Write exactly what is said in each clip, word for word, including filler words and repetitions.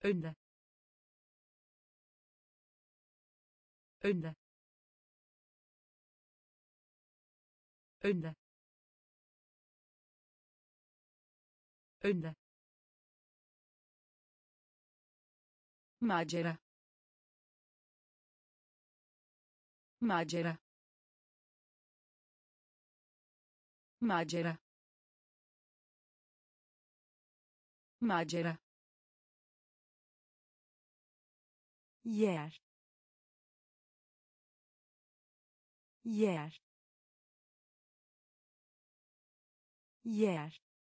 önde, önde, önde, önde, macera, macera, macera, macera, yer, yer, yer,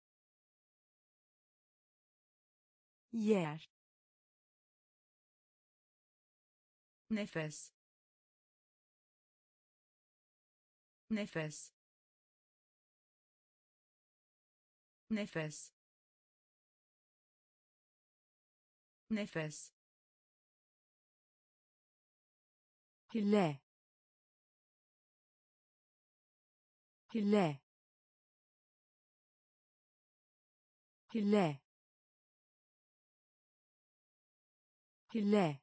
yer, nefes, nefes, nefes, nefes, hile, hile, hile, hile,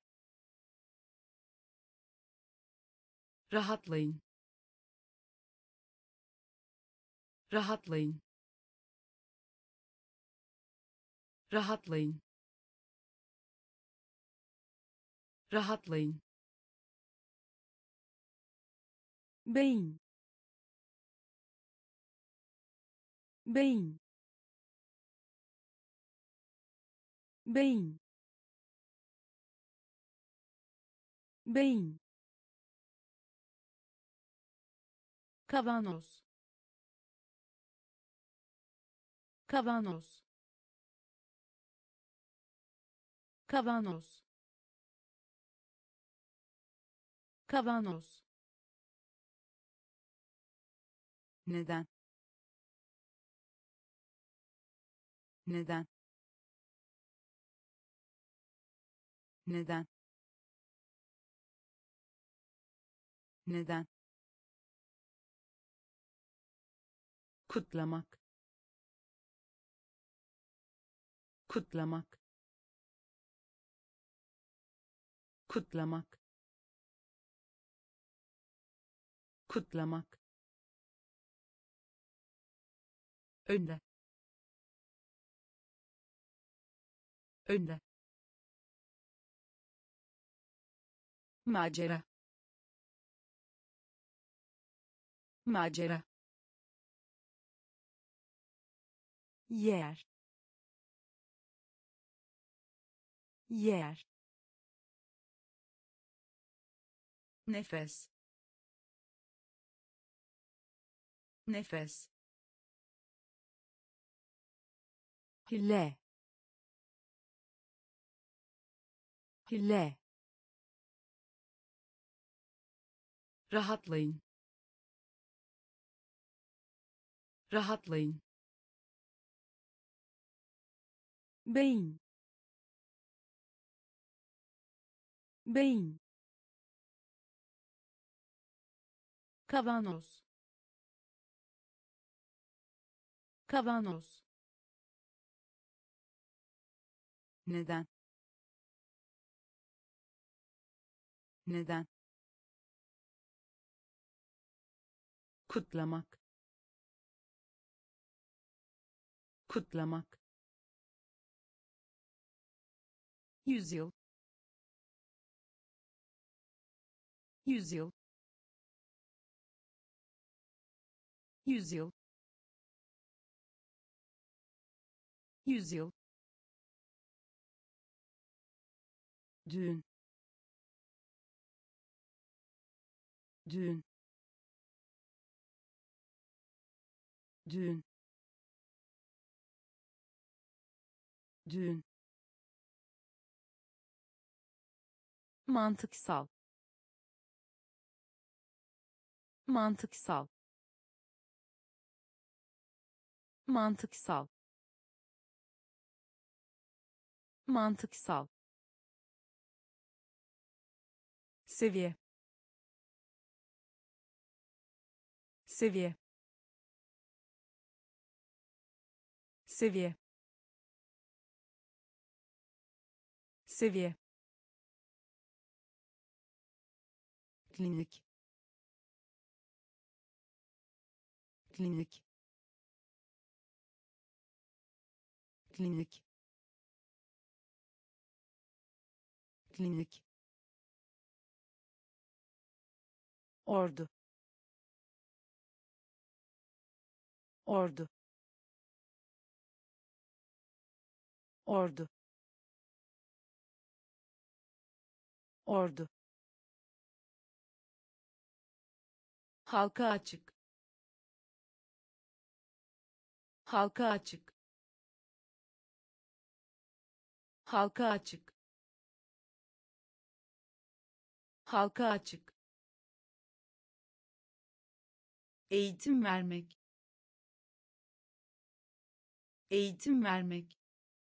rahatlayın, rahatlayın, rahatlayın, rahatlayın, beyin, beyin, beyin, beyin, kavanoz, kavanoz, kavanoz, kavanoz, neden, neden, neden, neden, kutlamak, kutlamak, kutlamak, kutlamak, önde, önde, macera, macera, yer, yer, nefes, nefes, hile, hile, rahatlayın, rahatlayın, beyin, beyin, kavanoz, kavanoz, neden, neden, kutlamak, kutlamak, yüzyıl, yüzyıl, yüzyıl, yüzyıl, düğün, düğün, düğün, düğün, mantıksal, mantıksal, mantıksal, mantıksal, seviye, seviye, seviye, seviye, klinik, klinik, klinik, klinik, ordu, ordu, ordu, ordu, halka açık, halka açık, halka açık, halka açık, eğitim vermek, eğitim vermek,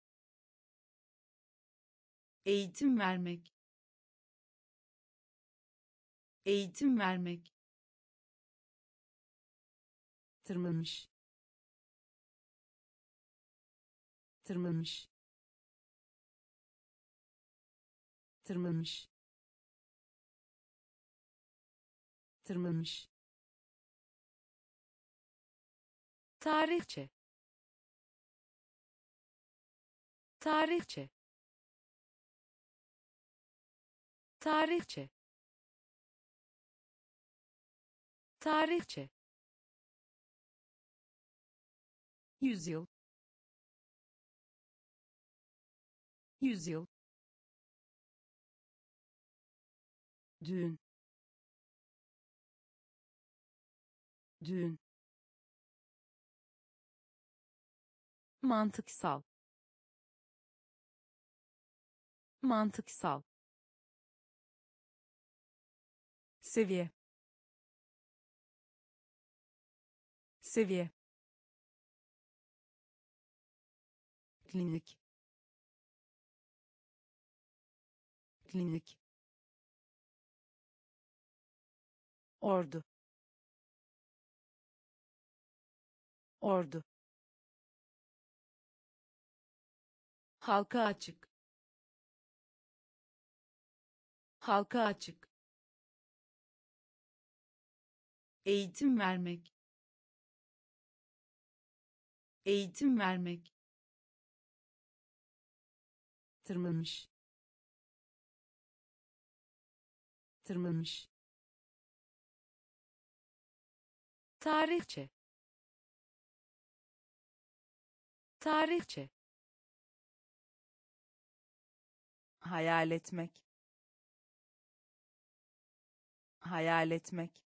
eğitim vermek, eğitim vermek, tırmanmış, tırmanmış, tırmanmış, tırmanmış, tarihçe, tarihçe, tarihçe, tarihçe, yüzyıl, yüzyıl, düğün, düğün, mantıksal, mantıksal, seviye, seviye, klinik, klinik, ordu, ordu, halka açık, halka açık, eğitim vermek, eğitim vermek, tırmanmış, tırmanmış, tarihçe, tarihçe, hayal etmek, hayal etmek,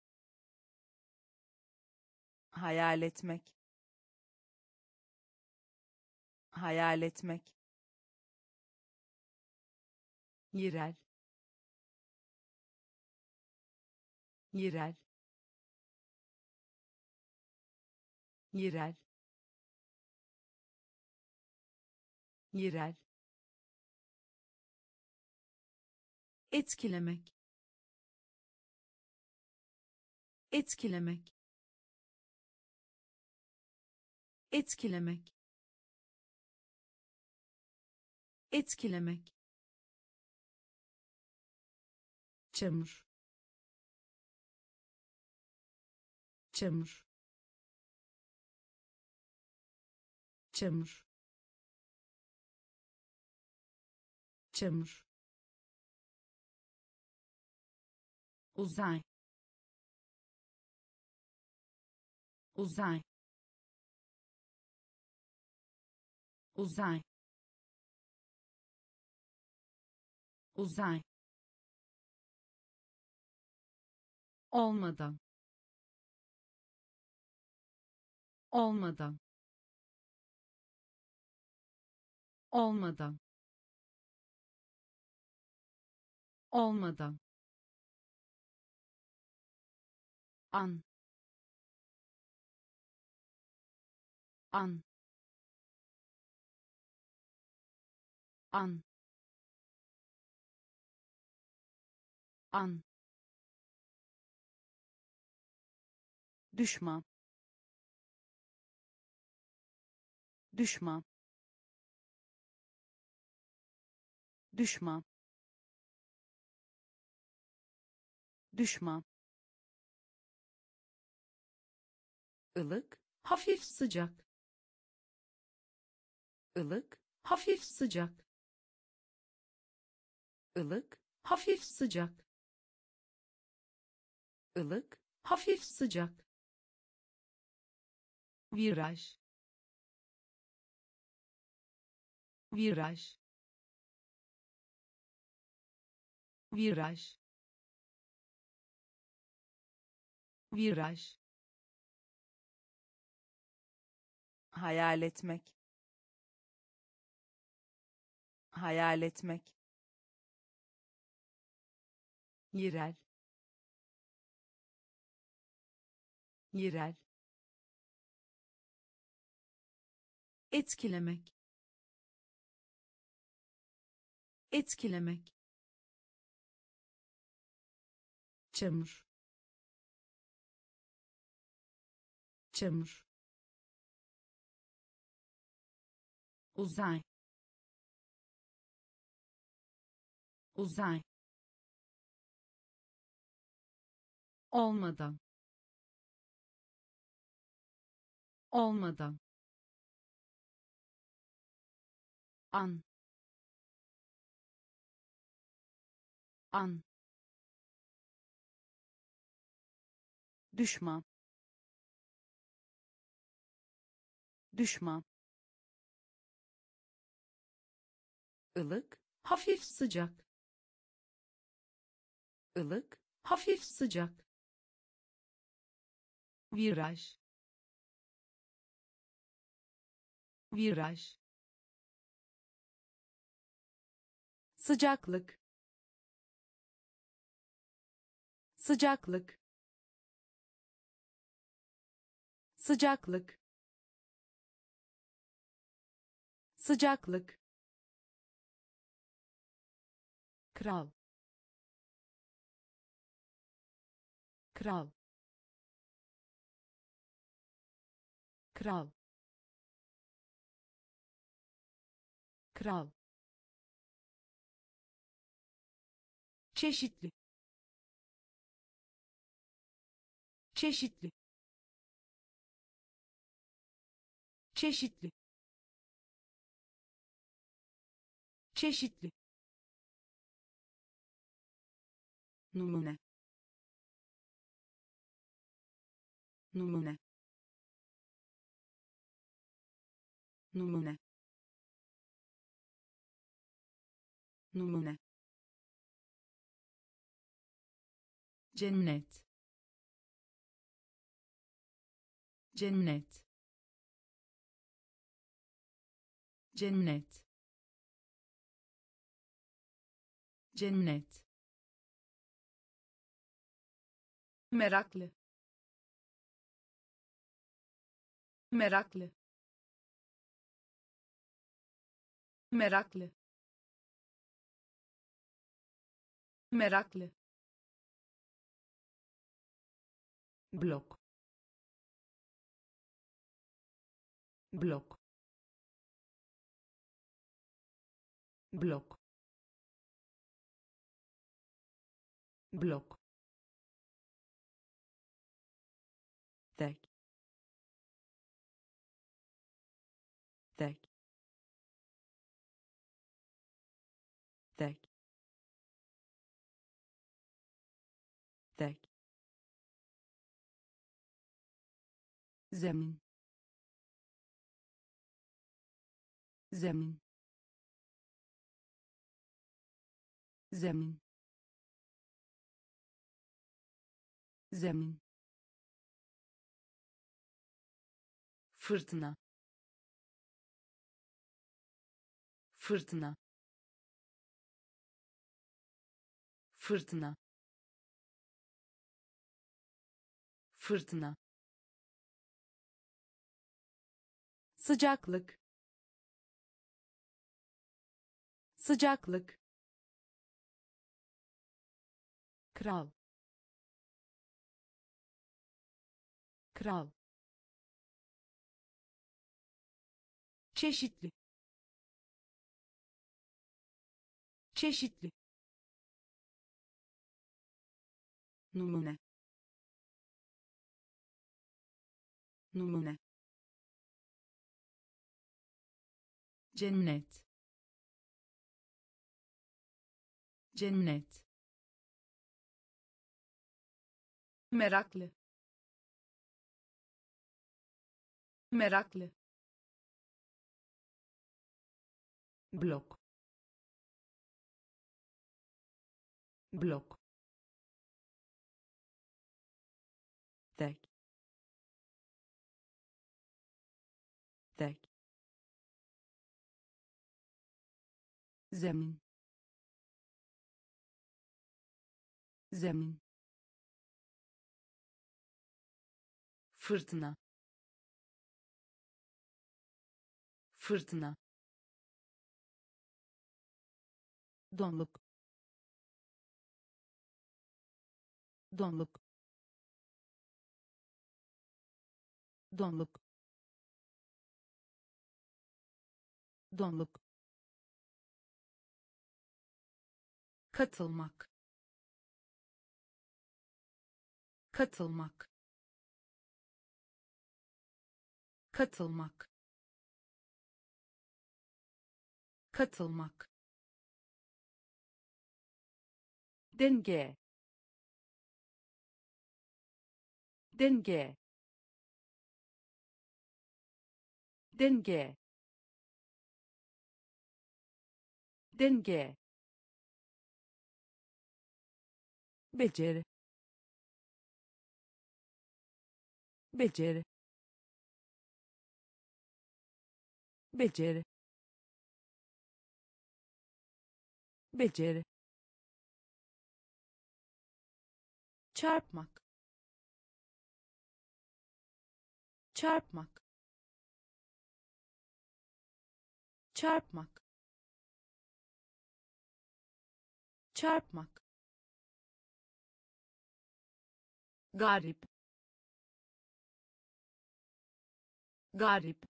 hayal etmek, hayal etmek, yerel, yerel, yerel, yerel, etkilemek, etkilemek, etkilemek, etkilemek, çamur, çamur, çamur, çamur, uzay, uzay, uzay, uzay, olmadan, olmadan, olmadan, olmadan, an, an, an, an, düşman, düşman, düşman düşman ılık hafif sıcak, ılık hafif sıcak, ılık hafif sıcak, ılık hafif sıcak, viraj, viraj, viraj, viraj, hayal etmek hayal etmek yerel yerel etkilemek, etkilemek, çamur, çamur, uzay, uzay, olmadan, olmadan, an an düşman düşman ılık hafif sıcak, ılık hafif sıcak, viraj, viraj, sıcaklık sıcaklık sıcaklık sıcaklık kral kral kral kral çeşitli, çeşitli, çeşitli, çeşitli, numune numune numune numune cennet, cennet, cennet, cennet, meraklı meraklı meraklı meraklı blok blok blok blok tek tek tek tek zemin, zemin, zemin, zemin, fırtına fırtına fırtına fırtına sıcaklık sıcaklık kral kral çeşitli, çeşitli, numune, numune, cennet, cennet, meraklı, meraklı, blok, blok, tek, tek, zemin, zemin, fırtına, fırtına, donluk, donluk, donluk, donluk, katılmak, katılmak, katılmak, katılmak, denge, denge, denge, denge, beceri, beceri, beceri, beceri, çarpmak, çarpmak, çarpmak, çarpmak, garip, garip,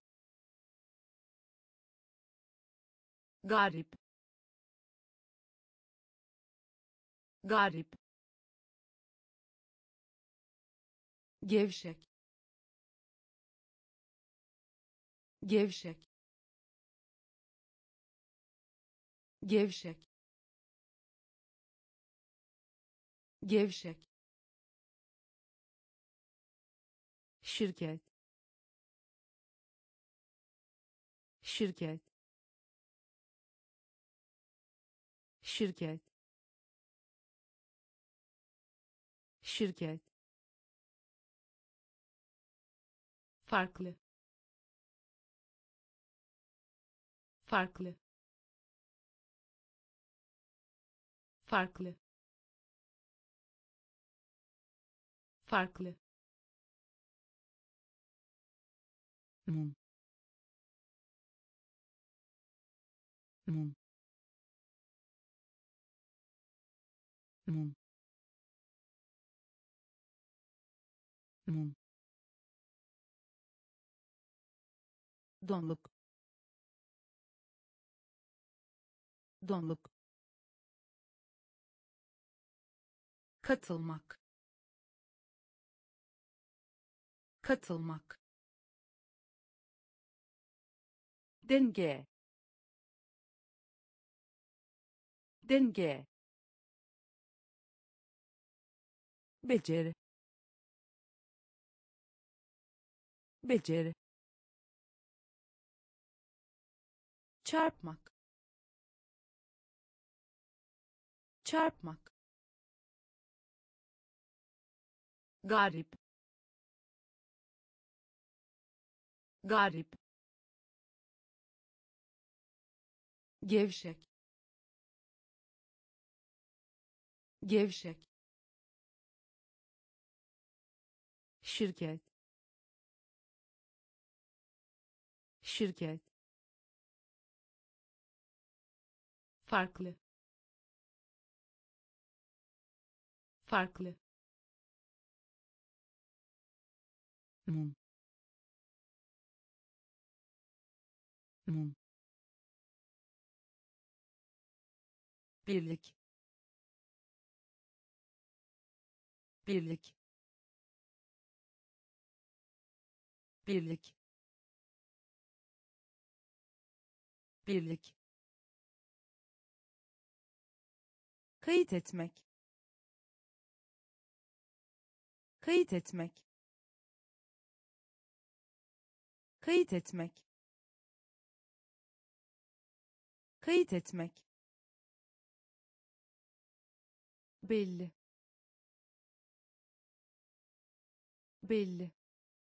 garip, garip, gevşek, gevşek, gevşek, gevşek, şirket, şirket, şirket, şirket, farklı, farklı, farklı, farklı, mum, mum, mum, mum, donluk, donluk, katılmak, katılmak, denge, denge, beceri, beceri, çarpmak, çarpmak, garip, garip, gevşek, gevşek, şirket, şirket, farklı, farklı, mum, mum, birlik birlik birlik birlik kayıt etmek kayıt etmek kayıt etmek kayıt etmek belli belli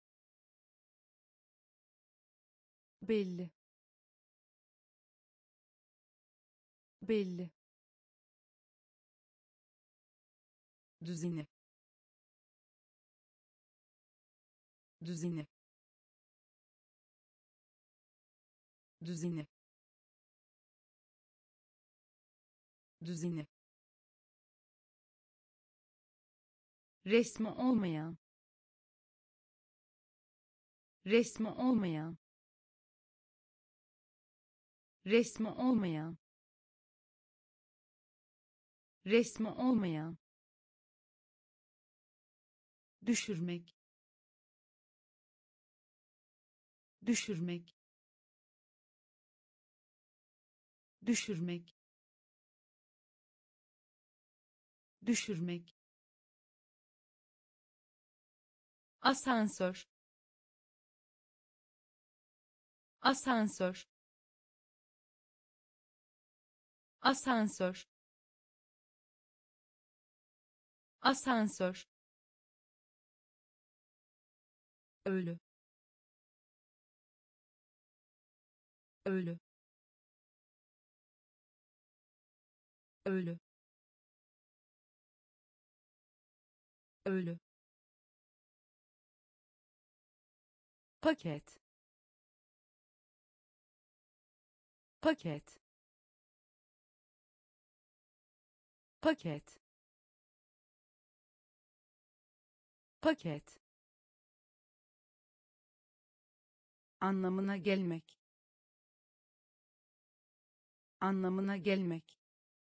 belli belli düzeni düzeni düzeni düzeni resmi olmayan resmi olmayan resmi olmayan resmi olmayan düşürmek düşürmek düşürmek düşürmek asansör asansör asansör asansör ölü ölü ölü ölü paket paket paket paket anlamına gelmek anlamına gelmek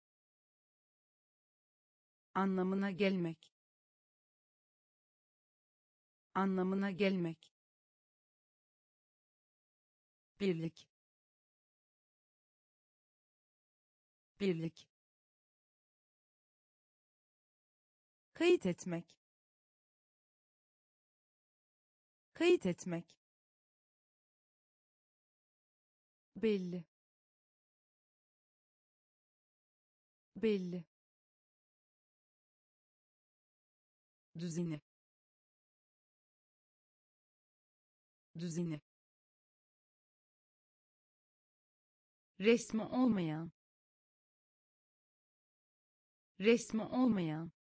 anlamına gelmek anlamına gelmek birlik birlik kayıt etmek kayıt etmek belli belli düzeni düzeni resmi olmayan resmi olmayan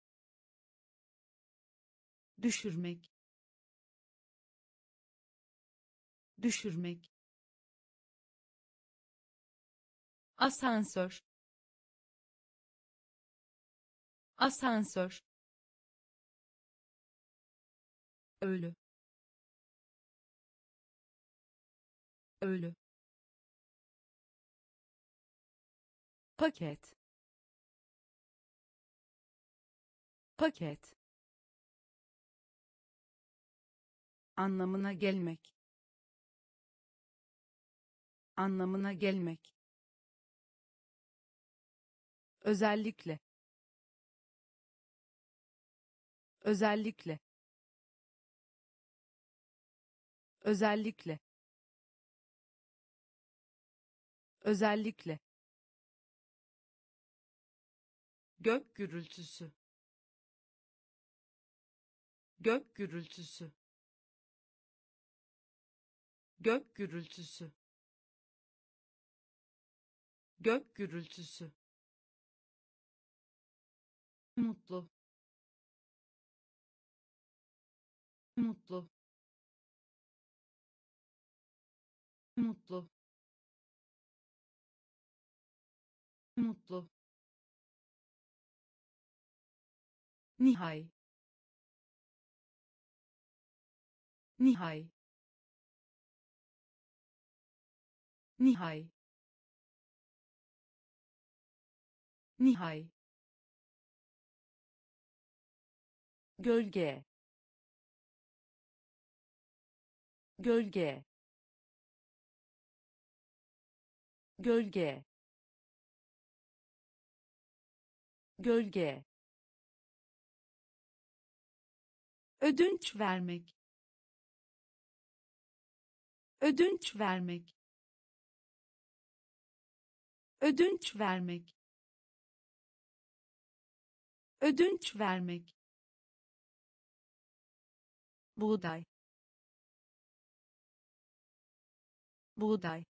düşürmek düşürmek asansör asansör ölü ölü paket paket anlamına gelmek anlamına gelmek özellikle özellikle özellikle özellikle gök gürültüsü gök gürültüsü gök gürültüsü gök gürültüsü mutlu mutlu mutlu mutlu nihai nihai nihai nihai, gölge, gölge, gölge, gölge, ödünç vermek, ödünç vermek, ödünç vermek, ödünç vermek, buğday, buğday,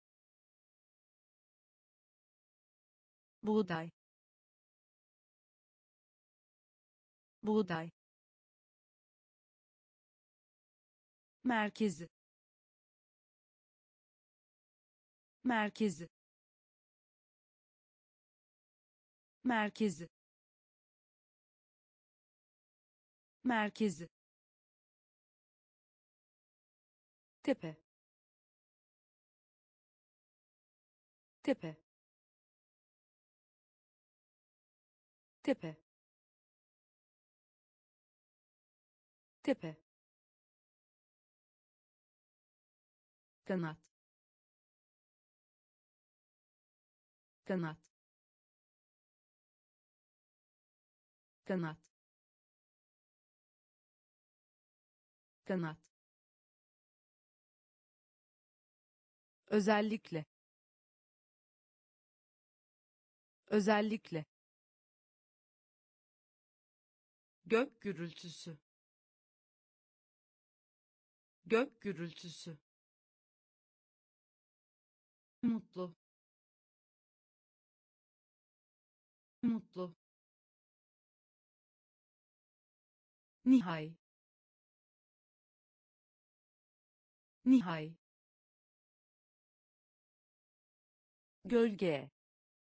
buğday, buğday, merkezi, merkezi, merkezi, merkezi, tepe, tepe, tepe, tepe, kanat, kanat, kanat, kanat, özellikle, özellikle, gök gürültüsü, gök gürültüsü, mutlu, mutlu, nihai, nihai, gölge,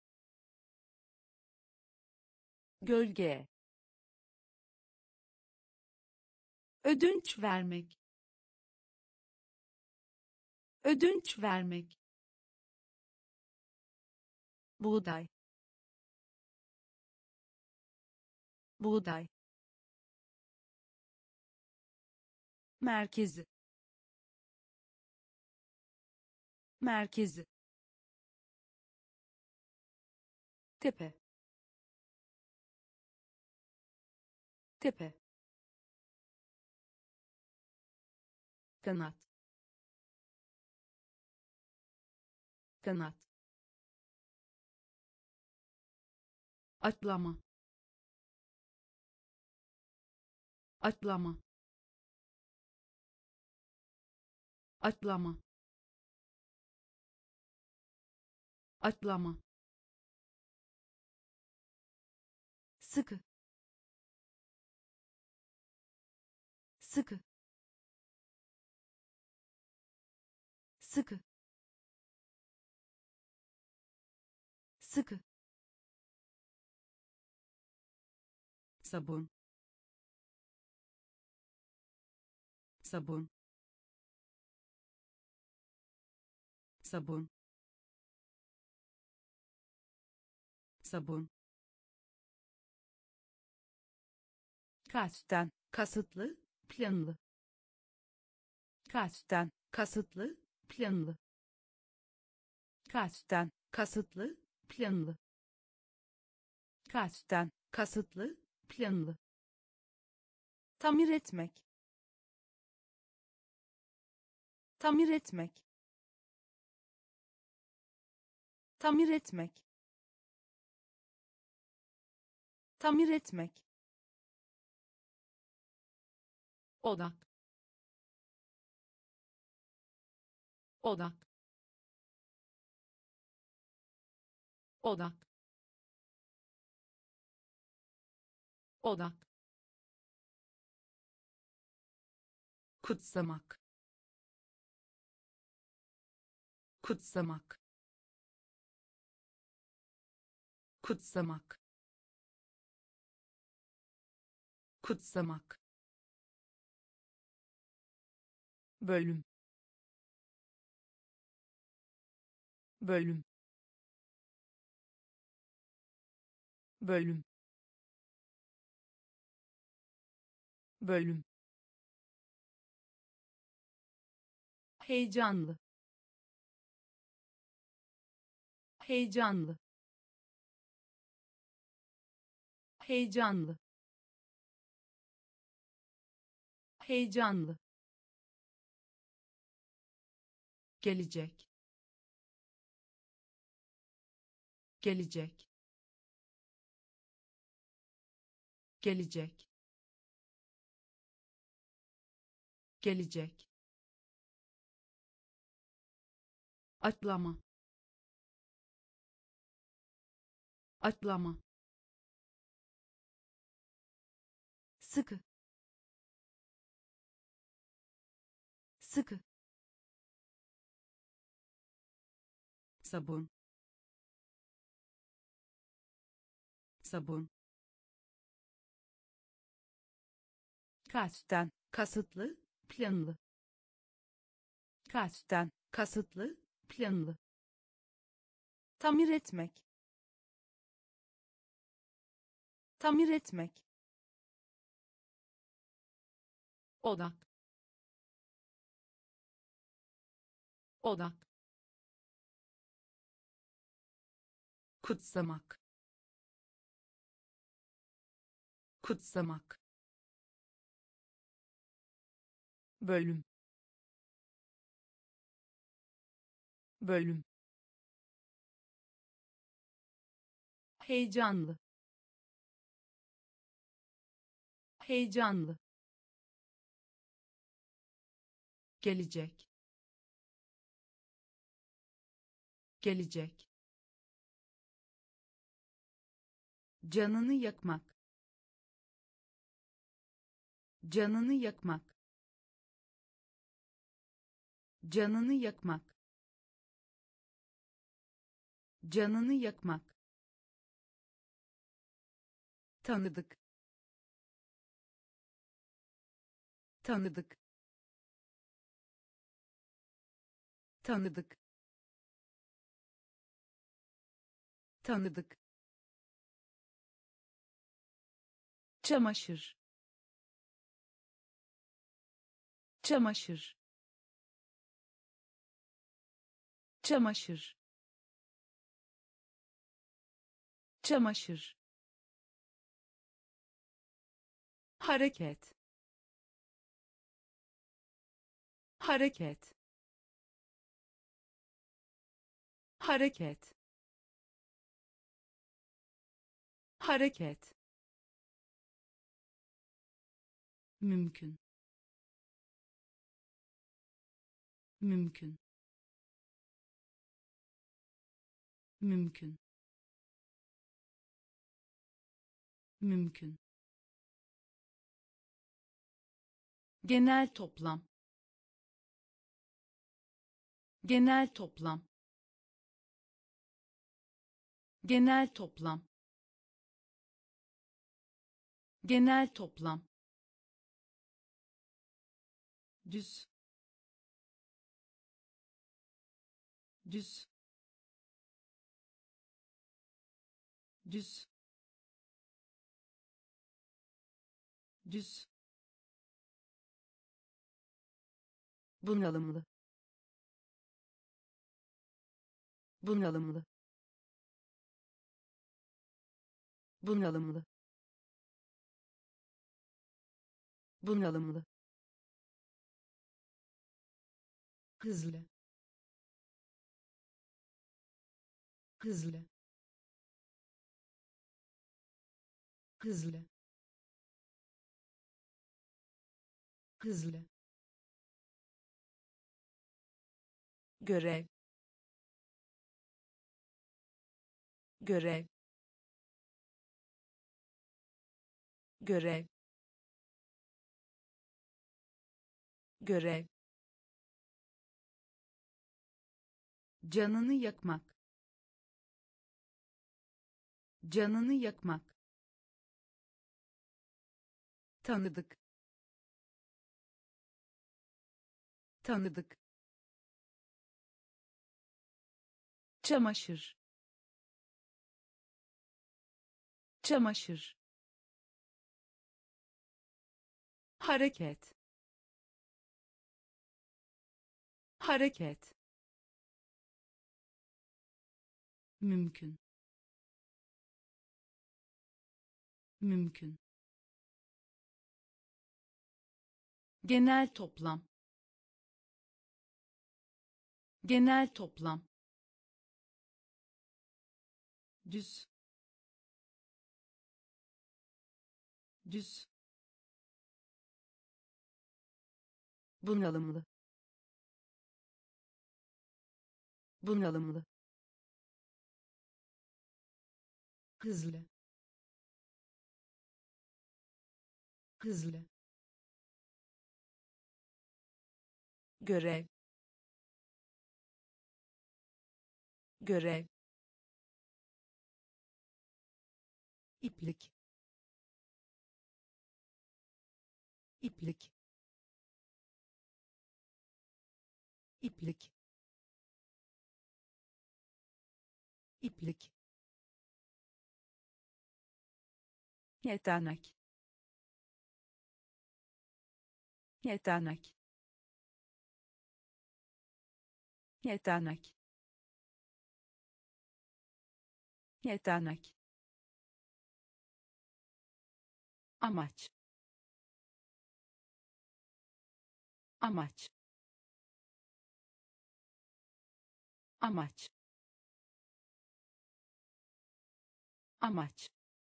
gölge, ödünç vermek, ödünç vermek, buğday, buğday, merkezi, merkezi, tepe, tepe, kanat, kanat, atlama, atlama, atlama, atlama, sıkı, sıkı, sıkı, sıkı, sabun, sabun, sabun, sabun, kasten, kasıtlı, planlı, kasten, kasıtlı, planlı, kasten, kasıtlı, planlı, kasten, kasıtlı, planlı, tamir etmek, tamir etmek, tamir etmek, tamir etmek, odak, odak, odak, odak, kutsamak, kutsamak, kutsamak, kutsamak, bölüm, bölüm, bölüm bölüm heyecanlı heyecanlı heyecanlı heyecanlı gelecek gelecek gelecek gelecek atlama atlama sıkı sıkı sabun sabun kasten kasıtlı planlı kasten kasıtlı planlı tamir etmek, tamir etmek, odak odak kutsamak kutsamak bölüm bölüm heyecanlı heyecanlı gelecek gelecek canını yakmak canını yakmak canını yakmak canını yakmak tanıdık tanıdık tanıdık tanıdık çamaşır çamaşır çamaşır çamaşır hareket hareket hareket hareket mümkün mümkün mümkün mümkün genel toplam genel toplam genel toplam genel toplam düz düz düz düz bunalımlı bunalımlı bunalımlı bunalımlı hızlı hızlı hızlı hızlı görev görev görev görev canını yakmak canını yakmak tanıdık tanıdık çamaşır çamaşır, hareket, hareket, mümkün, mümkün, genel toplam, genel toplam, düz, düz, bunalımlı, bunalımlı, hızlı, hızlı, görev, görev, iplik, iplik, iplik, iplik, yetenek, yetenek, yetenek, yetenek, amaç, amaç, amaç, amaç,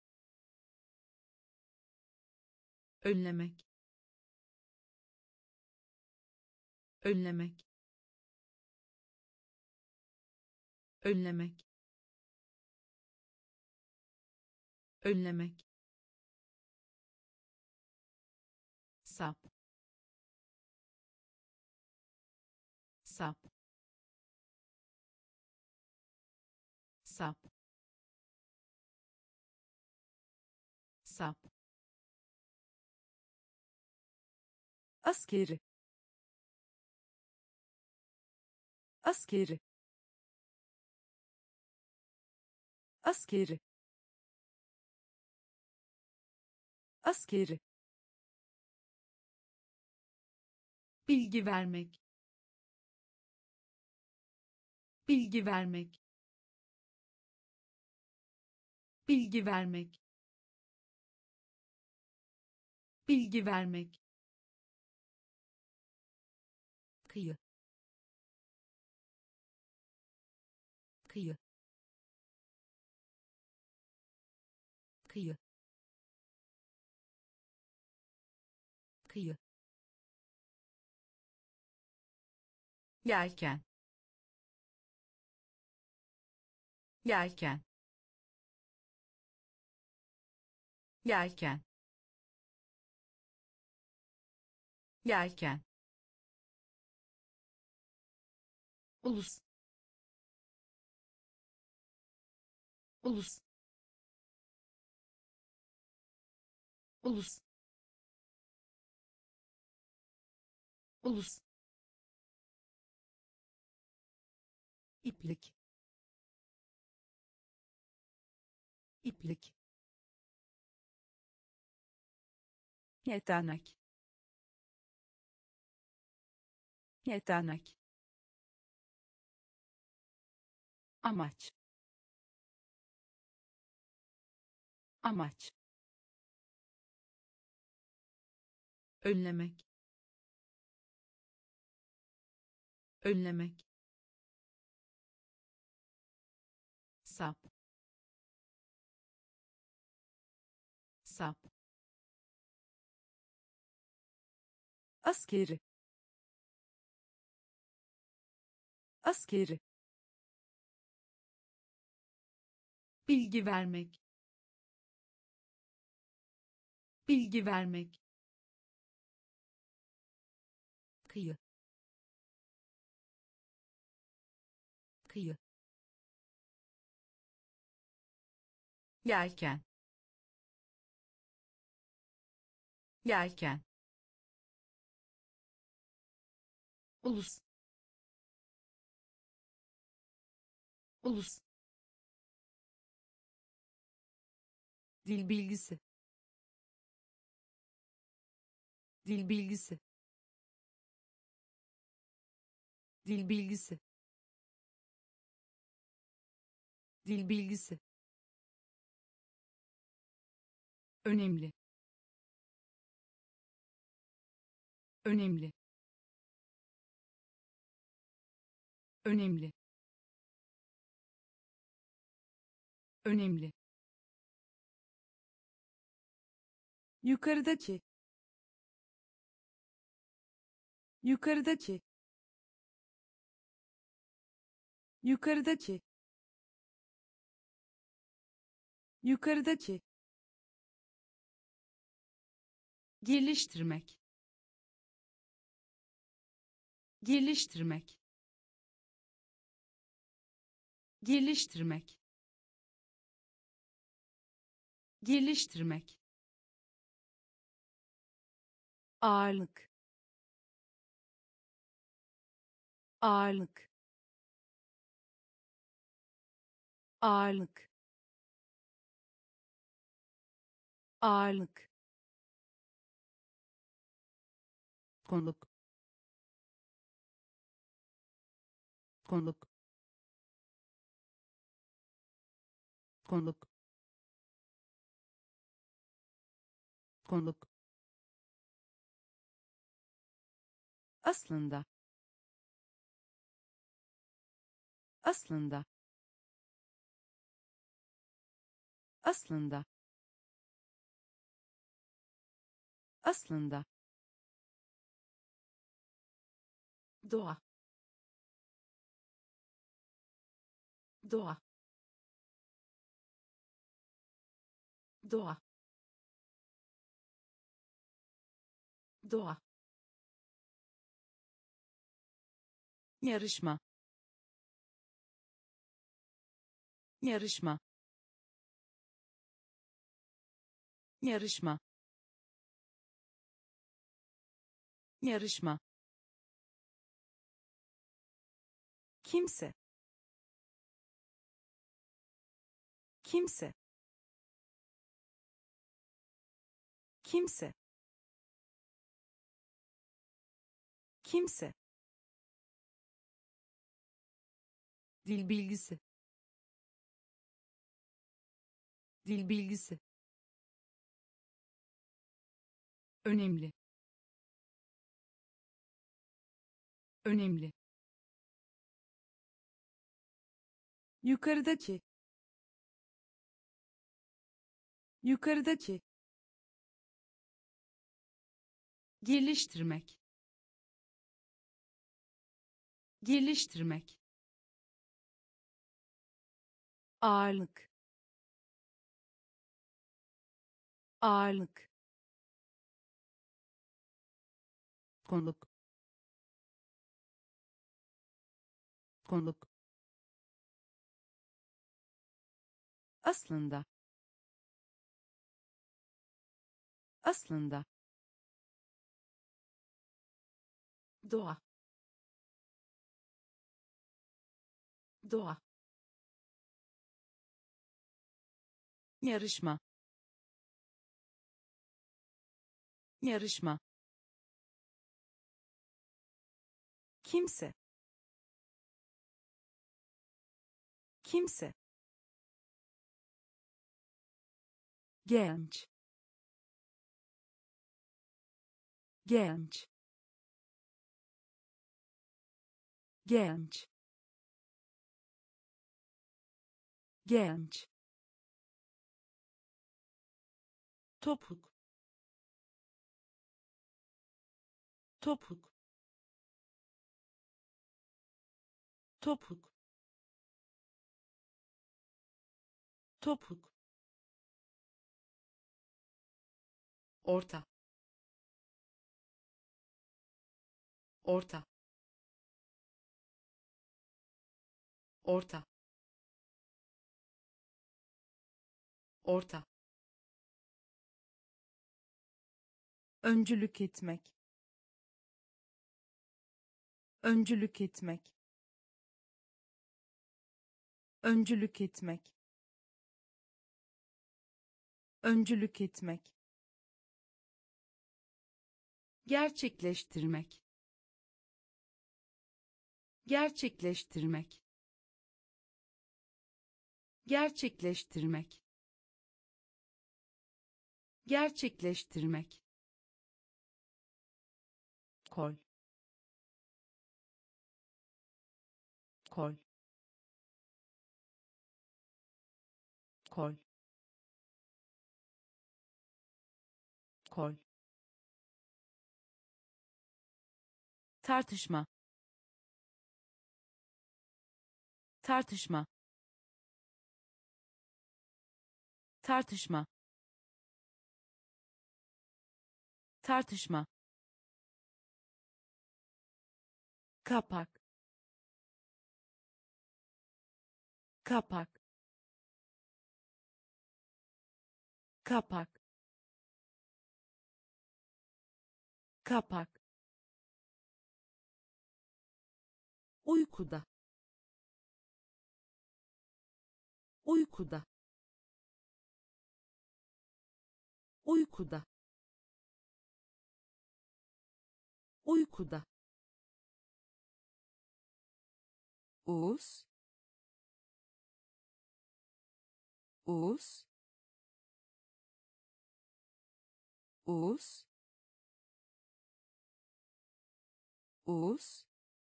önlemek, önlemek, önlemek, önlemek, sap, sap, sap, sap, askeri, askeri, askeri, askeri, bilgi vermek, bilgi vermek, bilgi vermek, bilgi vermek, kıyı, kıyı, kıyı, kıyı, yelken, yelken, yelken, yelken, ulus, ulus, ulus, ulus, iplik, iplik, yetenek, yetenek, amaç, amaç, önlemek, önlemek, sap, sap, askeri, askeri, bilgi vermek, bilgi vermek, kıyı, kıyı, yelken, yelken, ulus, ulus, Dil bilgisi. Dil bilgisi. Dil bilgisi. Dil bilgisi. Önemli. Önemli. Önemli. Önemli. Yukarıdaki. Yukarıdaki. Yukarıdaki. Yukarıdaki. Geliştirmek. Geliştirmek. Geliştirmek. Geliştirmek. Ağırlık. Ağırlık. Ağırlık. Ağırlık. Konuk. Konuk. Konuk. Konuk. Aslında. Aslında. Aslında. Aslında. Doğa. Doğa. Doğa. Doğa. Yarışma. Yarışma. Yarışma. Yarışma. Kimse. Kimse. Kimse. Kimse. Dil bilgisi. Dil bilgisi. Önemli. Önemli. Yukarıdaki. Yukarıdaki. Geliştirmek. Geliştirmek. Ağırlık. Ağırlık. Konuk. Konuk. Aslında. Aslında. Doğa. Doğa. Yarışma. Yarışma. Kimse. Kimse. Genç. Genç. Genç. Genç. Topuk. Topuk. Topuk. Topuk. Orta. Orta. Orta. Orta. Öncülük etmek. Öncülük etmek. Öncülük etmek. öncülük etmek, gerçekleştirmek, gerçekleştirmek, gerçekleştirmek, gerçekleştirmek, kol, kol, kol, kol, tartışma, tartışma, tartışma, tartışma, kapak, kapak, kapak, kapak, uykuda, uykuda, uykuda, uykuda, us, us, us, us,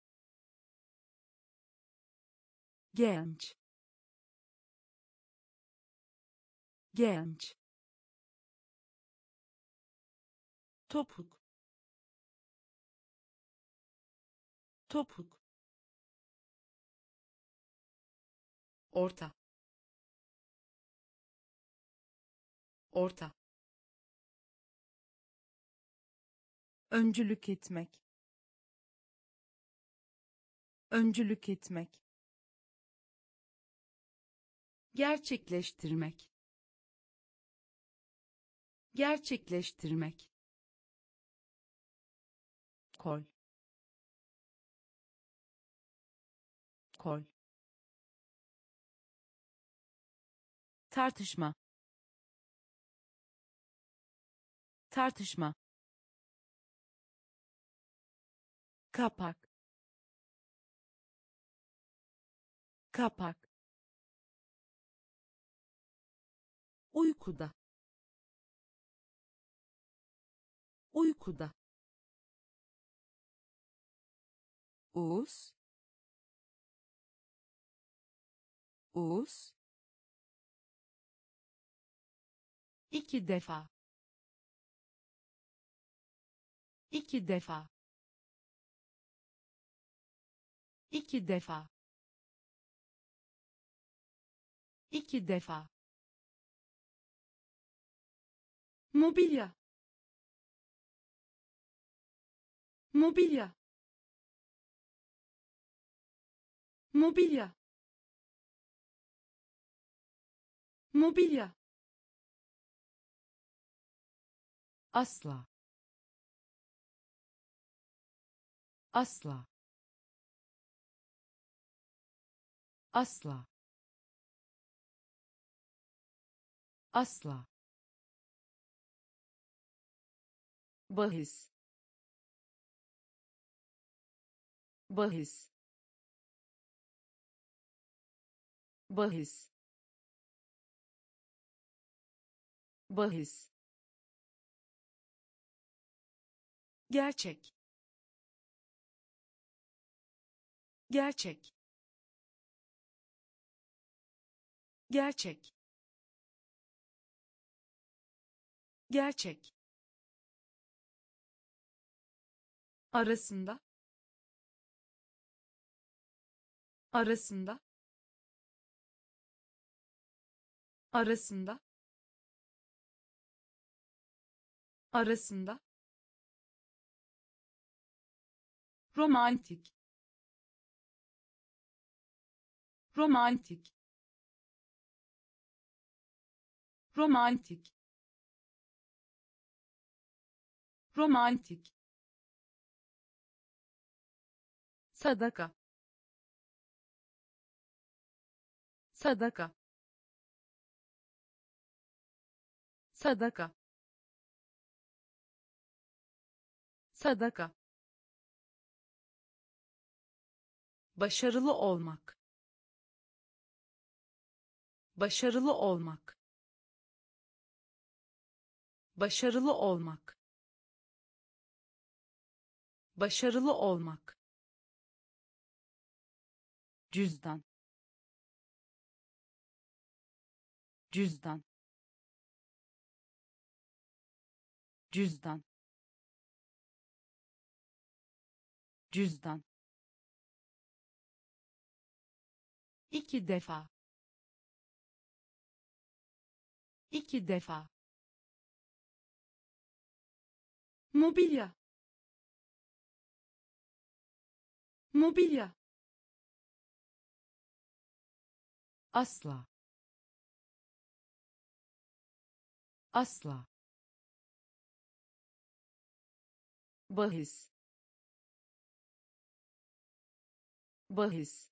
genç, genç, topuk, topuk, orta, orta, öncülük etmek, öncülük etmek, gerçekleştirmek, gerçekleştirmek, kol, kol, tartışma, tartışma, kapak, kapak, uykuda, uykuda, us, us, iki defa, iki defa, iki defa, iki defa, mobilya, mobilya, mobilya, mobilya, asla, asla, asla, asla, bahis, bahis, bahis, bahis, gerçek, gerçek, gerçek, gerçek, arasında, arasında, arasında, arasında, romantik, romantik, romantik, romantik, sadaka, sadaka, sadaka, sadaka, başarılı olmak, başarılı olmak, başarılı olmak, başarılı olmak, cüzdan, cüzdan, cüzdan, cüzdan, iki defa, iki defa, mobilya, mobilya, asla, asla, bahis, bahis,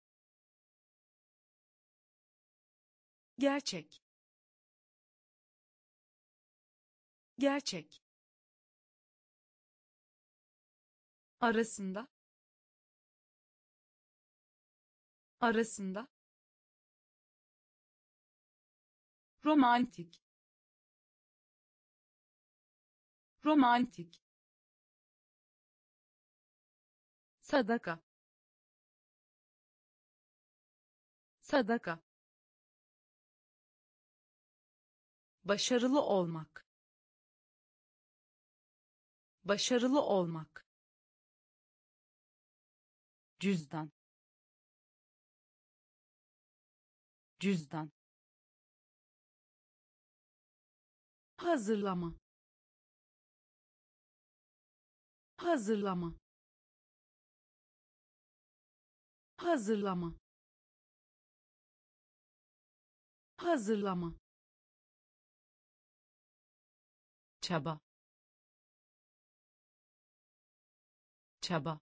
gerçek, gerçek, arasında, arasında, romantik, romantik, sadaka, sadaka, başarılı olmak, başarılı olmak, cüzdan, cüzdan, hazırlama, hazırlama, hazırlama, hazırlama, çaba, çaba,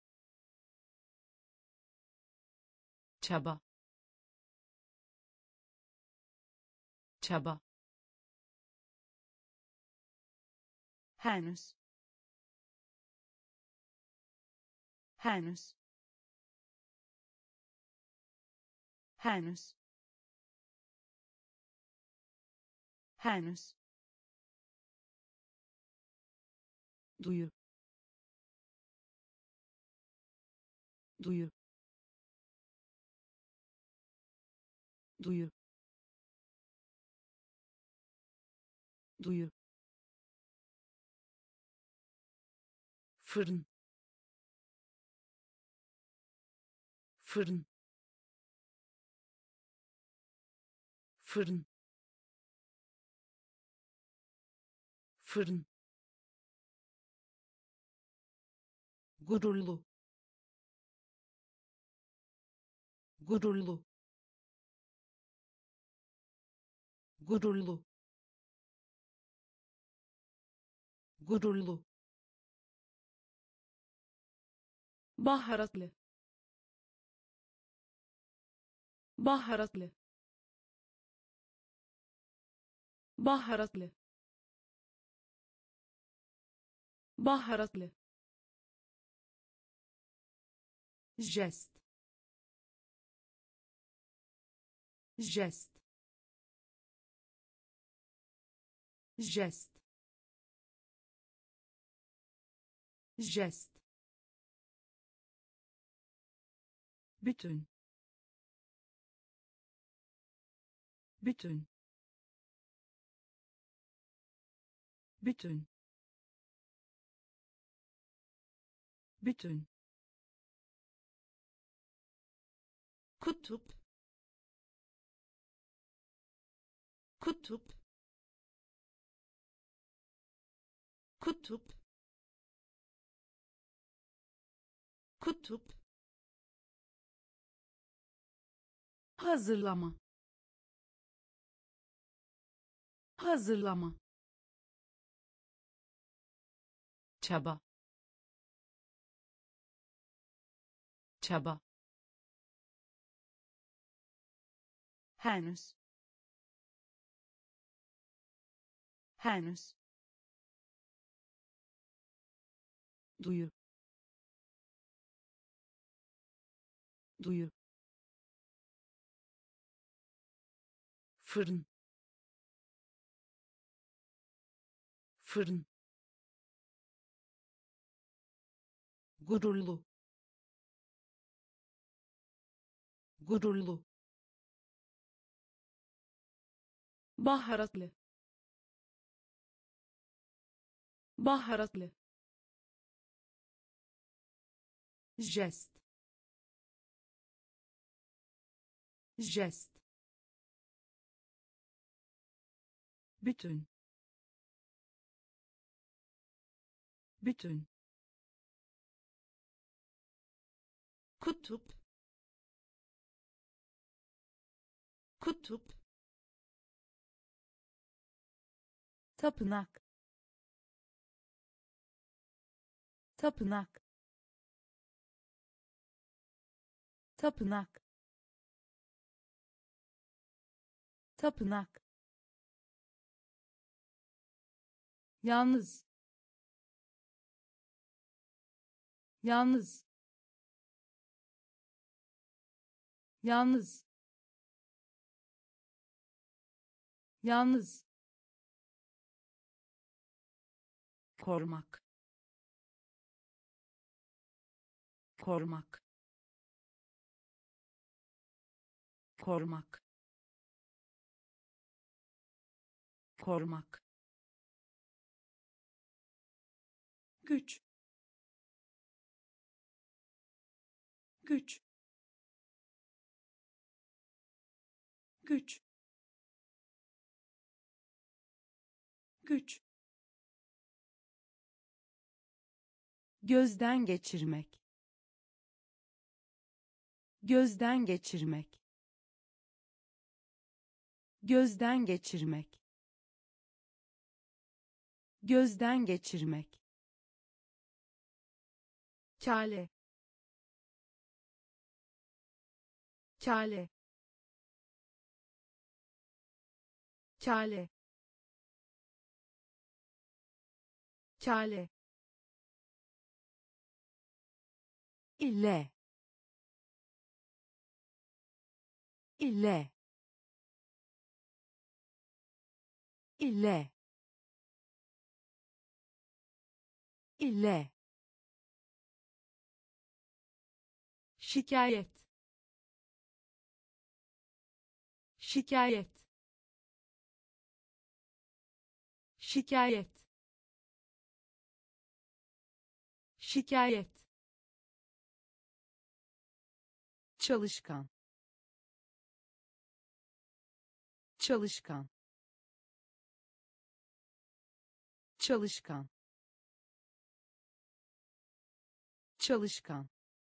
çaba, çaba, henüz, henüz, henüz, henüz, duyu, duyu, duyu, duyu, fırın, fırın, fırın, fırın, gururlu, gururlu, gururlu, gururlu, baharatlı, baharatlı, baharatlı, baharatlı, jest, jest, jest, jest, bütün, bütün, bütün, bütün, kutup, kutup, kutup, kutup, hazırlama, hazırlama, çaba, çaba, henüz, henüz, duyu, duyu, fırın, fırın, gururlu, gururlu, baharatlı, baharatlı, jest, jest, bütün, bütün, kutup, kutup, tapınak, tapınak, tapınak, tapınak, yalnız, yalnız, yalnız, yalnız, korumak, korumak, korumak, korumak, güç, güç, güç, güç, gözden geçirmek, gözden geçirmek, gözden geçirmek, gözden geçirmek, kale, kale, kale, kale, ile, ile, ile, ile, şikayet, şikayet, şikayet, şikayet, çalışkan, çalışkan, çalışkan, çalışkan,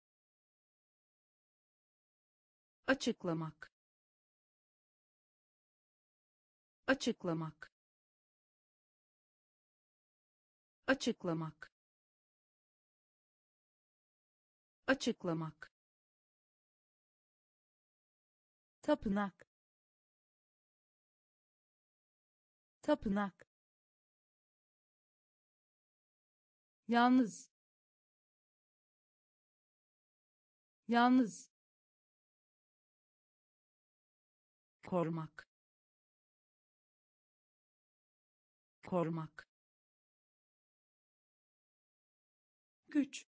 açıklamak, açıklamak, açıklamak, açıklamak, tapınak, tapınak, yalnız, yalnız, korumak, korumak, güç,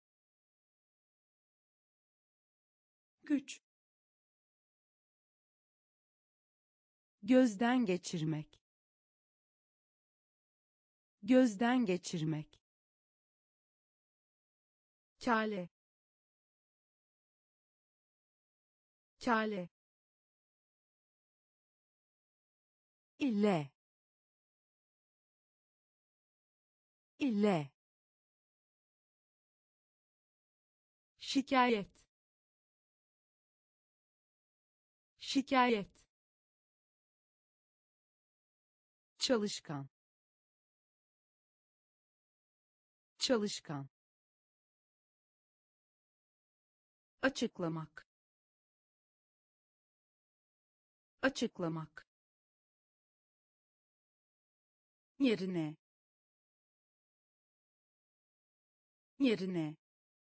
güç, gözden geçirmek, gözden geçirmek, kale, kale, ile, ile, şikayet, şikayet, çalışkan, çalışkan, açıklamak, açıklamak, yerine yerine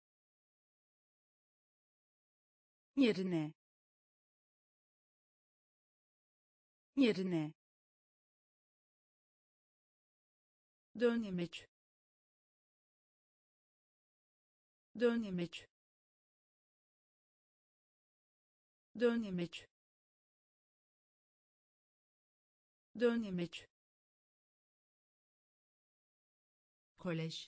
yerine yerine dönemeç dönemeç dönemeç dönemeç kolej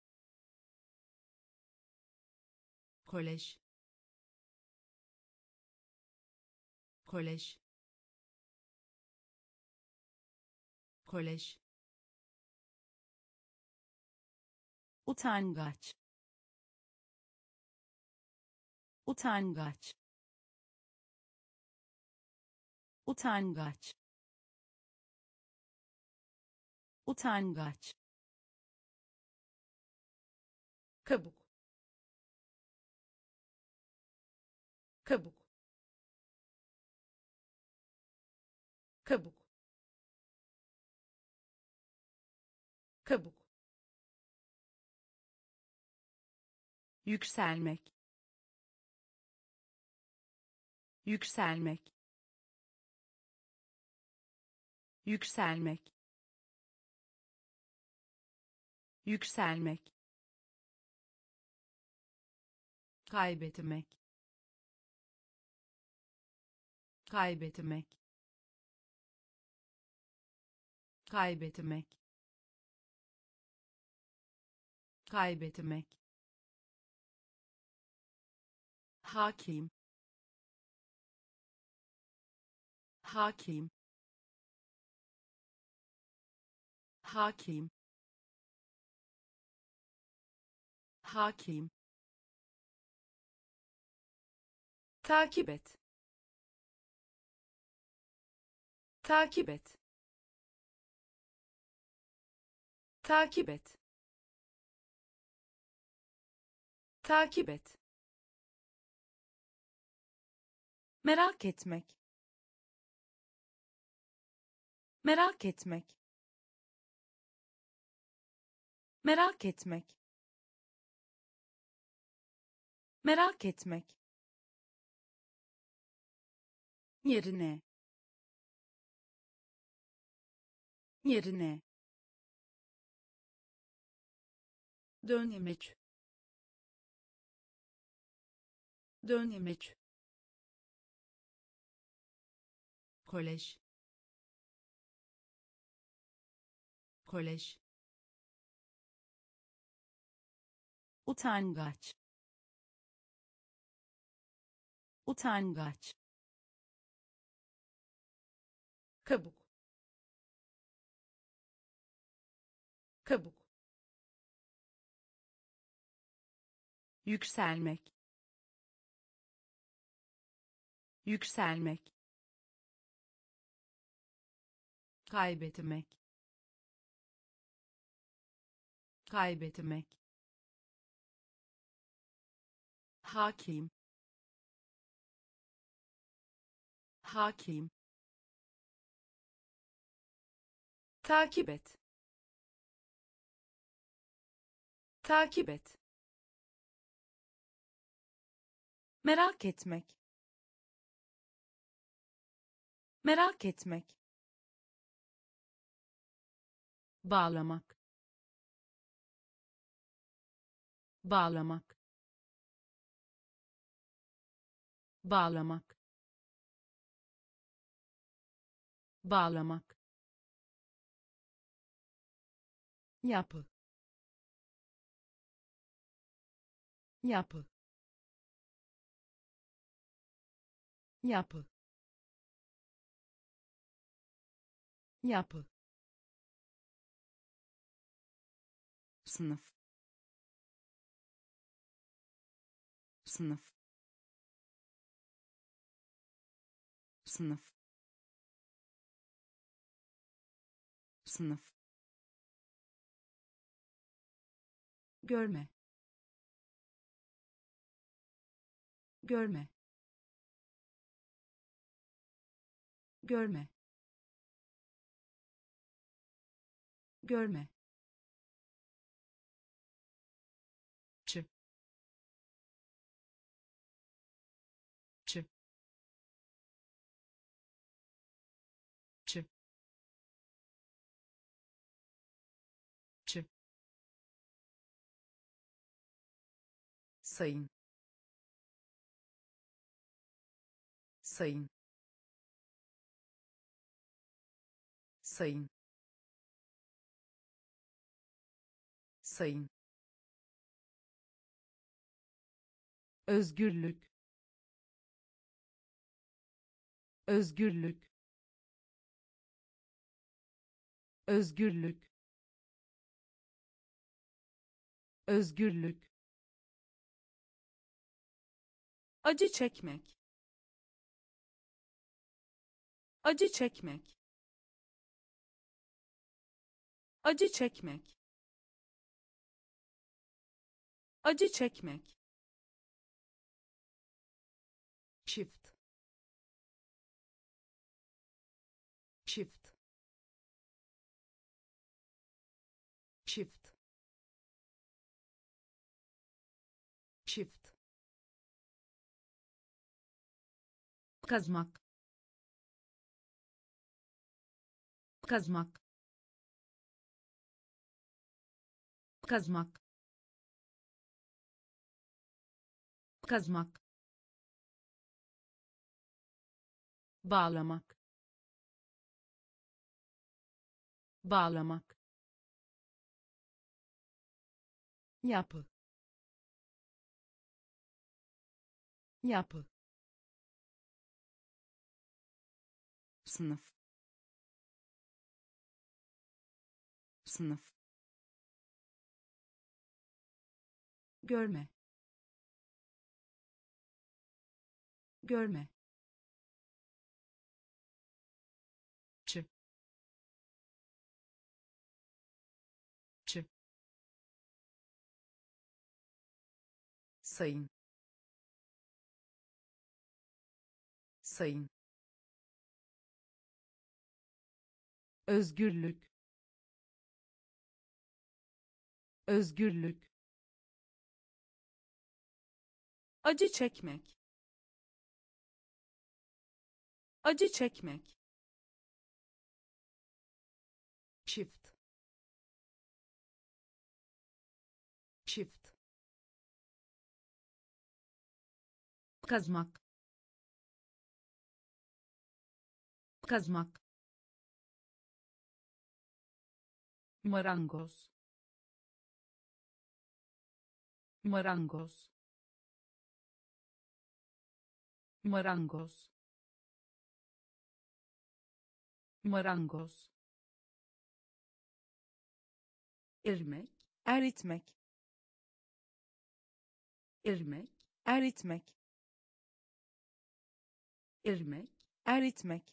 kolej kolej kolej utangaç utangaç utangaç utangaç kabuk kabuk kabuk kabuk yükselmek yükselmek yükselmek yükselmek kaybetmek kaybetmek kaybetmek kaybetmek hakim hakim hakim hakim takip et takip et takip et takip et merak etmek merak etmek merak etmek merak etmek yerine yerine dönemeç dönemeç kolej kolej utangaç utangaç kabuk kabuk yükselmek yükselmek kaybetmek kaybetmek hakim hakim takip et takip et merak etmek merak etmek bağlamak bağlamak bağlamak bağlamak yapı yapı yapı yapı sınıf sınıf sınıf sınıf görme görme görme görme, çı çı çı çı sayın sayın sayın sayın özgürlük, özgürlük, özgürlük, özgürlük, acı çekmek, acı çekmek, acı çekmek, acı çekmek, çift, çift, çift, çift, kazmak, kazmak, kazmak, kazmak, bağlamak, bağlamak, yapı, yapı, sınıf sınıf görme, görme, çı çı sayın sayın özgürlük, özgürlük, acı çekmek, acı çekmek, çift, çift, kazmak, kazmak, marangoz, marangoz, marangoz, marangoz, irmek, eritmek irmek, eritmek irmek, eritmek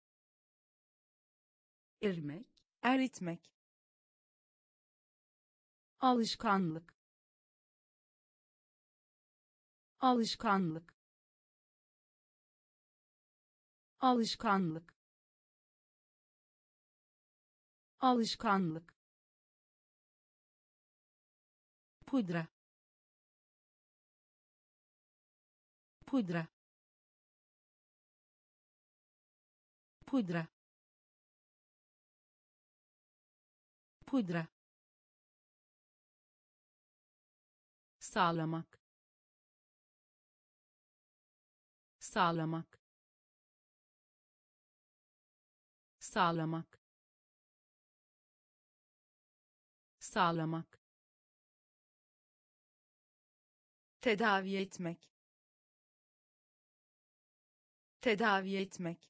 irmek, eritmek alışkanlık, alışkanlık, alışkanlık, alışkanlık, pudra, pudra, pudra, pudra, sağlamak, sağlamak, sağlamak, sağlamak, tedavi etmek tedavi etmek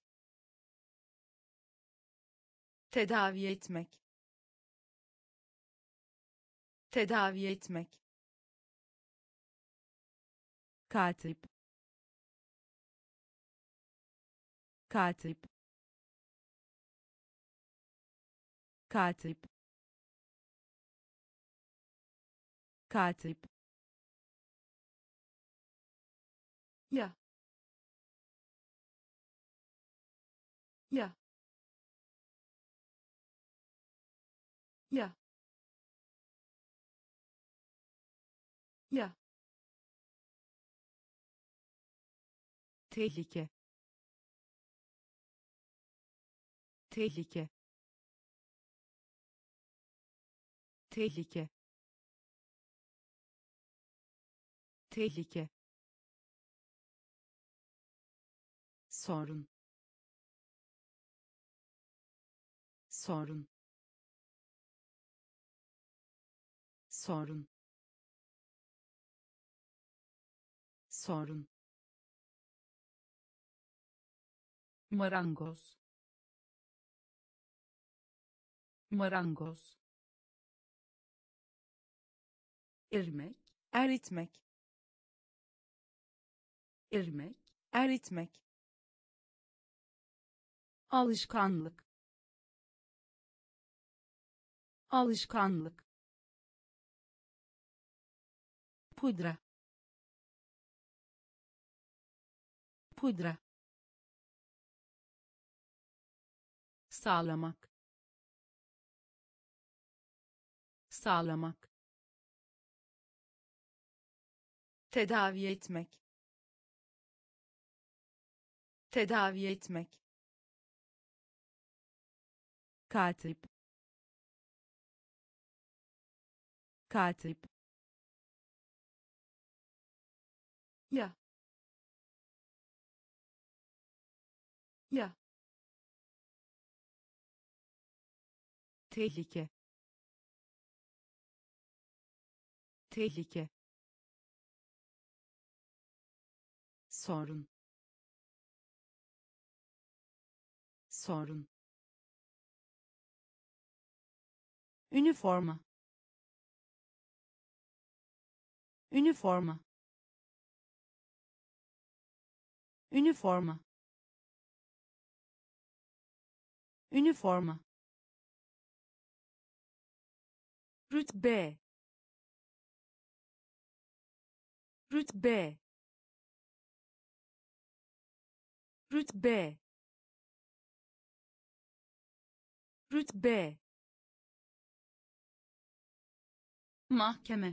tedavi etmek tedavi etmek katip, katip, katip, katip, ya, ya, Ya. Ya. Tehlike. Tehlike. Tehlike. Tehlike. Sorun. Sorun. Sorun. Sorun. Marangoz. Marangoz. Irmek. eritmek, Irmek. eritmek, Alışkanlık. Alışkanlık. Pudra. Pudra. Sağlamak. Sağlamak. tedavi etmek, tedavi etmek, Katip. Katip. Ya. Ya. Tehlike. Tehlike. Sorun. Sorun. Üniforma. Üniforma. Üniforma. Üniforma. Rütbe. Rütbe. Rütbe. Rütbe. Mahkeme.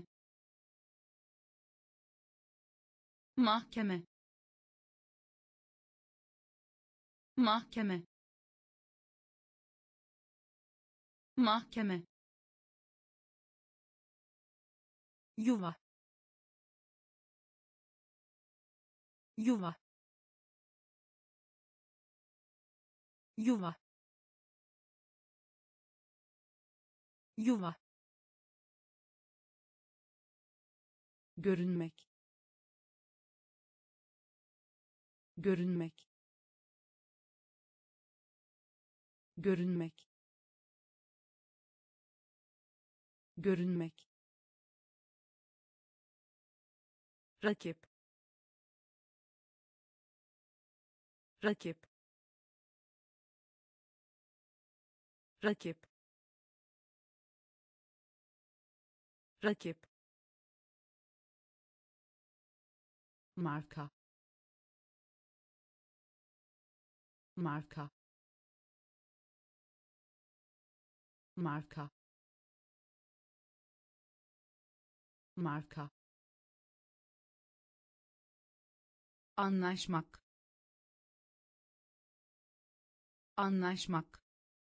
Mahkeme. Mahkeme. Mahkeme. Yuva. Yuva. Yuva. Yuva. Görünmek. Görünmek. Görünmek. Görünmek. Rakip. Rakip. Rakip. Rakip. Marka. Marka. Marka. Marka. Anlaşmak. Anlaşmak.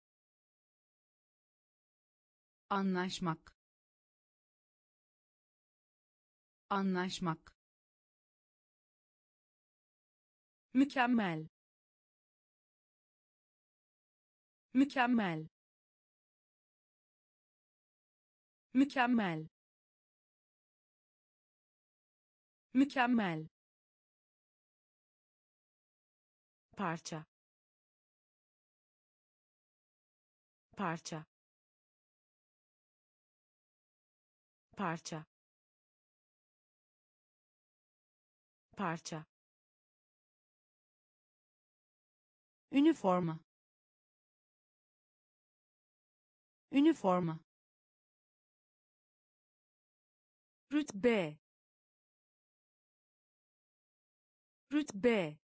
Anlaşmak. Anlaşmak. Mükemmel. Mükemmel. Mükemmel. Mükemmel. Parça. Parça. Parça. Parça. Üniforma. Üniforma. Rütbe. Rütbe.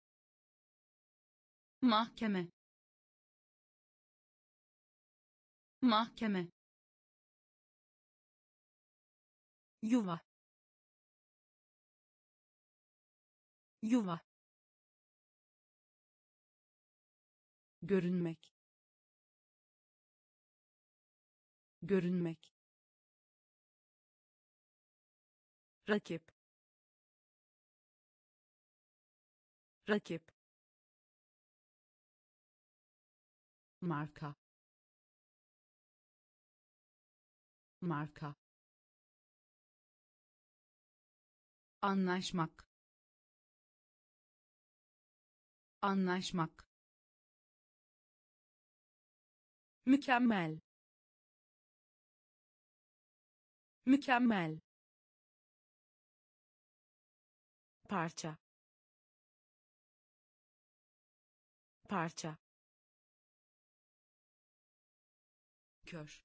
Mahkeme. mahkeme, yuva, yuva, görünmek, görünmek, rakip, rakip, marka, marka, anlaşmak, anlaşmak, mükemmel, mükemmel, parça, parça, kör,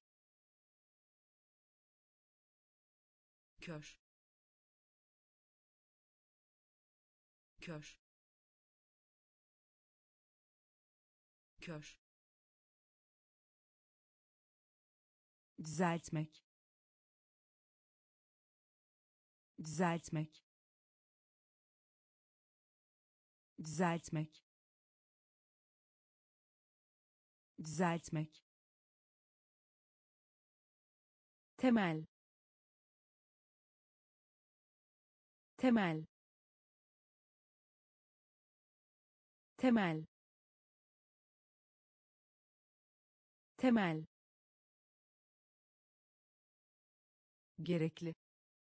kör, kör, kör, düzeltmek, düzeltmek, düzeltmek, düzeltmek, temel, temel, temel, temel, gerekli,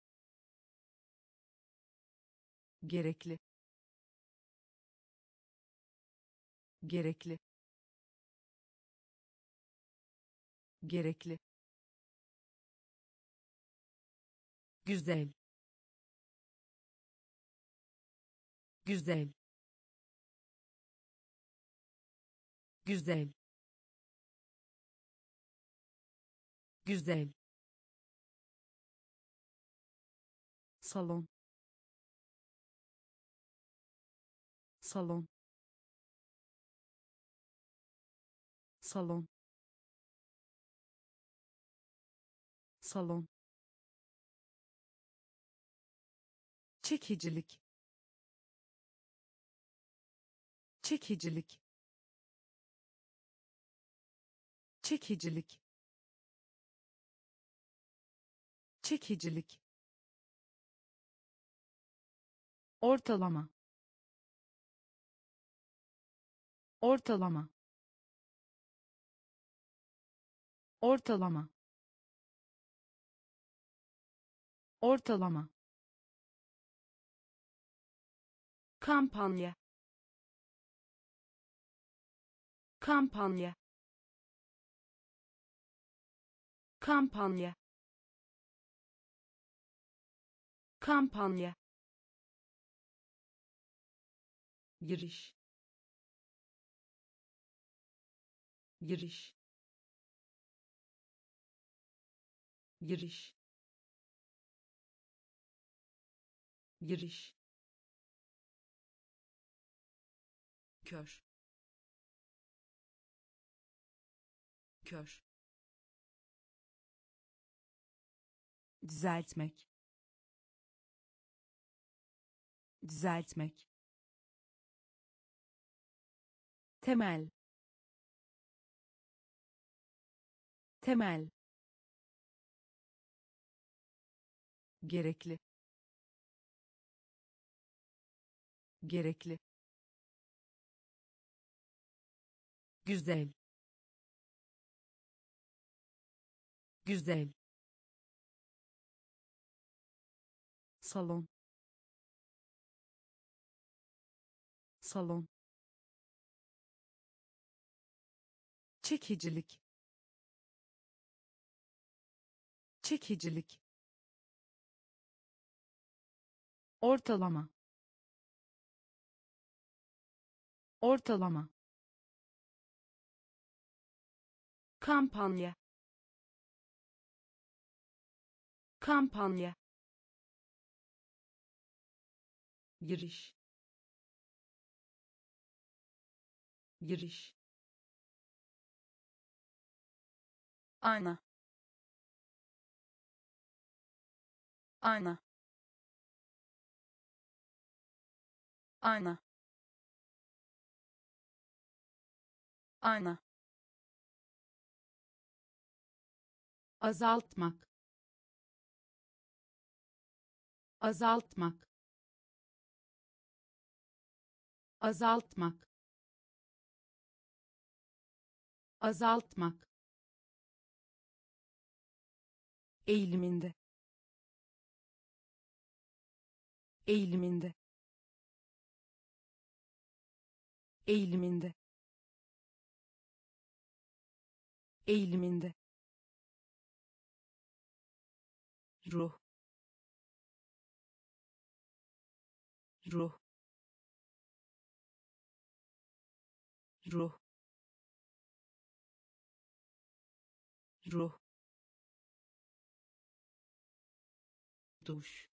gerekli, gerekli, gerekli, güzel, güzel, güzel, güzel, salon, salon, salon, salon, çekicilik, çekicilik, çekicilik, çekicilik, ortalama, ortalama, ortalama, ortalama, kampanya, kampanya, kampanya, kampanya, giriş, giriş, giriş, giriş, kör, kör, düzeltmek, düzeltmek, temel, temel, gerekli, gerekli, güzel, güzel, salon, salon, çekicilik, çekicilik, ortalama, ortalama, kampanya, kampanya, giriş, giriş, ayna ayna ayna ayna azaltmak, azaltmak, azaltmak, azaltmak, eğiliminde eğiliminde eğiliminde eğiliminde ruh ruh ruh ruh duş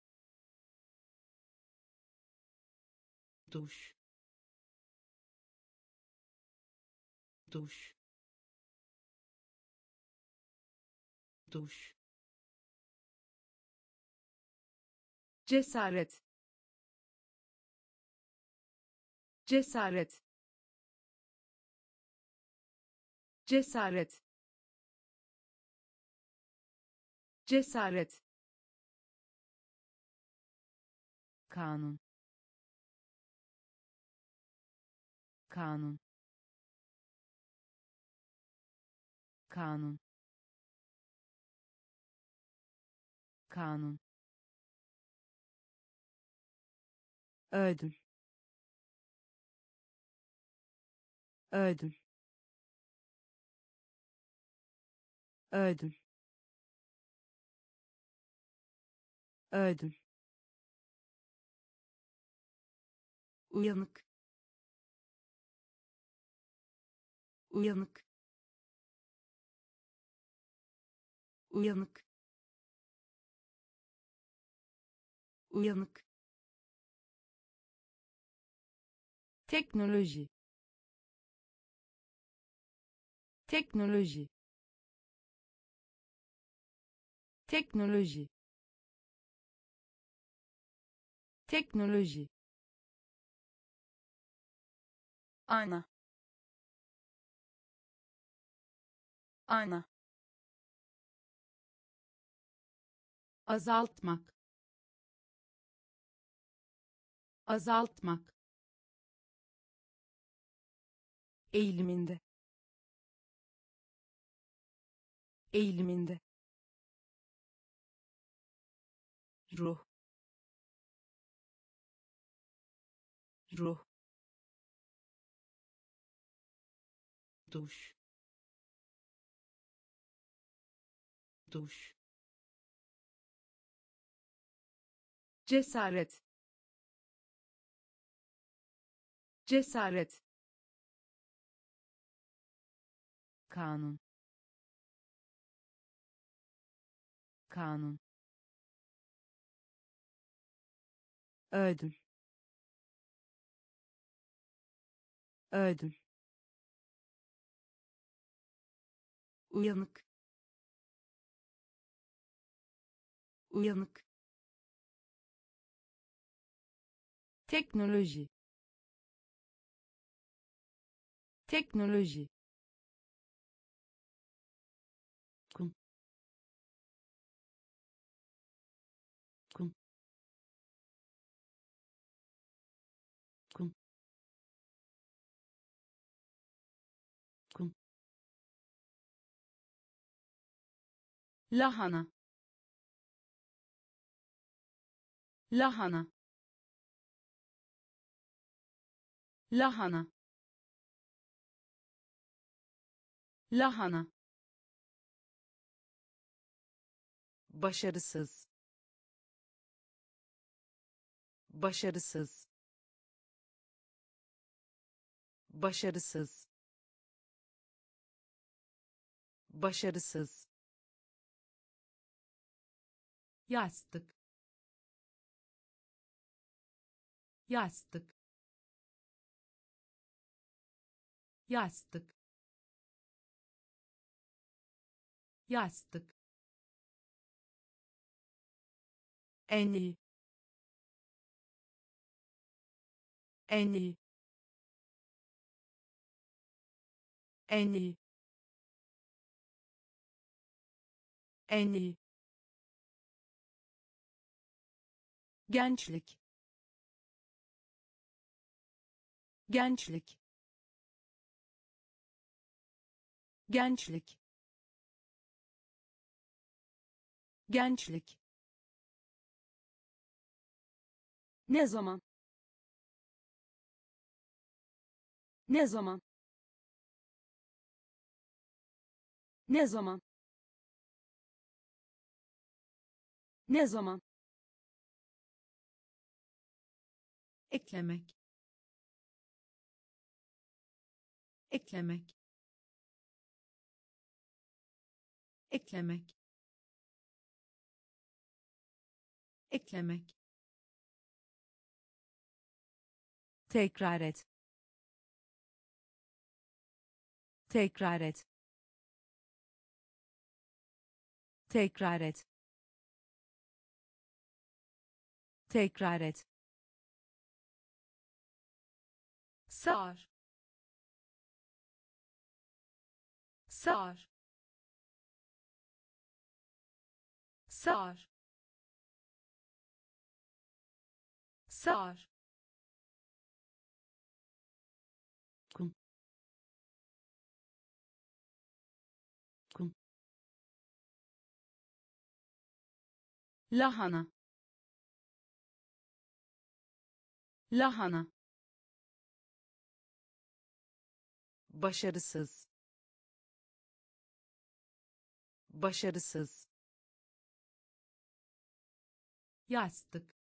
duş duş duş cesaret, cesaret, cesaret, cesaret, kanun kanun kanun kanun ödül ödül ödül ödül uyanık, uyanık, uyanık, uyanık, teknoloji, teknoloji, teknoloji, teknoloji, ayna ayna azaltmak, azaltmak, eğiliminde eğiliminde ruh ruh duş duş cesaret, cesaret, kanun kanun ödül ödül uyanık, uyanık, teknoloji, teknoloji, kum, kum, kum, kum, lahana, lahana, lahana, lahana, başarısız başarısız başarısız başarısız yastık, yastık, yastık, yastık, en iyi, en iyi, en iyi, en iyi, gençlik, gençlik, gençlik, gençlik, ne zaman, ne zaman, ne zaman, ne zaman, eklemek, eklemek, eklemek, eklemek, tekrar et, tekrar et, tekrar et, tekrar et, sar, sar, sar, sar, kum, kum, lahana, lahana, başarısız, başarısız, yastık,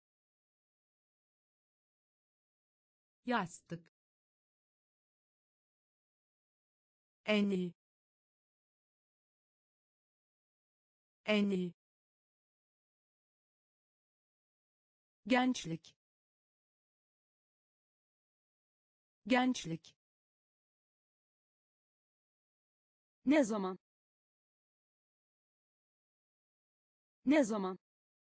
yastık, en iyi, en iyi, gençlik, gençlik, ne zaman, ne zaman,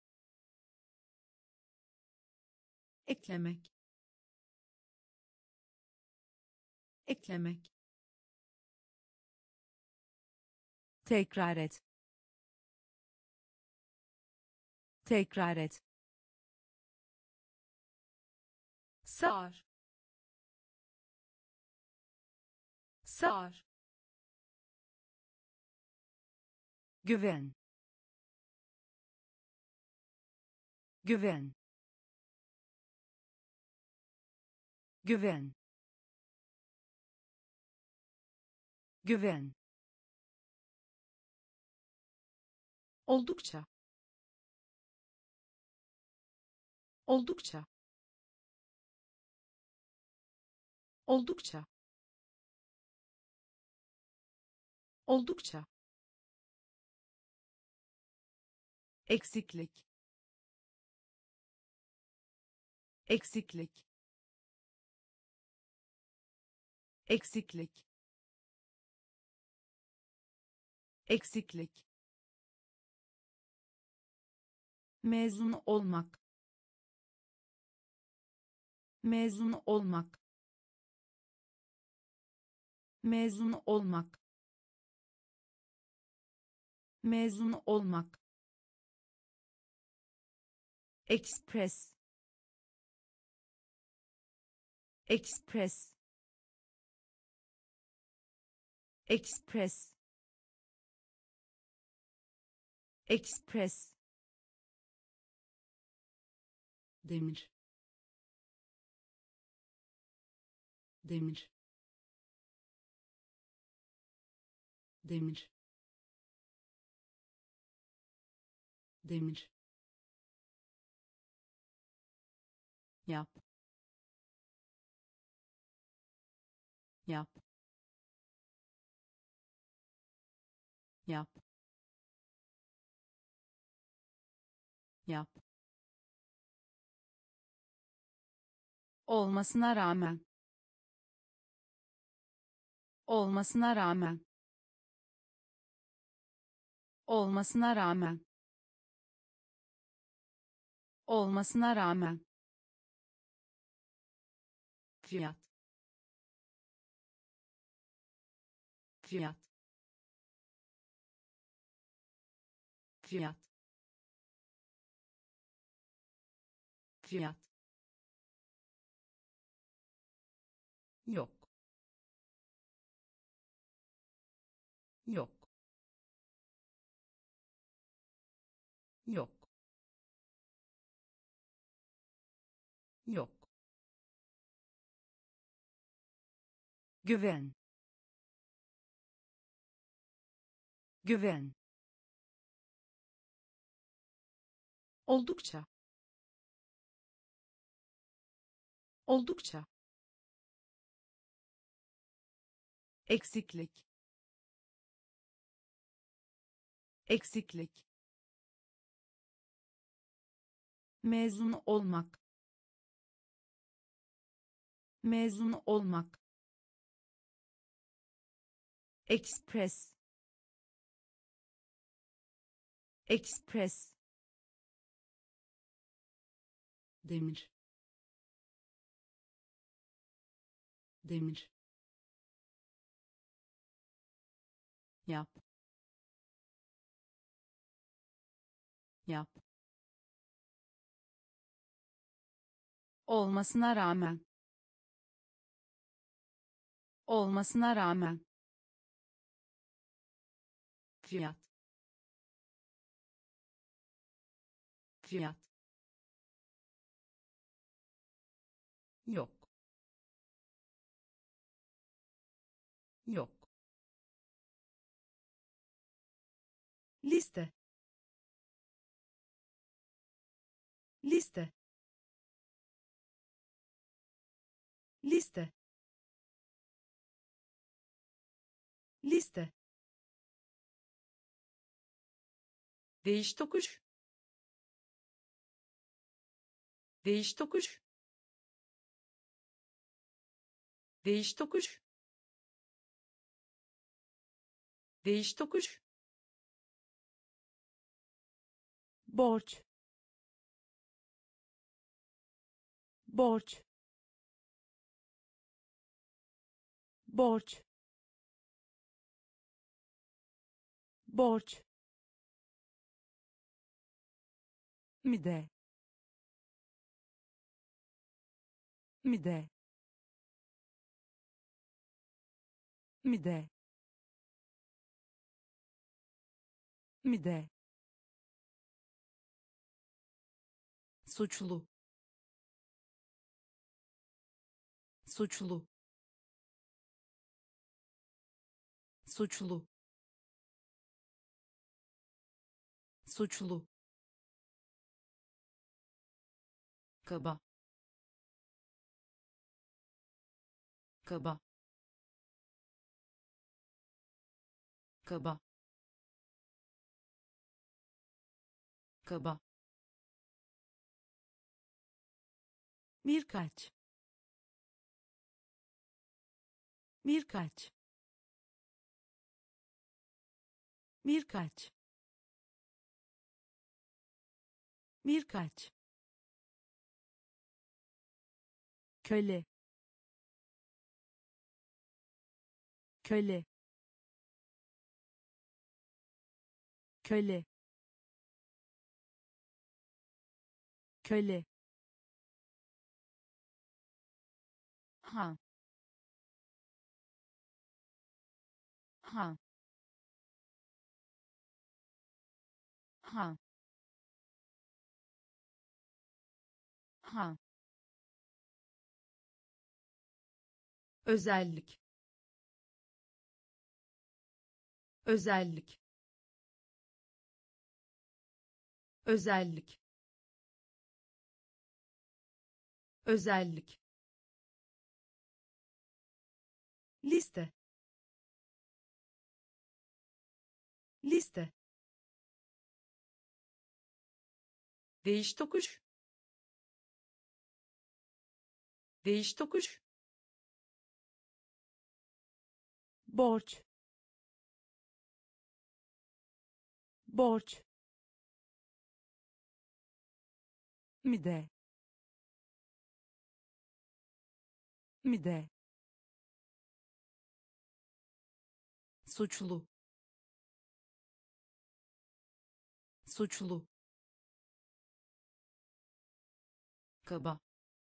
eklemek, eklemek, tekrar et, tekrar et, sar, sar, güven, güven, güven, güven, oldukça, oldukça, oldukça, oldukça, eksiklik, eksiklik, eksiklik, eksiklik, mezun olmak, mezun olmak, mezun olmak, mezun olmak, express, express, express, express, demir, demir, demir, demir, yap, yap, yap, yap, olmasına rağmen, olmasına rağmen, olmasına rağmen olmasına rağmen fiyat fiyat fiyat fiyat yok yok yok yok güven güven oldukça oldukça eksiklik eksiklik mezun olmak mezun olmak Express Express demir demir yap yap olmasına rağmen olmasına rağmen fiyat fiyat yok yok liste liste liste liste değiş tokuş değiş tokuş değiş tokuş değiş tokuş borç borç borç borç mide mide mide mide suçlu suçlu suçlu suçlu kaba kaba kaba kaba birkaç birkaç birkaç birkaç köle köle köle köle ha ha ha ha özellik özellik özellik özellik liste liste değiş tokuş değiş tokuş borç borç, mide, mide, suçlu, suçlu, kaba,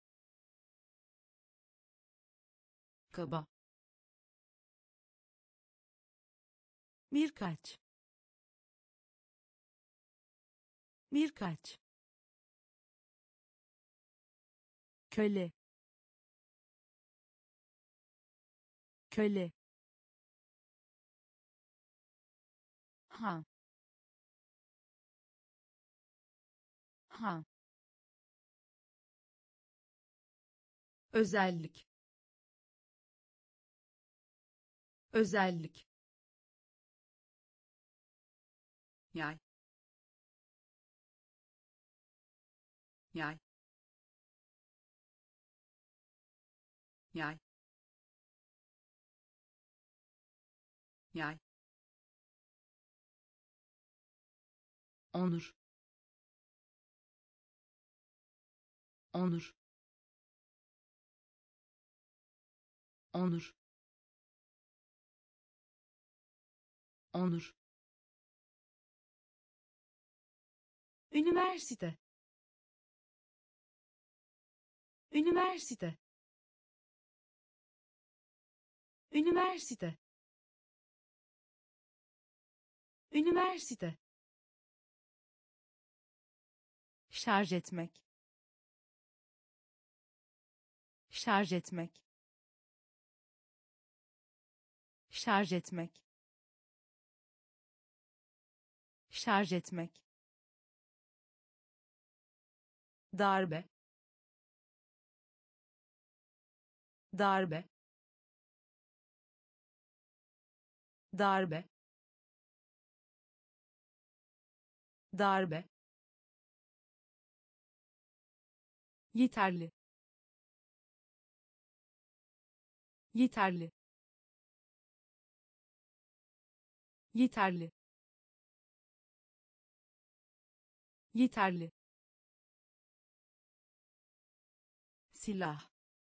kaba, birkaç, birkaç, köle, köle, ha, ha, özellik, özellik, yay, yay, yay, yay, onur, onur, onur, onur, üniversite, üniversite, üniversite, üniversite, şarj etmek, şarj etmek, şarj etmek, şarj etmek, darbe, darbe, darbe, darbe, yeterli, yeterli, yeterli, yeterli, silah,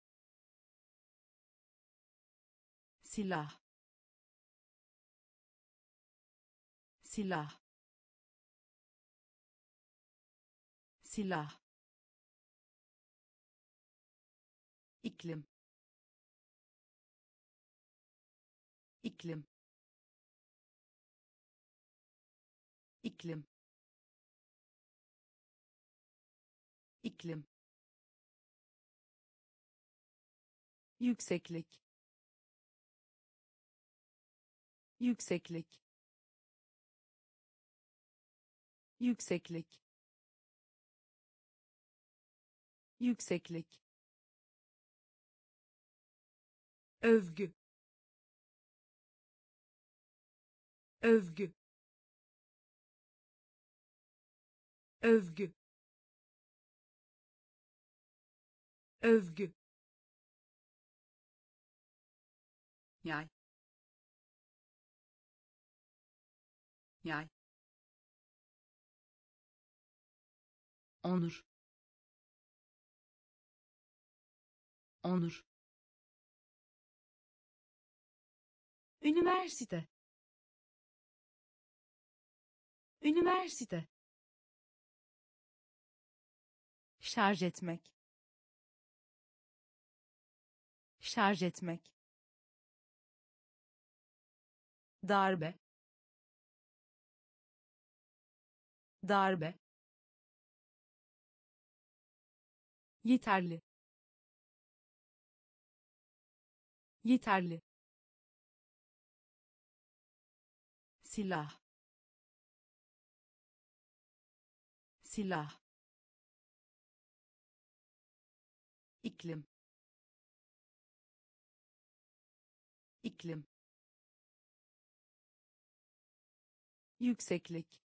silah, silah, silah, iklim, iklim, iklim, iklim, yükseklik, yükseklik, yükseklik, yükseklik, övgü, övgü, övgü, övgü, yay, yay, onur, onur, üniversite, üniversite, şarj etmek, şarj etmek, darbe, darbe, yeterli, yeterli, silah, silah, iklim, iklim, yükseklik,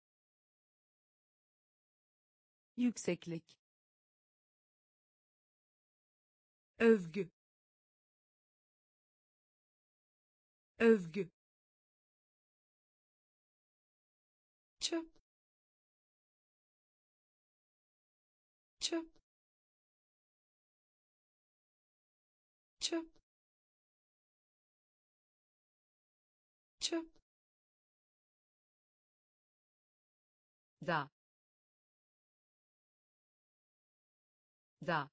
yükseklik, övgü, övgü, çöp, da da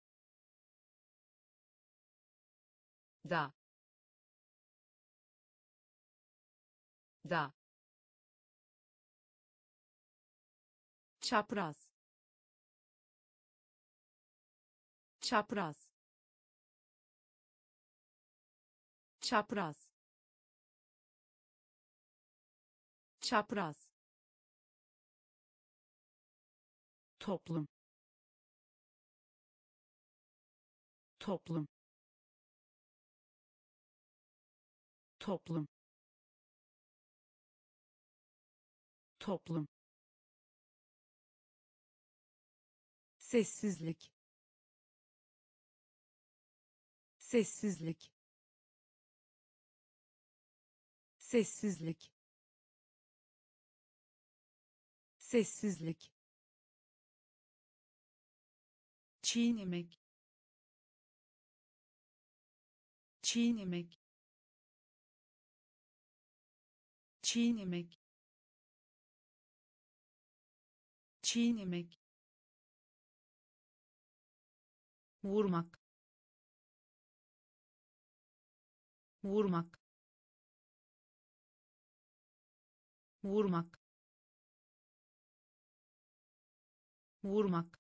da da çapraz çapraz çapraz çapraz toplum toplum toplum toplum sessizlik sessizlik sessizlik sessizlik çiğnemek çiğnemek çiğnemek çiğnemek vurmak vurmak vurmak vurmak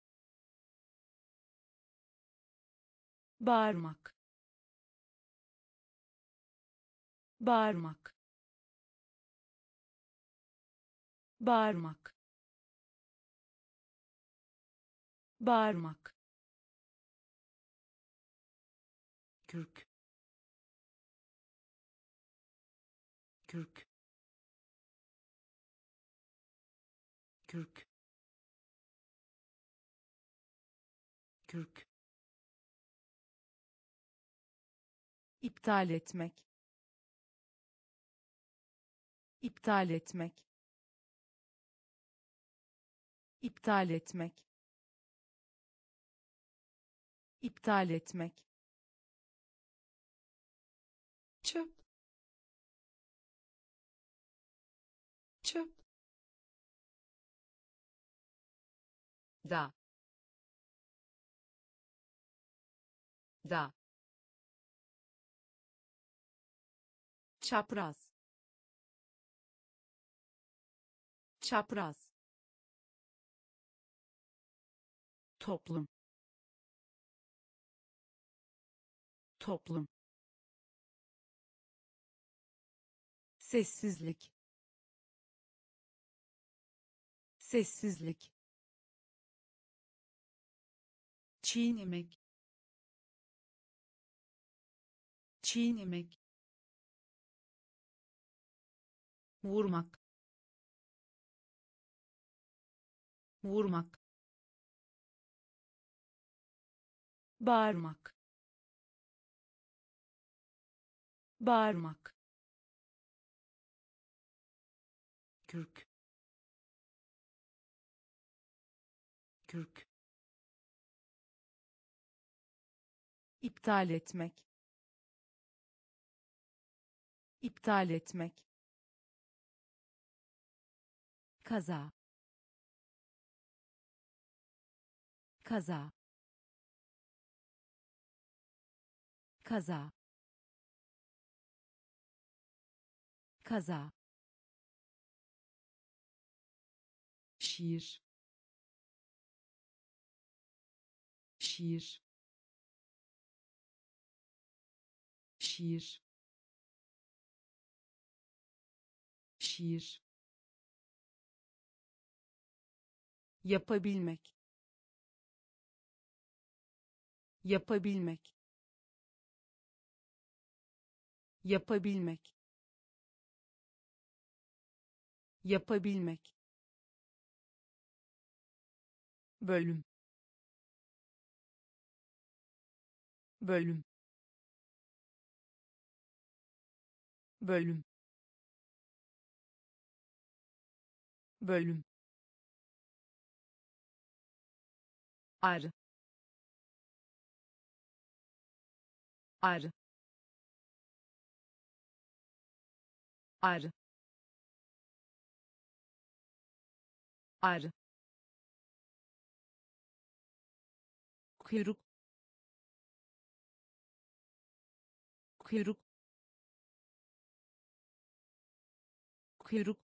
bağırmak bağırmak bağırmak bağırmak kürk kürk kürk kürk iptal etmek iptal etmek iptal etmek iptal etmek çöp, çöp, da da çapraz çapraz toplum toplum sessizlik sessizlik çiğnemek çiğnemek vurmak vurmak bağırmak bağırmak kürk kürk iptal etmek iptal etmek kaza kaza kaza kaza şiir şiir şiir şiir yapabilmek yapabilmek yapabilmek yapabilmek bölüm bölüm bölüm bölüm arı arı arı arı kuyruk kuyruk kuyruk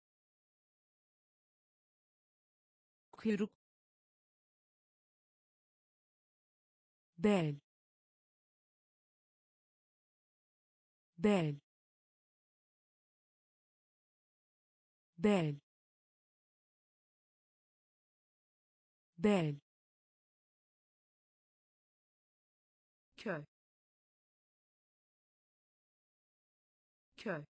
kuyruk bel bel bel bel köy köy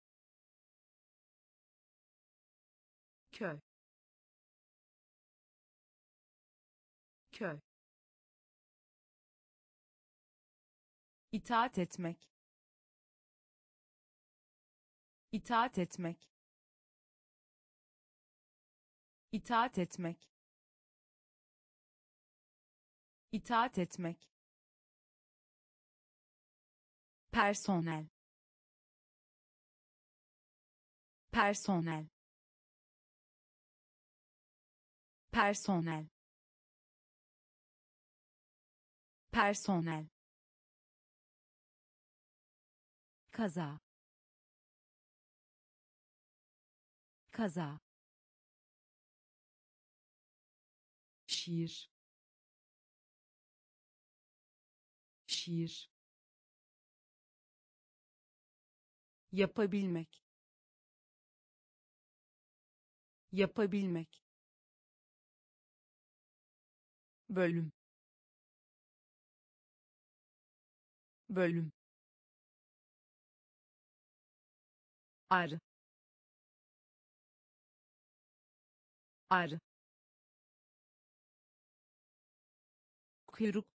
köy köy itaat etmek itaat etmek itaat etmek itaat etmek personel personel personel personel kaza kaza şiir şiir yapabilmek yapabilmek bölüm bölüm arı arı kuyruk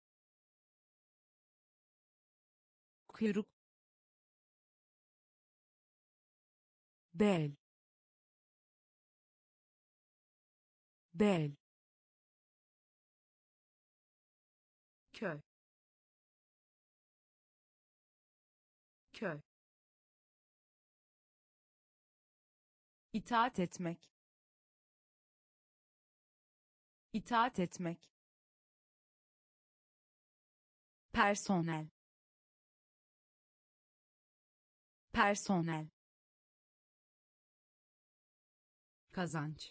kuyruk bel bel köy köy itaat etmek itaat etmek personel personel kazanç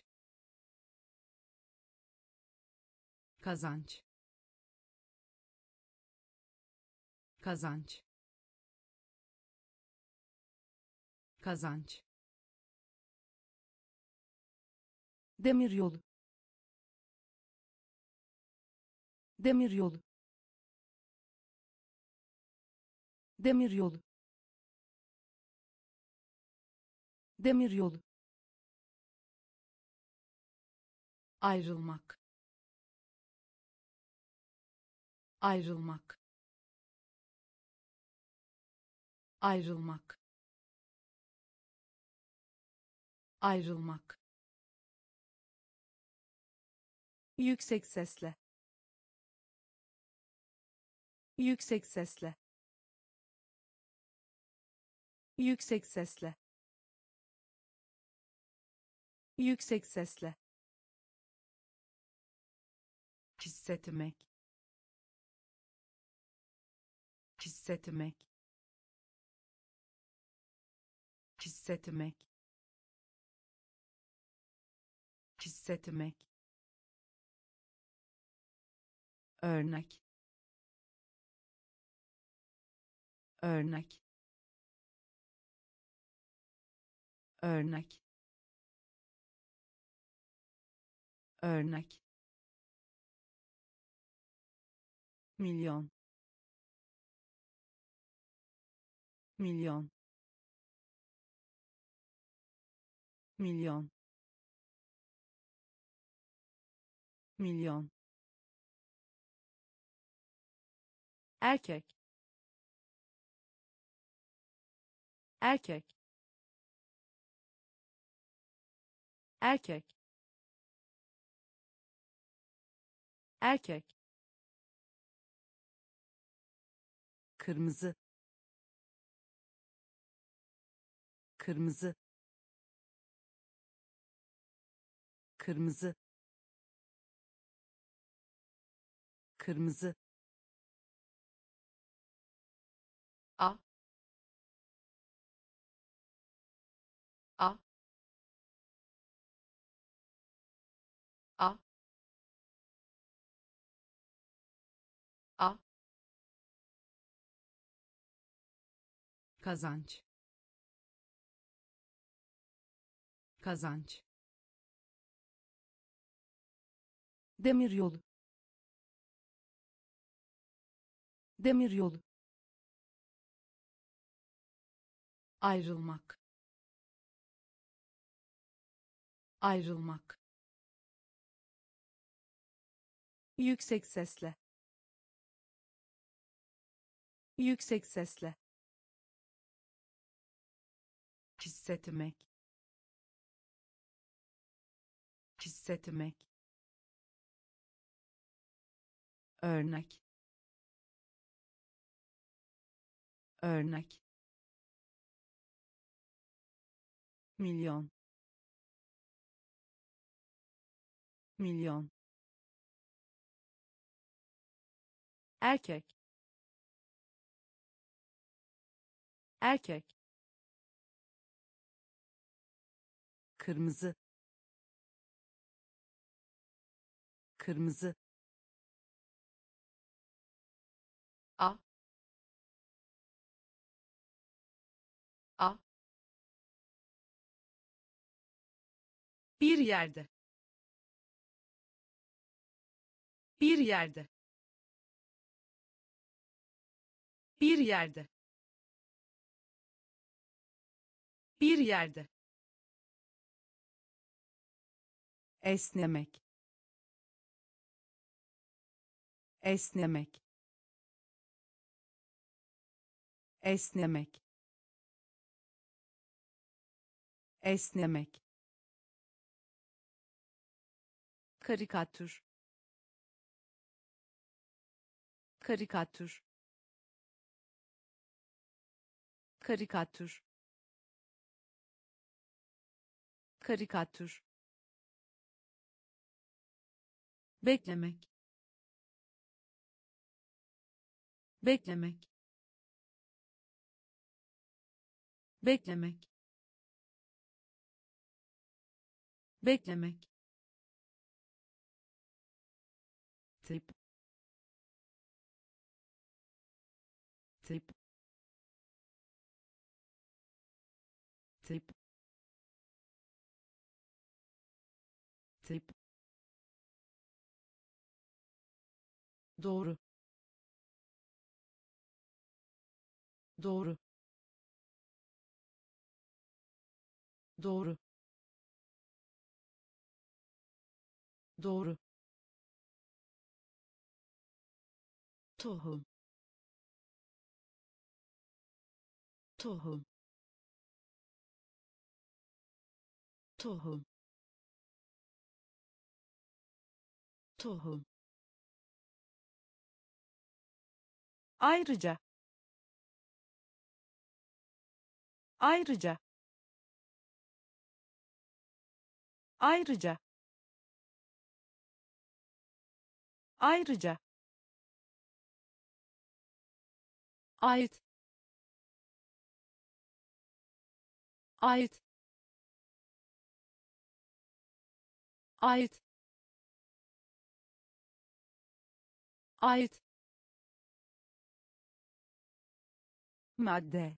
kazanç kazanç kazanç demiryolu demiryolu demiryolu demiryolu ayrılmak ayrılmak ayrılmak ayrılmak yüksek sesle yüksek sesle yüksek sesle yüksek sesle hissetmek hissetmek hissetmek hissetmek örnek örnek örnek örnek milyon milyon milyon milyon erkek erkek erkek erkek kırmızı kırmızı kırmızı kırmızı A. A. A. A. kazanç kazanç demiryolu demiryolu ayrılmak ayrılmak yüksek sesle yüksek sesle hissetmek hissetmek örnek örnek milyon milyon erkek erkek kırmızı kırmızı A. A. bir yerde bir yerde bir yerde bir yerde esnemek esnemek esnemek esnemek karikatür karikatür karikatür karikatür beklemek beklemek beklemek beklemek tip tip tip tip doğru doğru doğru doğru tohum tohum tohum tohum ayrıca ayrıca ayrıca ayrıca ait ait ait ait madde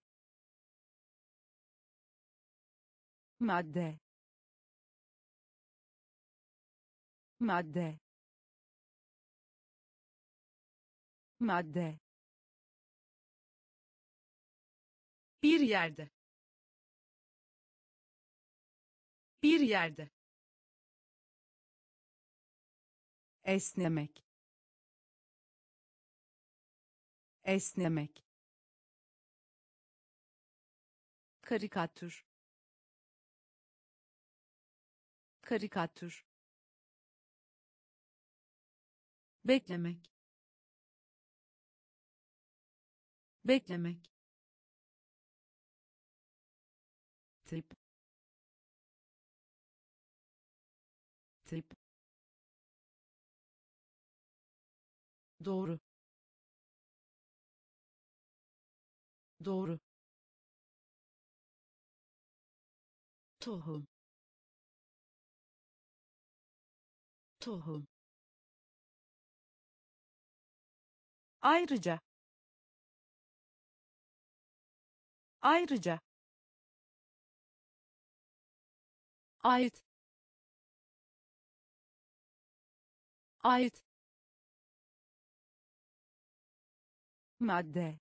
madde madde madde bir yerde bir yerde esnemek esnemek karikatür karikatür beklemek beklemek tip tip doğru doğru tohum tohum ayrıca ayrıca ait ait madde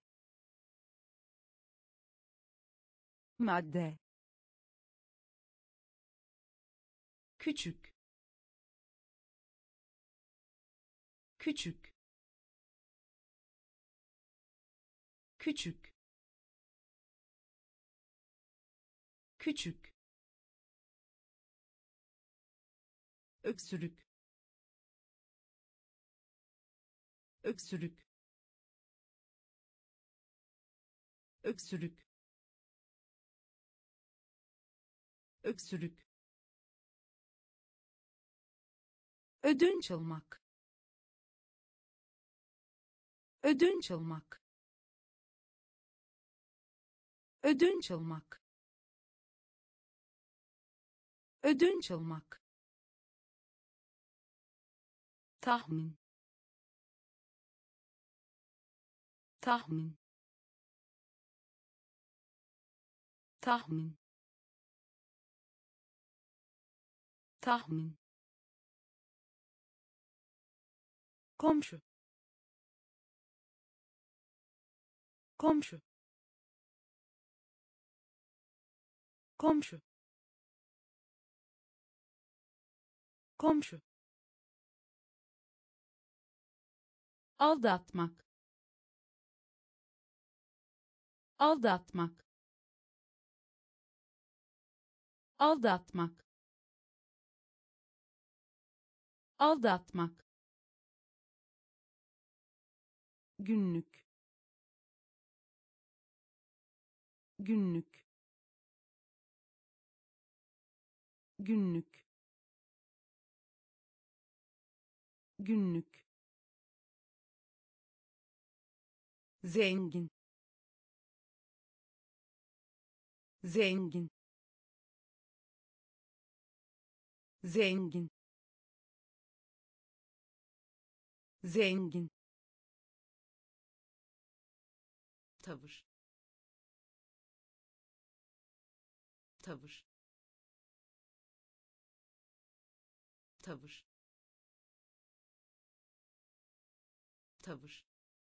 madde küçük küçük küçük küçük öksürük öksürük öksürük öksürük ödünç almak ödünç almak ödünç almak ödünç almak tahmin tahmin tahmin tahmin komşu komşu komşu komşu aldatmak aldatmak aldatmak aldatmak günlük günlük günlük günlük zengin zengin zengin zengin tavır tavır tavır tavır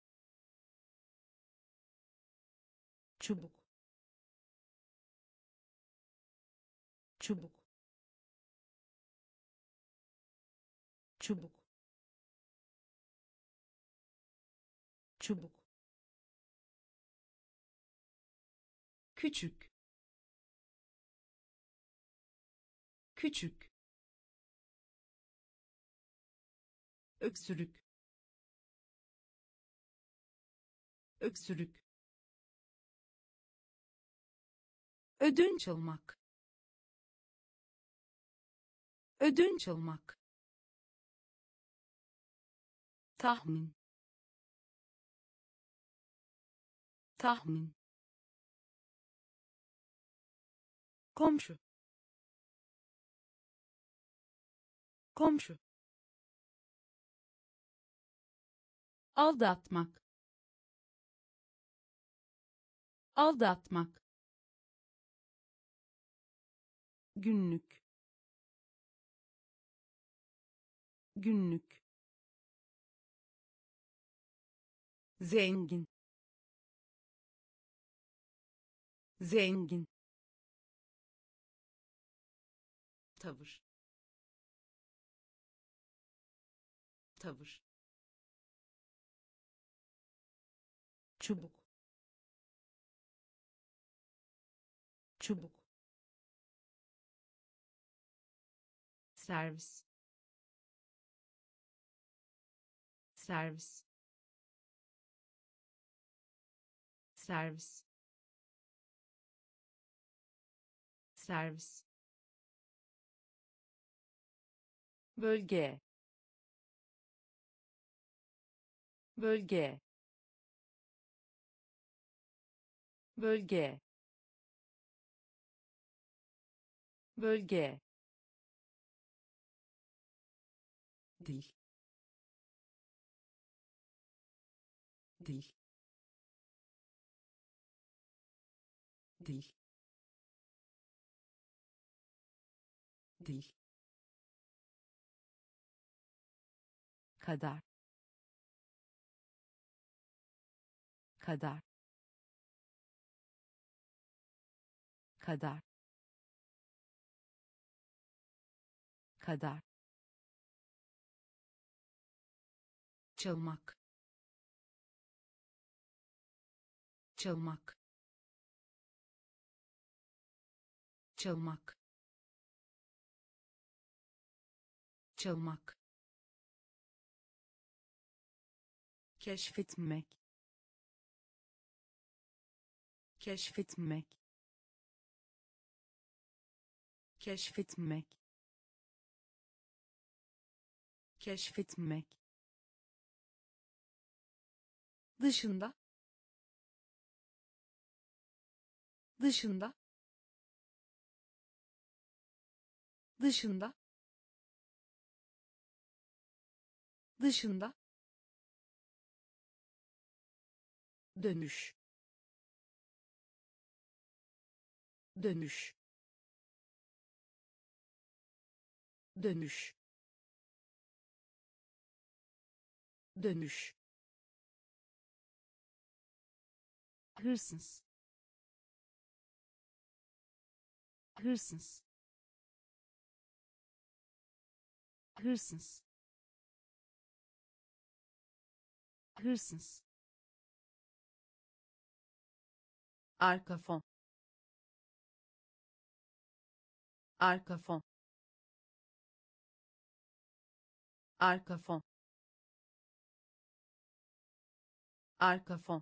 çubuk çubuk çubuk çubuk küçük küçük öksürük öksürük ödünç almak ödünç almak tahmin tahmin komşu komşu aldatmak aldatmak günlük günlük zengin zengin tavır tavır çubuk çubuk servis servis servis servis, bölge, bölge, bölge, bölge, dil, dil, dil, dil, kadar, kadar, kadar, kadar, çalmak, çalmak, çalmak, çalmak, keşfetmek, keşfetmek, keşfetmek, keşfetmek, dışında, dışında, dışında, dışında, dönüş, dönüş, dönüş, dönüş, hırsız, hırsız, hırsız, hırsız, arka fon, arka fon, arka fon, arka fon,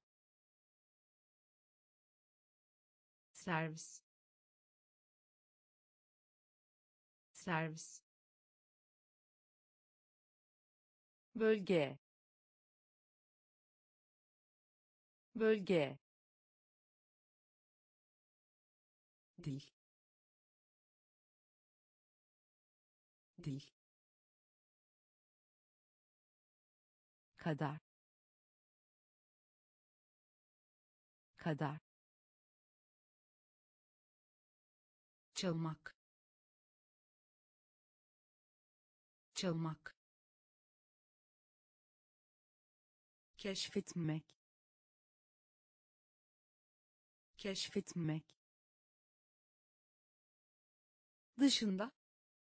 servis, servis, bölge, bölge, dil, dil, kadar, kadar, çalmak, çalmak, keşfetmek, keşfetmek, dışında,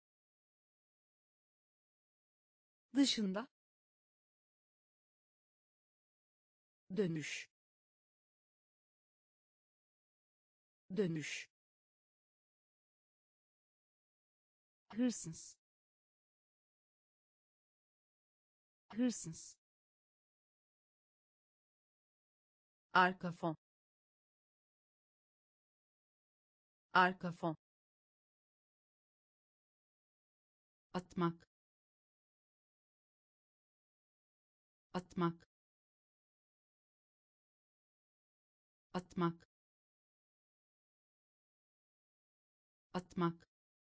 dışında, dönüş, dönüş, hırsız, hırsız, arka fon, arka fon, atmak, atmak, atmak, atmak,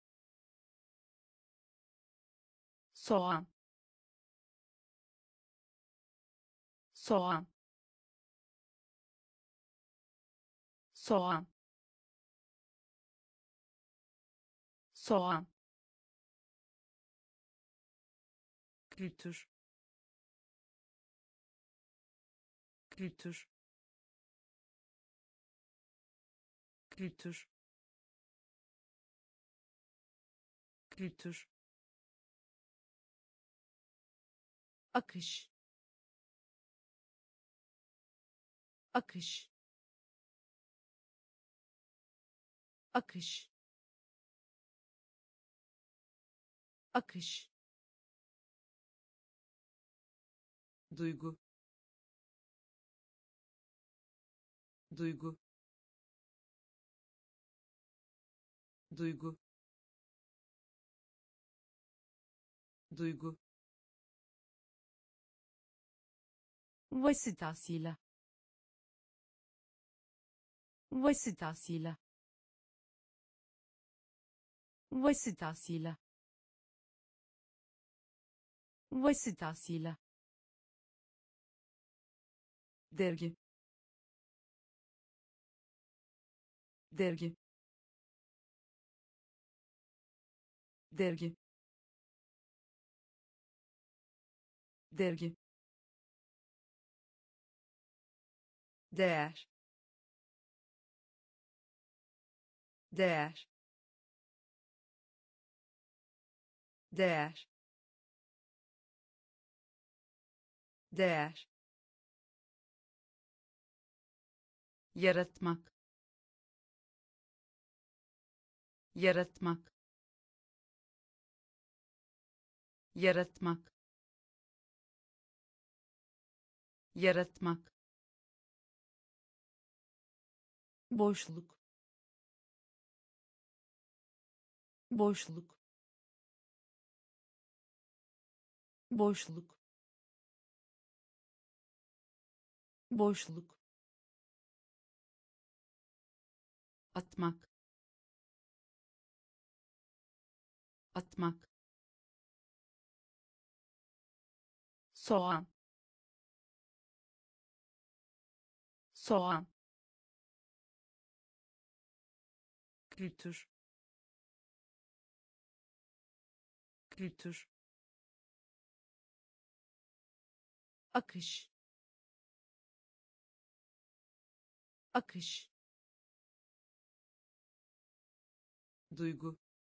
soğan, soğan, soğan, soğan, kültür, kültür, kültür, kültür, akış, akış, akış, akış, duygu, duygu, duygu, duygu, vasıtasıyla, vasıtasıyla, vasıtasıyla, vasıtasıyla, dergi, dergi, dergi, dergi, değer, değer, değer, değer, yaratmak, yaratmak, yaratmak, yaratmak, boşluk, boşluk, boşluk, boşluk, atmak, atmak, soğan, soğan, kültür, kültür, akış, akış, duygu,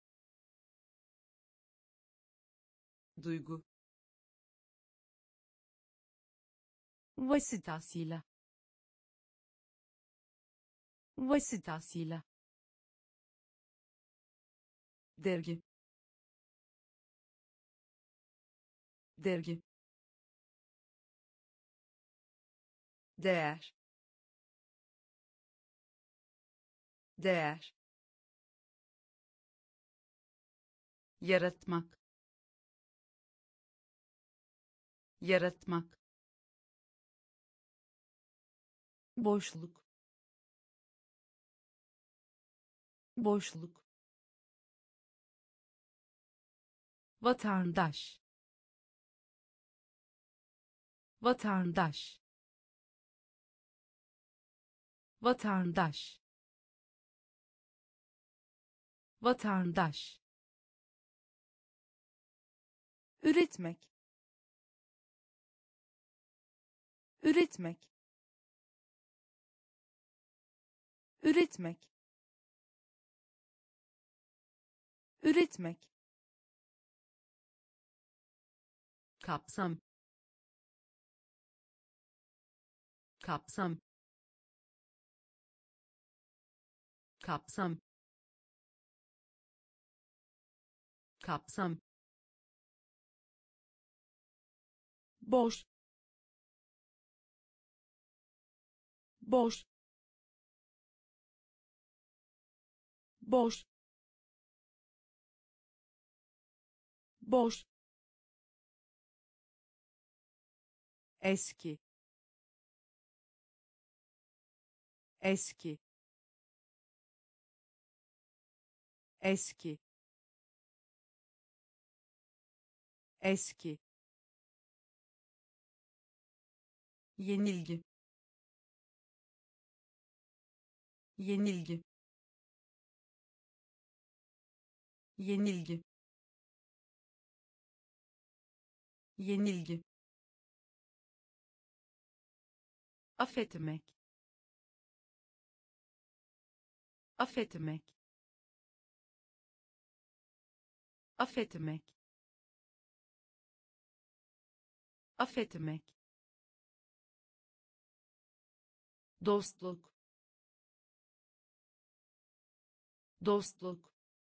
duygu, vasıtasıyla, vasıtasıyla, dergi, dergi, değer, değer, yaratmak, yaratmak, boşluk, boşluk, vatandaş, vatandaş, vatandaş, vatandaş, üretmek, üretmek, üretmek, üretmek, kapsam, kapsam, kapsam, kapsam, boş, boş, boş, boş, eski, eski, eski, eski, yenilgi, yenilgi, yenilgi, yenilgi, affetmek, affetmek, affetmek, affetmek, dostluk, dostluk,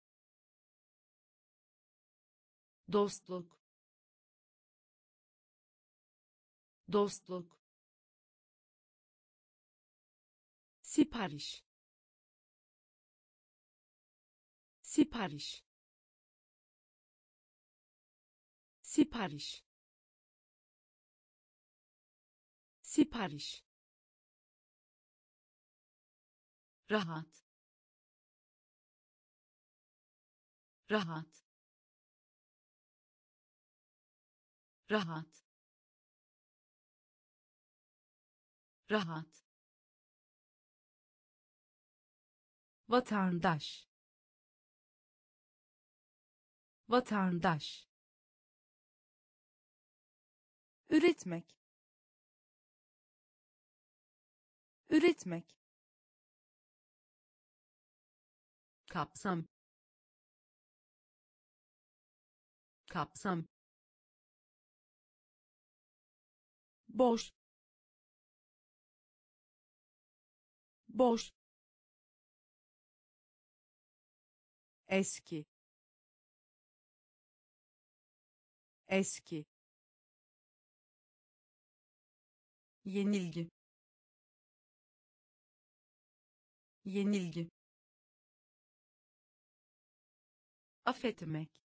dostluk, dostluk, sipariş, sipariş, sipariş, sipariş, rahat, rahat, rahat, rahat, vatandaş, vatandaş, üretmek, üretmek, kapsam, kapsam, boş, boş, eski, eski, yenilgi, yenilgi, affetmek,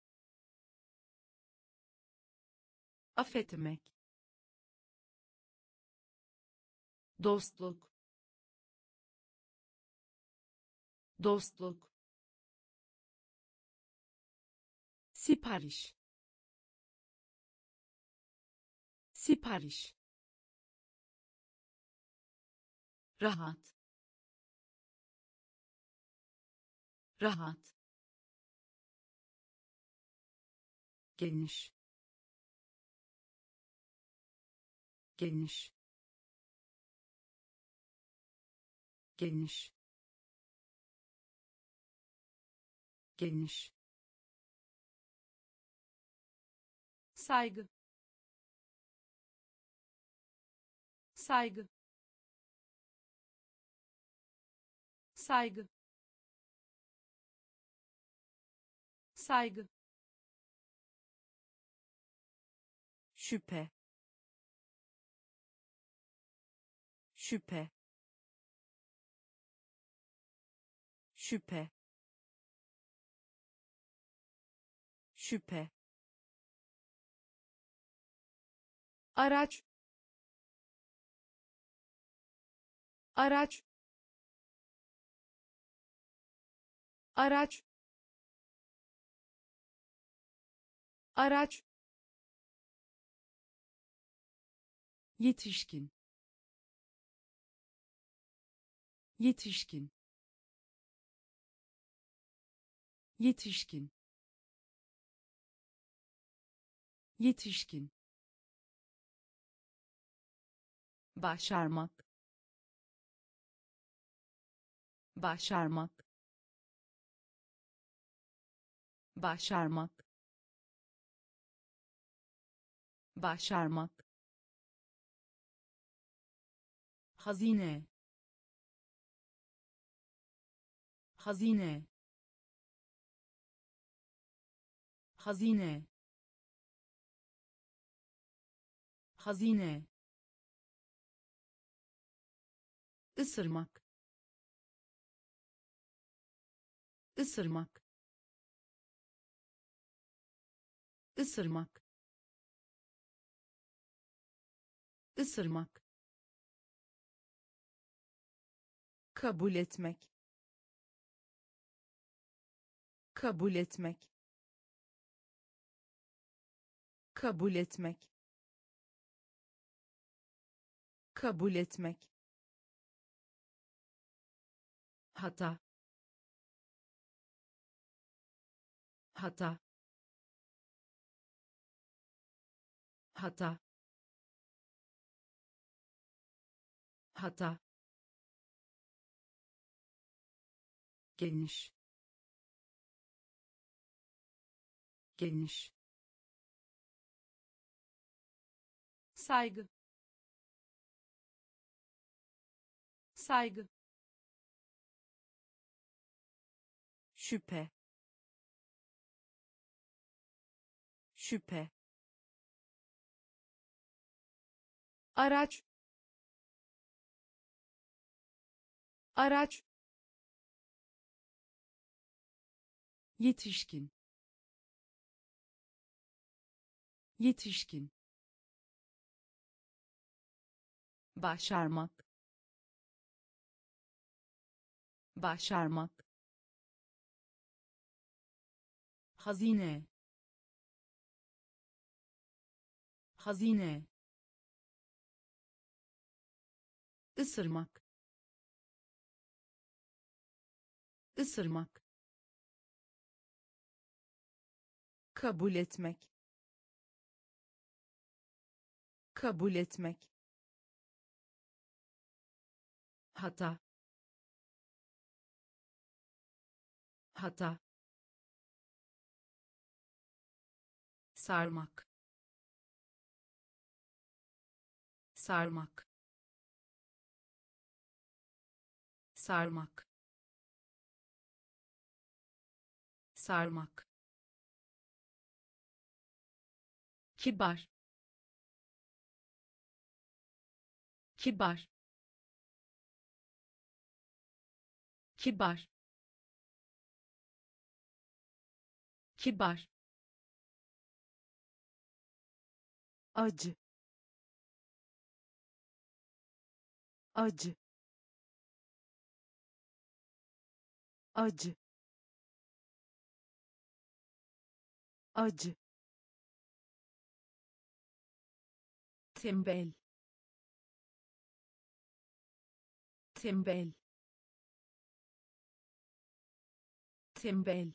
affetmek, dostluk, dostluk, sipariş, sipariş, rahat, rahat, geniş, geniş, geniş, geniş, saygı, saygı, saygı, saygı, şüphe, şüphe, şüphe, şüphe, araç, araç, araç, araç, yetişkin, yetişkin, yetişkin, yetişkin, başarmak, başarmak, başarmak, başarmak, hazine, hazine, hazine, hazine, ısırmak, ısırmak, ısırmak, ısırmak, kabul etmek, kabul etmek, kabul etmek, kabul etmek, hata, hata, hata, hata, geniş, geniş, saygı, saygı, şüphe, şüphe, araç, araç, yetişkin yetişkin başarmak başarmak hazine hazine ısırmak ısırmak kabul etmek kabul etmek hata hata sarmak sarmak sarmak sarmak kibar kibar kibar kibar acı acı acı acı tembel tembel tembel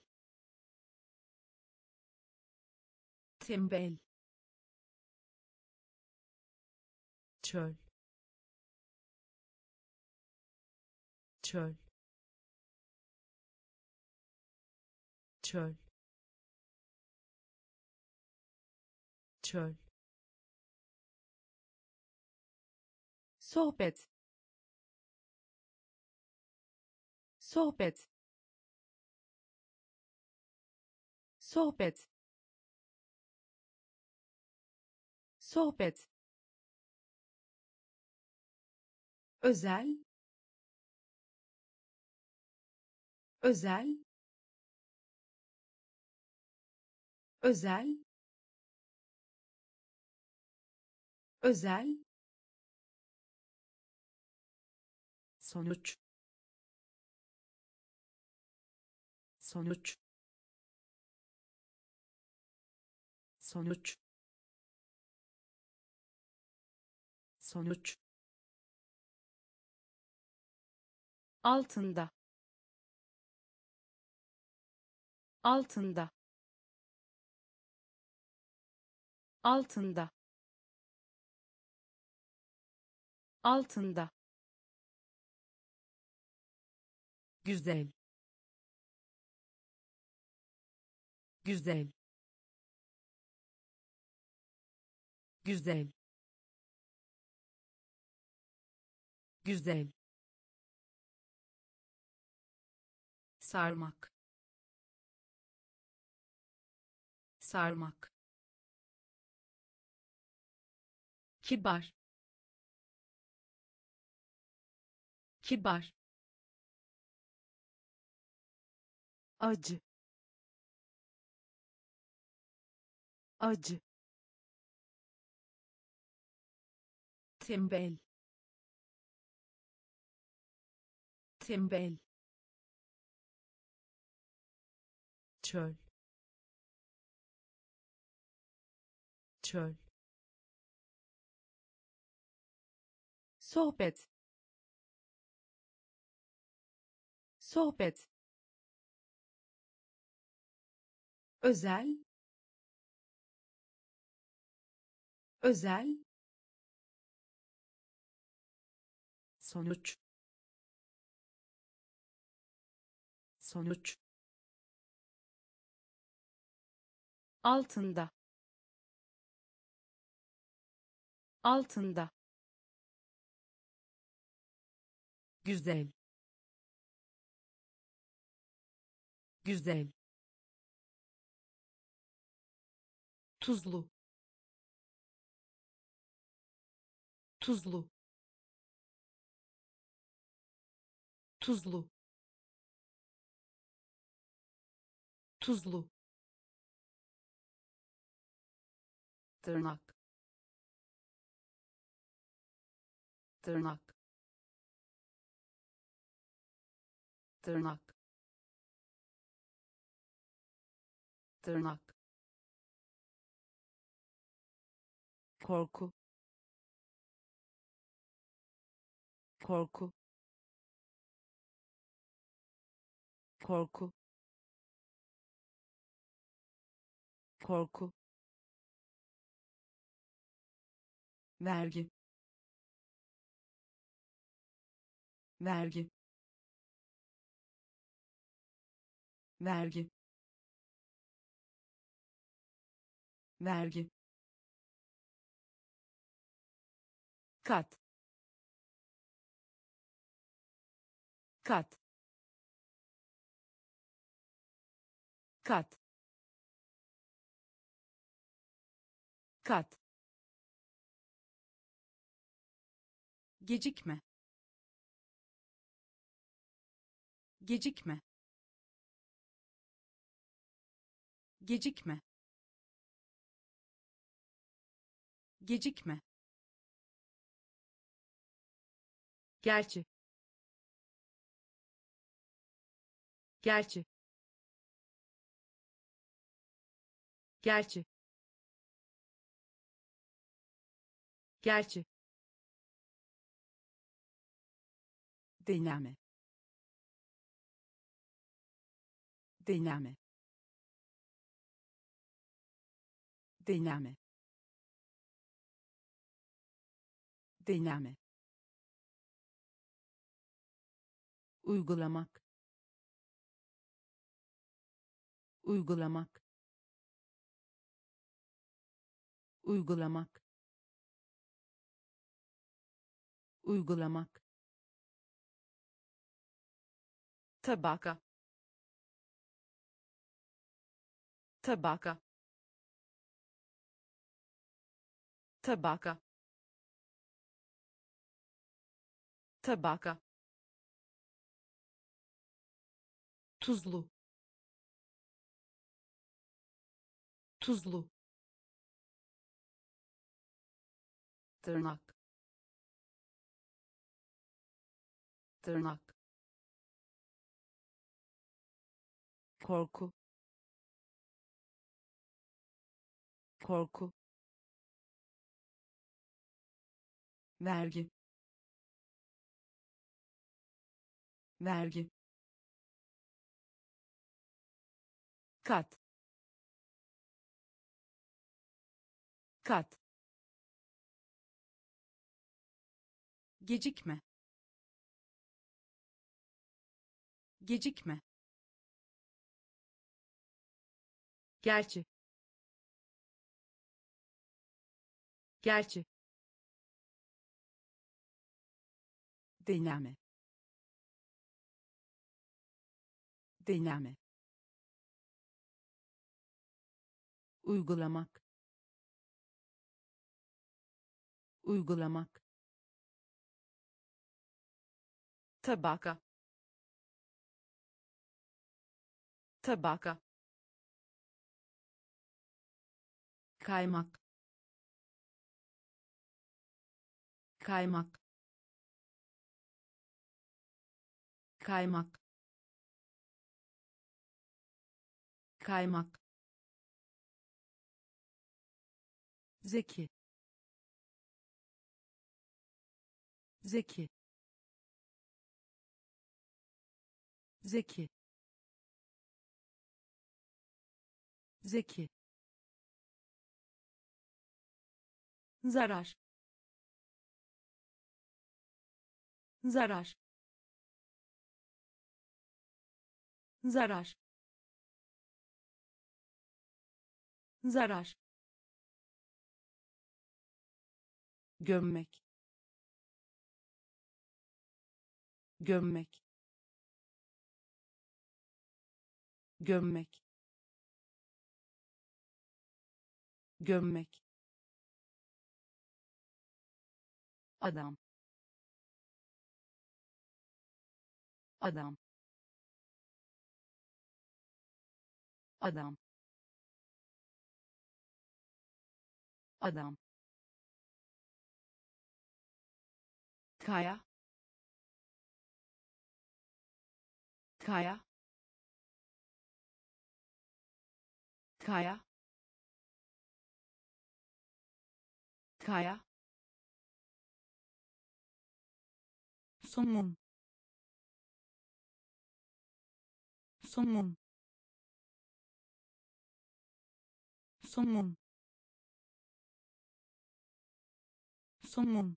tembel çöl çöl çöl çöl sohbet sohbet sohbet sohbet özel özel özel özel sonuç sonuç sonuç sonuç altında altında altında altında güzel güzel güzel güzel sarmak sarmak kibar kibar acı acı tembel tembel çöl çöl sohbet sohbet özel özel sonuç sonuç altında altında güzel güzel tuzlu tuzlu tuzlu tuzlu, tırnak, tırnak, tırnak, tırnak, korku, korku, korku, korku, vergi, vergi, vergi, vergi, kat, kat, kat, kat, gecikme, gecikme, gecikme, gecikme, gerçi, gerçi, gerçi, gerçi, deneme, deneme, deneme, deneme, uygulamak, uygulamak, uygulamak, uygulamak, tabaka, tabaka, tabaka, tabaka, tuzlu, tuzlu, tırnak, tırnak, korku, korku, vergi, vergi, kat, kat, gecikme, gecikme, gerçi, gerçi, deneme, deneme, uygulamak, uygulamak, tabaka, tabaka, kaymak, kaymak, kaymak, kaymak, zeki, zeki, zeki, zeki, zarar, zarar, zarar, zarar, gömmek, gömmek, gömmek, gömmek, adam, adam, adam adam kaya kaya kaya kaya somun somun somun somun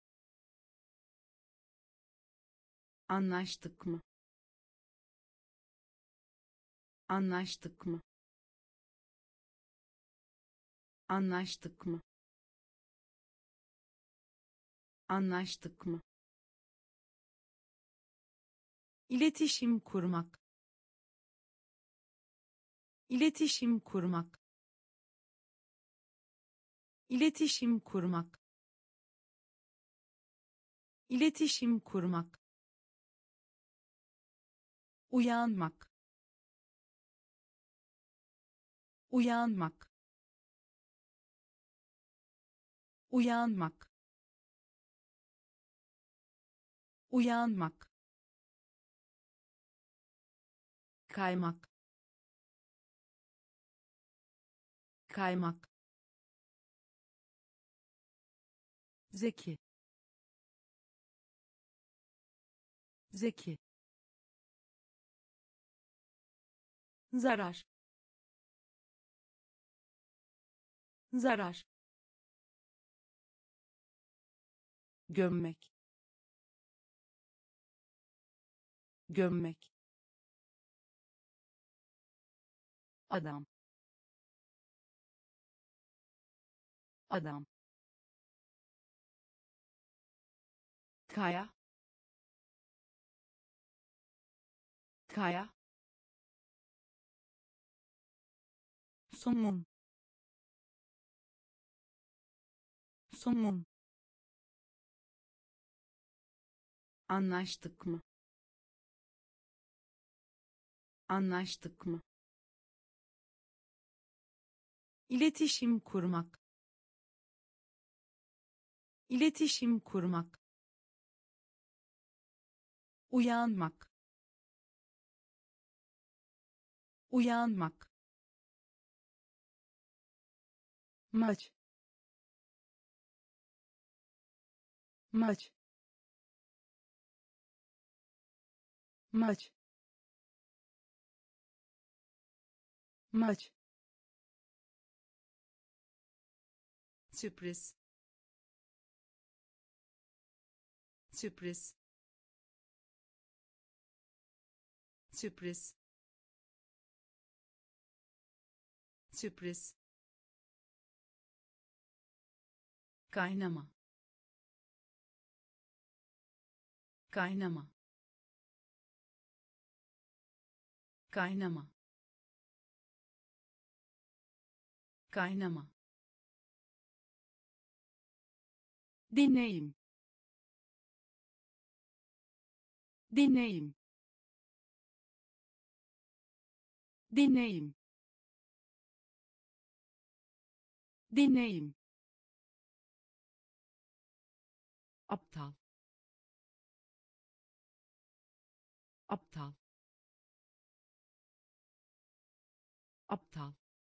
anlaştık mı anlaştık mı anlaştık mı anlaştık mı iletişim kurmak, iletişim kurmak, iletişim kurmak, iletişim kurmak, uyanmak, uyanmak, uyanmak, uyanmak, kaymak, kaymak, zeki, zeki, zarar, zarar, gömmek gömmek adam adam kaya kaya somun, somun, anlaştık mı anlaştık mı iletişim kurmak, iletişim kurmak, uyanmak, uyanmak, maç, maç, maç, maç, sürpriz, sürpriz, sürpriz, sürpriz, kaynama kaynama kaynama kaynama deneyim, deneyim, deneyim, deneyim, aptal aptal aptal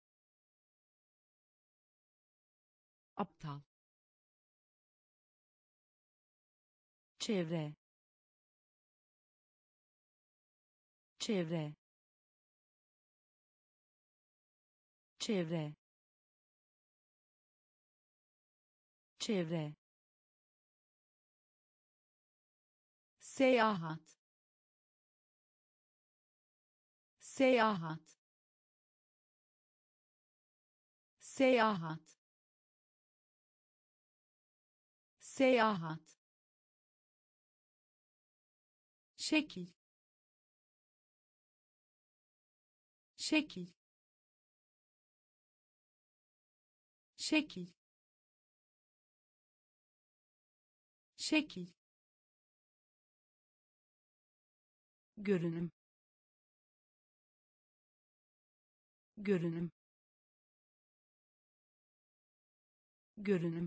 aptal çevre, çevre, çevre, çevre, seyahat, seyahat, seyahat, seyahat, şekil, şekil, şekil, şekil, görünüm, görünüm görünüm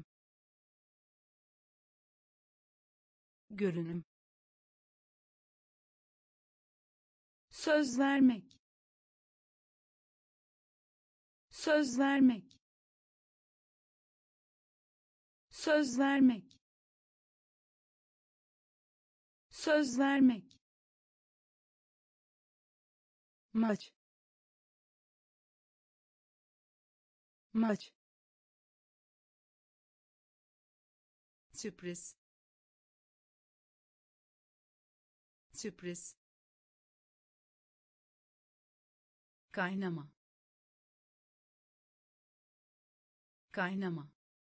görünüm söz vermek söz vermek söz vermek söz vermek maç maç sürpriz sürpriz kaynama kaynama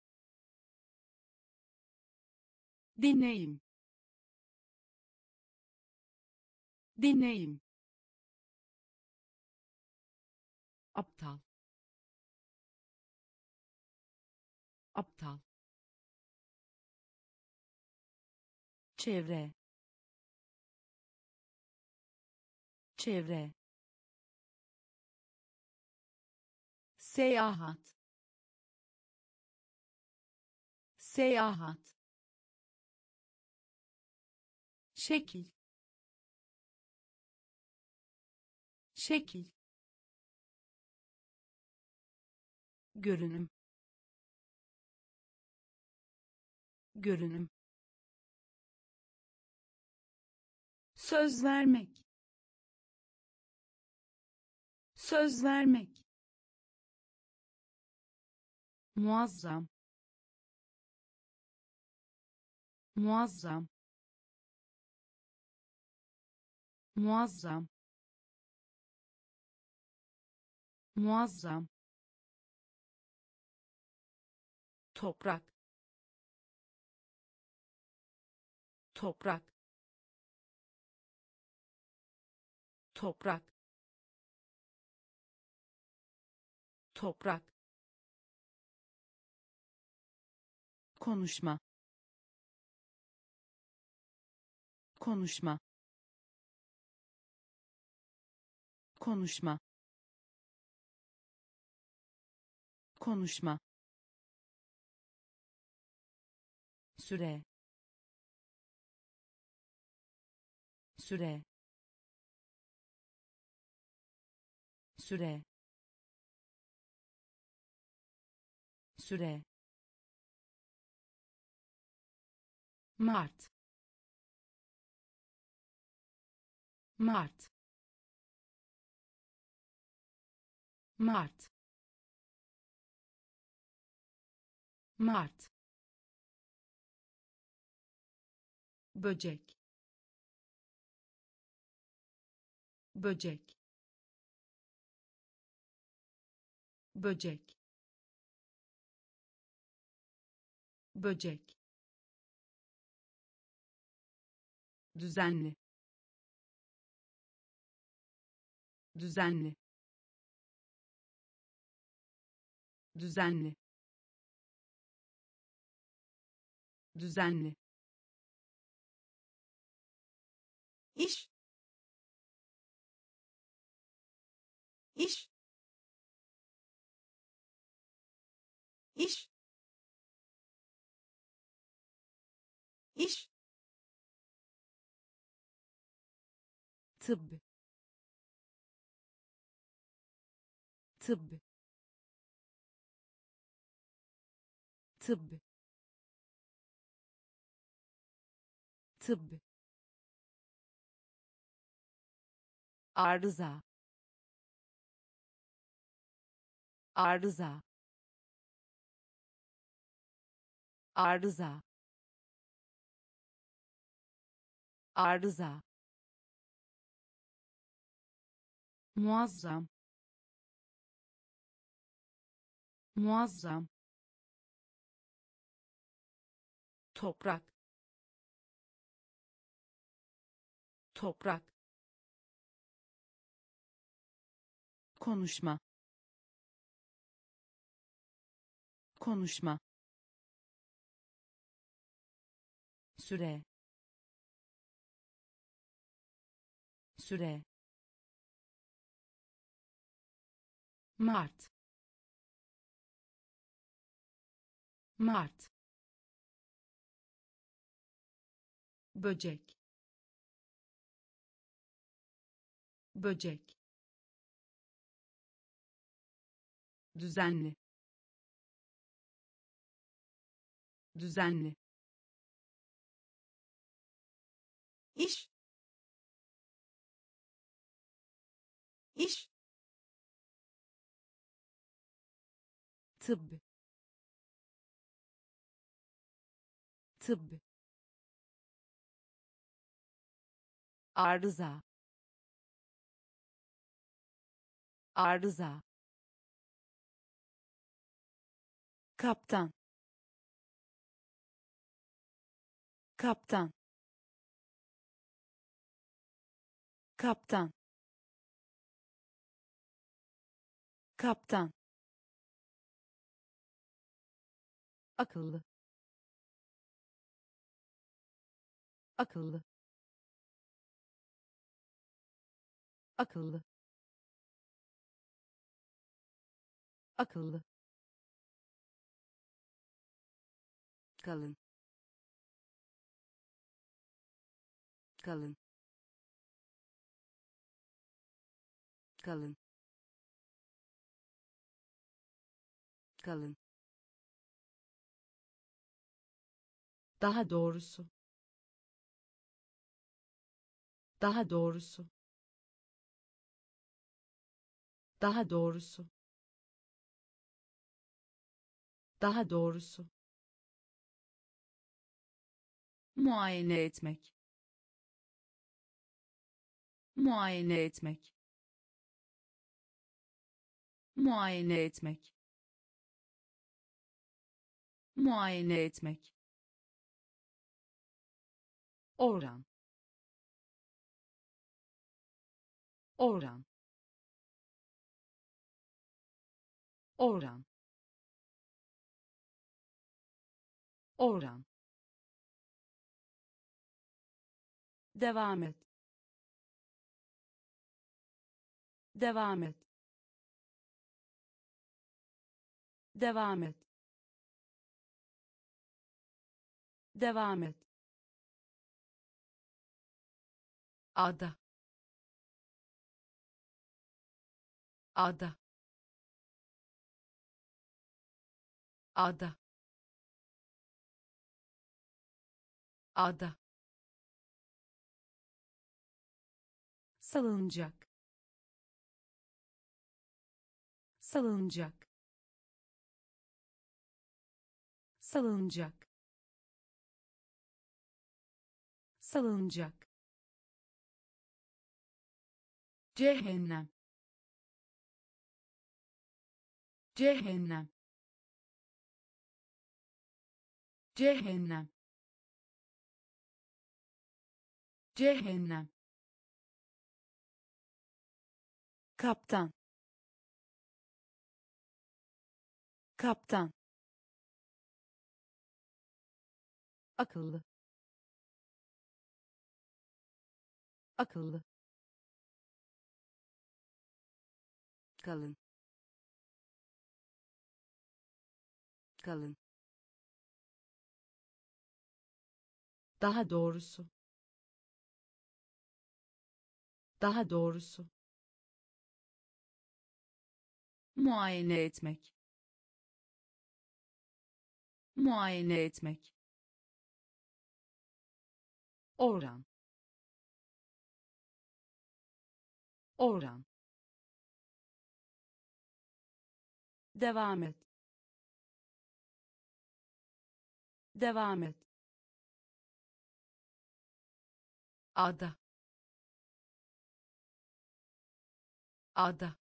deneyim deneyim aptal aptal çevre çevre seyahat seyahat şekil, şekil, görünüm görünüm söz vermek söz vermek muazzam muazzam muazzam muazzam toprak toprak toprak toprak konuşma konuşma konuşma konuşma süre süre süre süre Mart Mart Mart Mart böcek böcek böcek böcek düzenli düzenli düzenli düzenli iş iş iş iş tıbb tıbb tıbb tıbb arıza arıza arıza arıza muazzam muazzam toprak toprak konuşma konuşma süre süre Mart. Mart. Böcek. Böcek. Düzenli. Düzenli. İş. İş. Tıbb. Tıbb. Arıza. Arıza. Kaptan. Kaptan. Kaptan. Kaptan. Akıllı. Akıllı. Akıllı. Akıllı. Kalın. Kalın. Kalın. Kalın. Daha doğrusu. Daha doğrusu. Daha doğrusu. Daha doğrusu. Muayene etmek. Muayene etmek. Muayene etmek. Muayene etmek. Oran. Oran. Oran. Oran. Devam et. Devam et. Devam et. Devam et. Ada. Ada. Ada. Ada. Salıncak. Salıncak. Salıncak. Salıncak. Cehennem. Cehennem. Cehennem. Cehennem. Kaptan. Kaptan. Akıllı. Akıllı. Kalın. Kalın. Daha doğrusu. Daha doğrusu. Muayene etmek. Muayene etmek. Oran. Oran. Devam et. Devam et. Ada. Ada.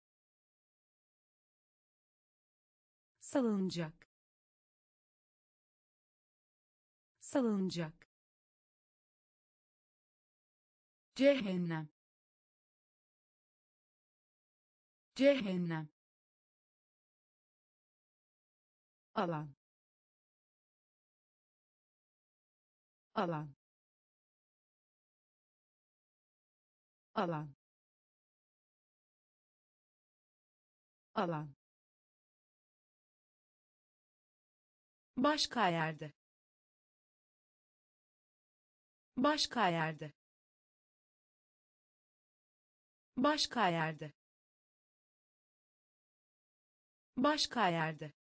Salıncak. Salıncak. Cehennem. Cehennem. Alan. Alan. Alan. alan, başka yerde, başka yerde, başka yerde, başka yerde,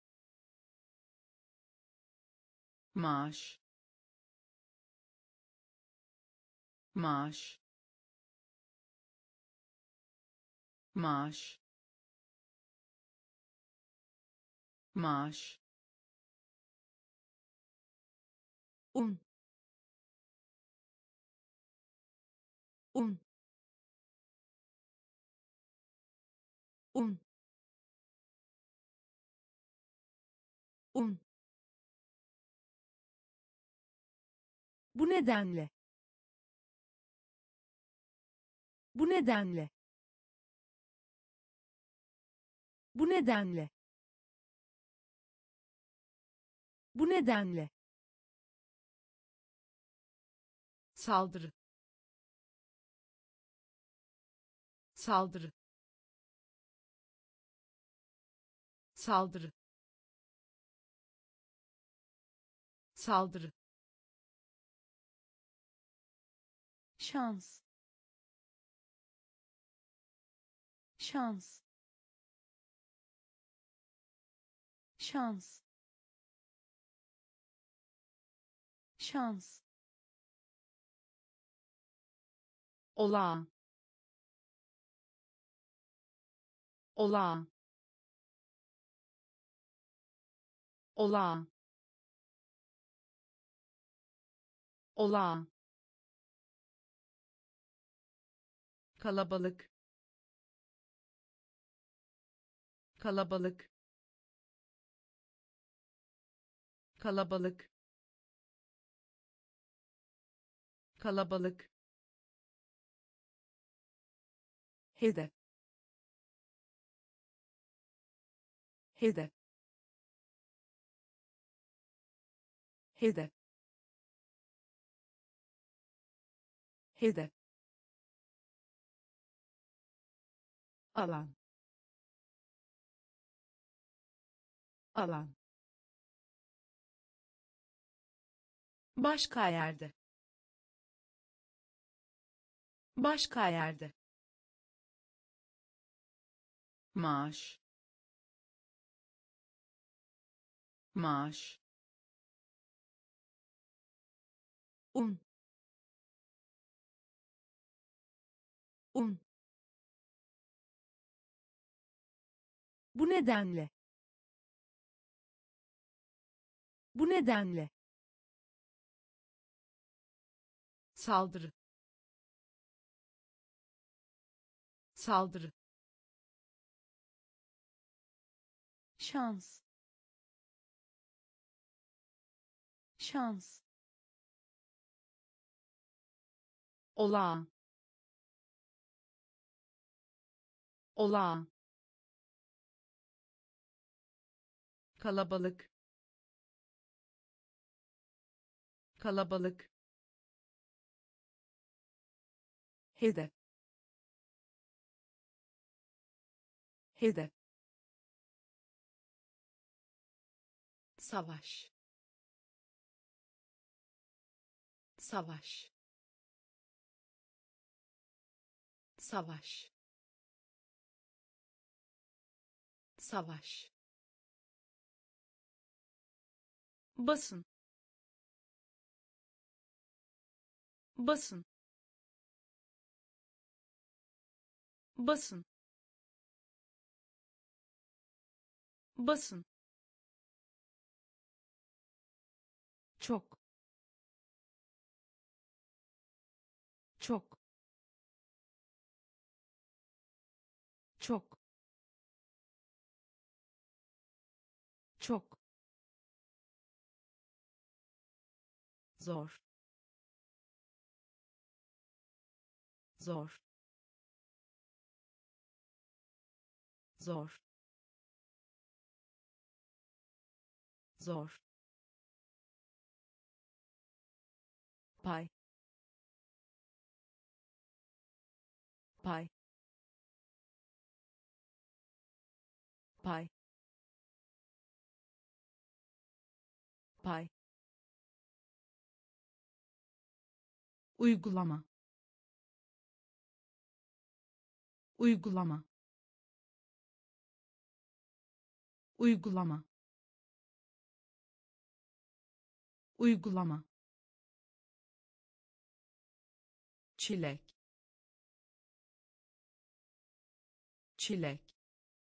maaş, maaş, maaş, maaş, un, un, un, un. Bu nedenle, bu nedenle, bu nedenle, bu nedenle, saldırı, saldırı, saldırı, saldırı, şans, şans, şans, şans, olağan, olağan, olağan, olağan, kalabalık, kalabalık, kalabalık, kalabalık, hedef, hedef, hedef, hedef, alan, alan, başka yerde, başka yerde, maaş, maaş, un, un. Bu nedenle, bu nedenle, saldırı, saldırı, şans, şans, olağan, olağan, kalabalık, kalabalık, hedef, hedef, savaş, savaş, savaş, savaş, basın, basın, basın, basın, çok, çok, çok, çok, zor, zor, zor, zor, pay, pay, pay, pay, uygulama, uygulama, uygulama, uygulama, çilek, çilek,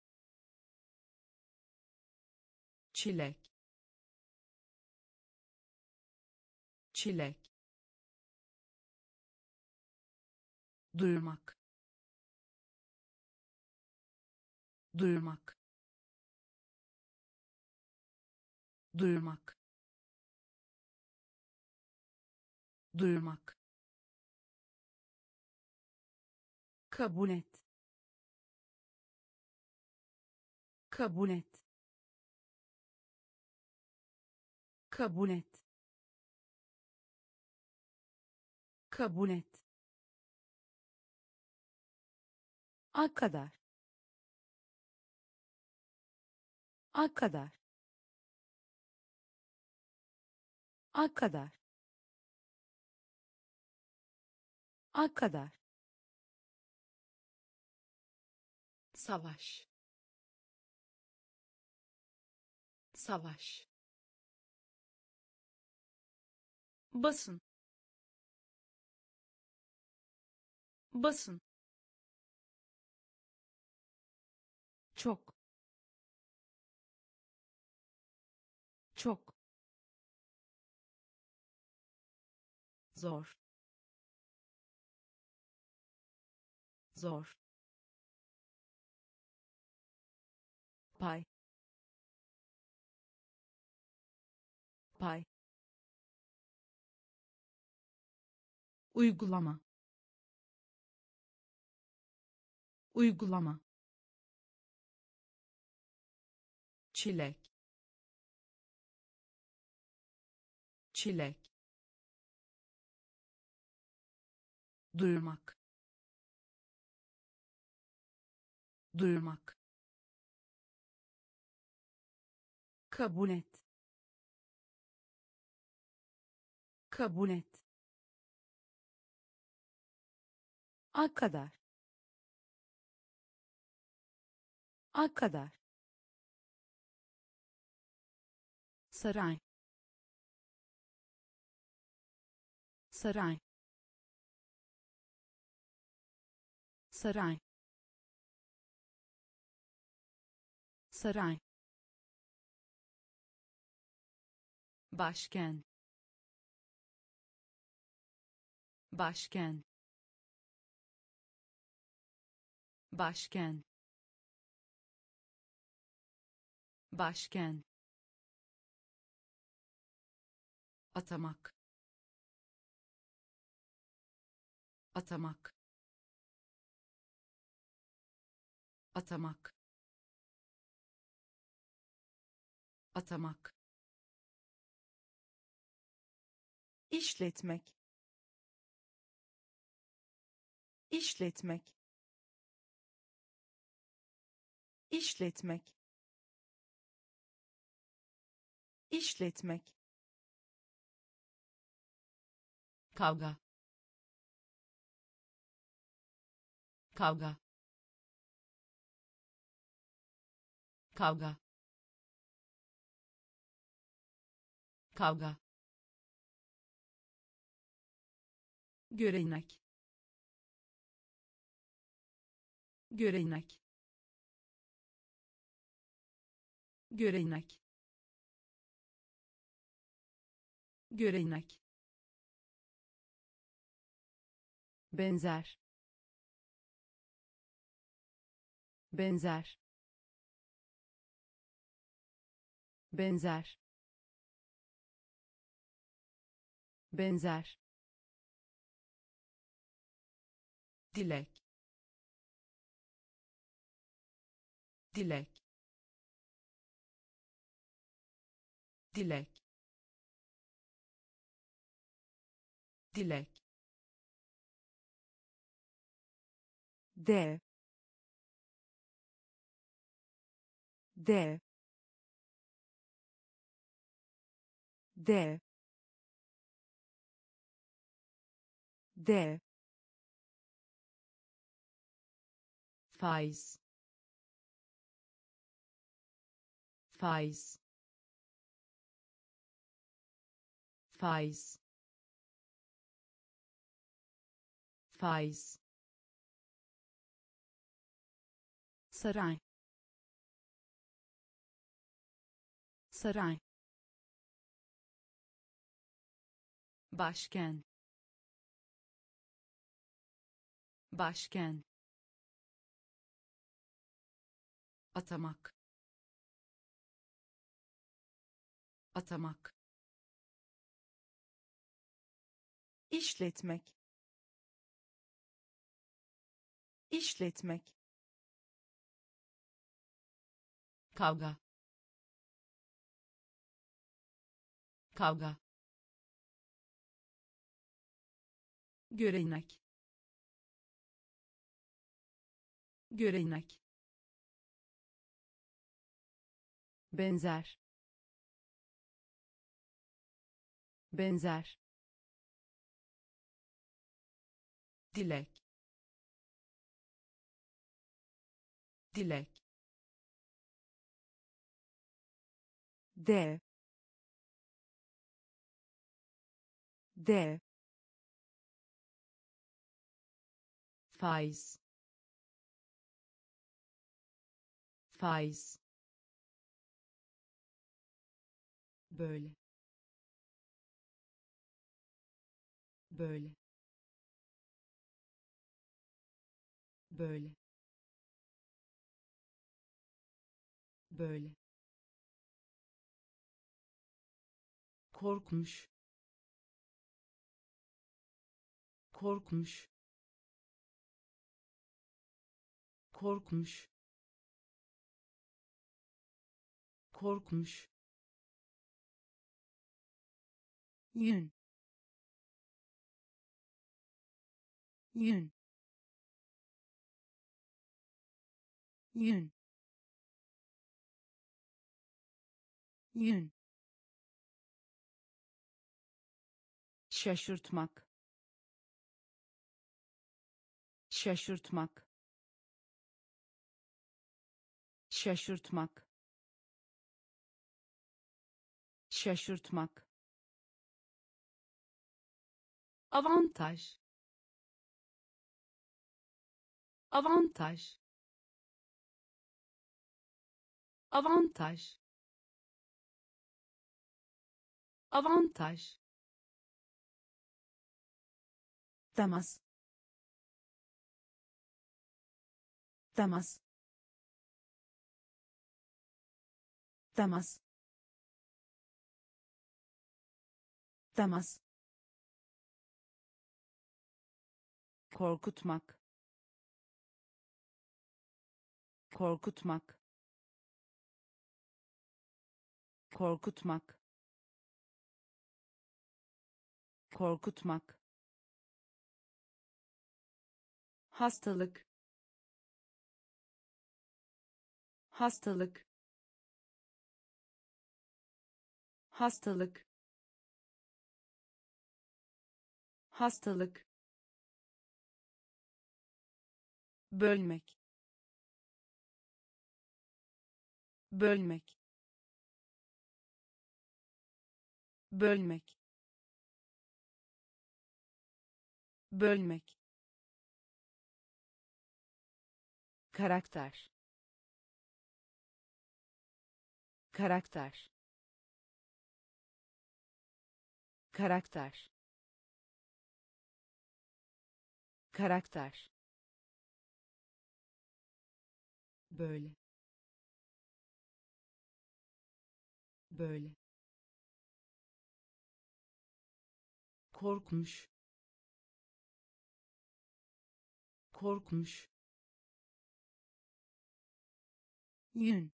çilek, çilek, duyurmak, duyurmak, duyurmak, duyurmak, kabul et, kabul et, kabul et, kabul et, a kadar, a kadar, a kadar, a kadar, savaş, savaş, basın, basın, çok, çok, zor, zor, pay, pay, uygulama, uygulama, çilek, çilek, duyurmak, duyurmak, kabul et, kabul et, a kadar, a kadar, saray, saray, saray, saray, başkent, başkent, başkent, başkent, atamak, atamak, atamak, atamak, işletmek, işletmek, işletmek, işletmek, kavga, kavga, kavga, kavga, görenek, görenek, görenek, görenek, benzer, benzer, benzer, benzer, dilek, dilek, dilek, dilek, dev, dev dev dev faiz faiz faiz faiz saray saray başkent başkent atamak atamak işletmek işletmek kavga kavga görenek görenek benzer benzer dilek dilek dev dev faiz faiz böyle böyle böyle böyle korkmuş korkmuş korkmuş korkmuş yün yün yün yün şaşırtmak şaşırtmak şaşırtmak şaşırtmak avantaj avantaj avantaj avantaj temas temas temas temas korkutmak korkutmak korkutmak korkutmak hastalık hastalık hastalık hastalık bölmek bölmek bölmek bölmek karakter karakter karakter karakter böyle böyle korkmuş korkmuş yün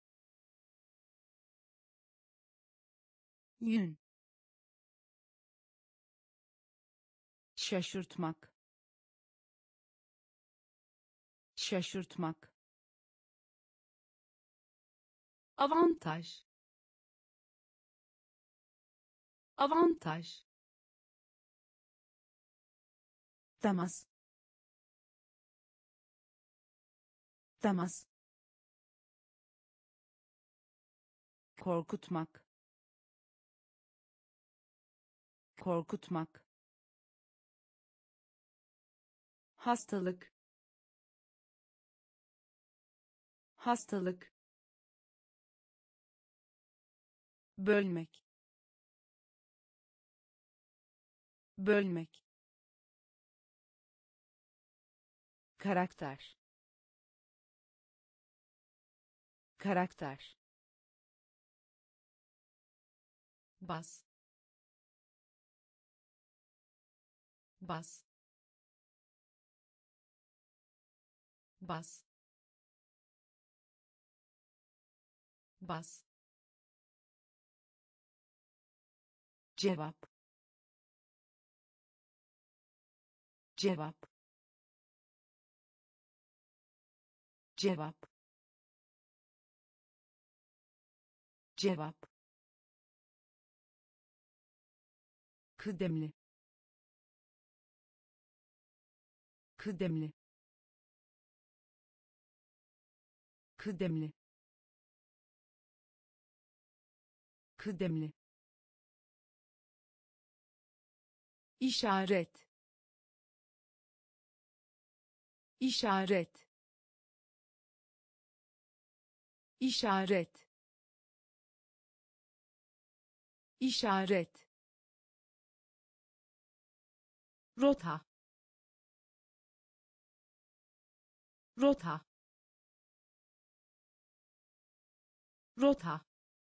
yün şaşırtmak şaşırtmak avantaj, avantaj, temas, temas, korkutmak, korkutmak, hastalık, hastalık, bölmek, bölmek, karakter, karakter, bas, bas, bas, bas, cevap, cevap, cevap, cevap, kıdemli, kıdemli, kıdemli, kıdemli, işaret, işaret, işaret, işaret, rota, rota, rota,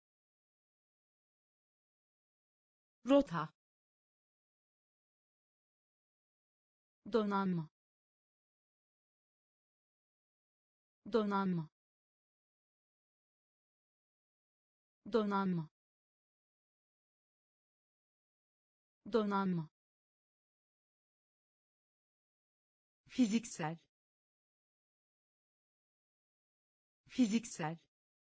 rota, donanma, donanma, donanma, donanma, fiziksel, fiziksel,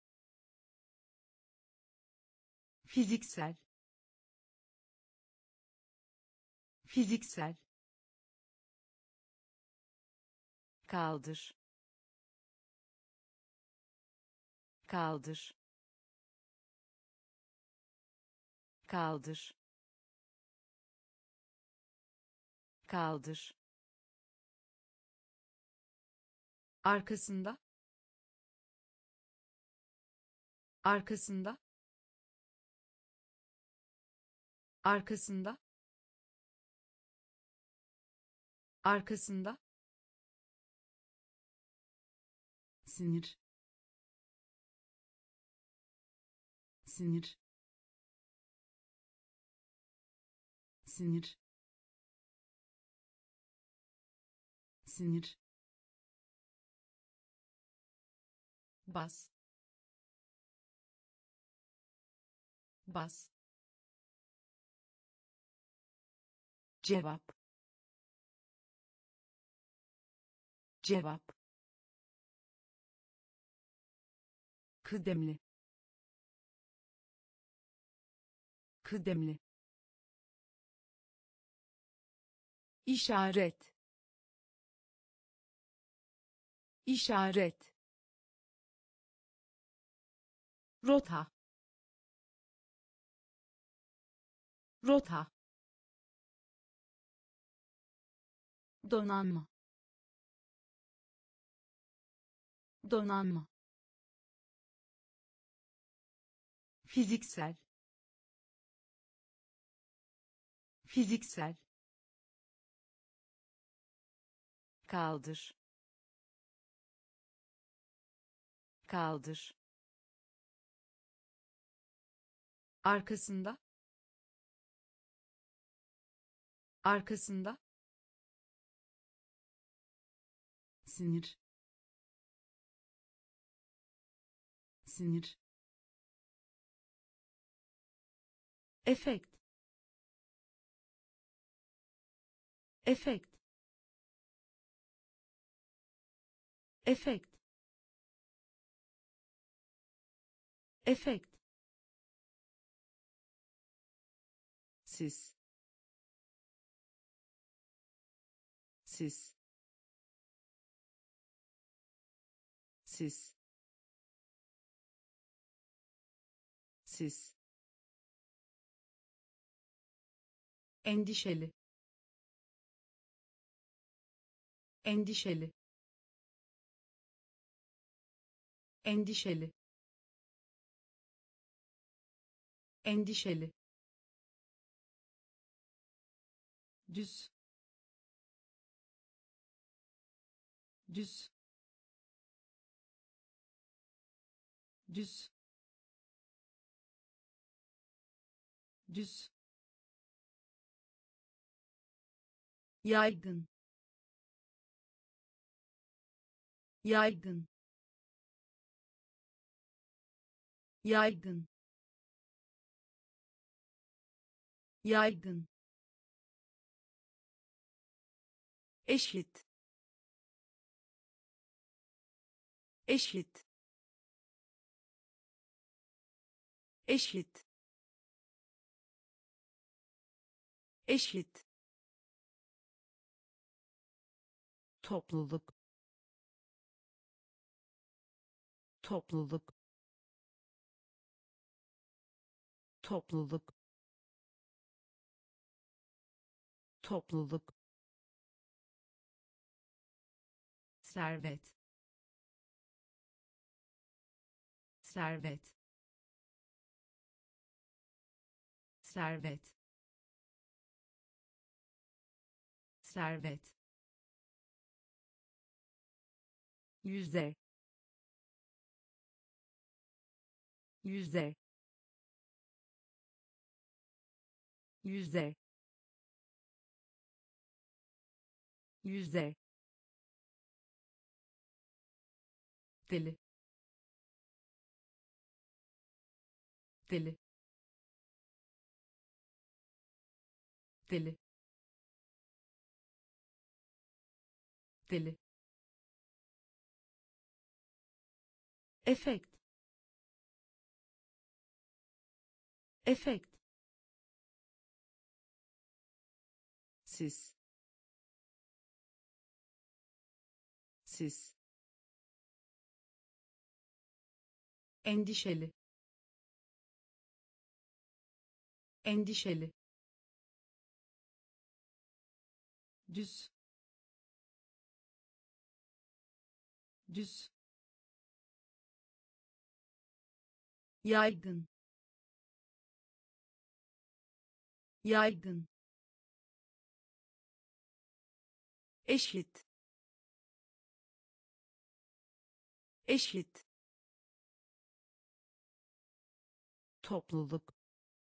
fiziksel, fiziksel, kaldır, kaldır, kaldır, kaldır, arkasında, arkasında, arkasında, arkasında, sinir, sinir, sinir, sinir, bas, bas, cevap, cevap, kıdemli, kıdemli, işaret, işaret, rota, rota, donanma, donanma, fiziksel, fiziksel, kaldır, kaldır, arkasında, arkasında, sinir, sinir, efekt, efekt, efekt, Efekt. Siz. Siz. Siz. Siz. Endişeli. Endişeli. Endişeli. Endişeli. Düz. Düz. Düz. Düz. Yaygın. Yaygın. Yaygın. Yaygın. Eşit. Eşit. Eşit. Eşit. Topluluk. Topluluk. Topluluk. Topluluk. Servet. Servet. Servet. Servet. Yüzde. Yüzde. Yüzde. Yüzde. Deli. Deli. Deli. Deli. Efekt. Efekt. Siz. Siz. Endişeli. Endişeli. Düz. Düz. Yaygın. Yaygın. Eşit. Eşit. Topluluk.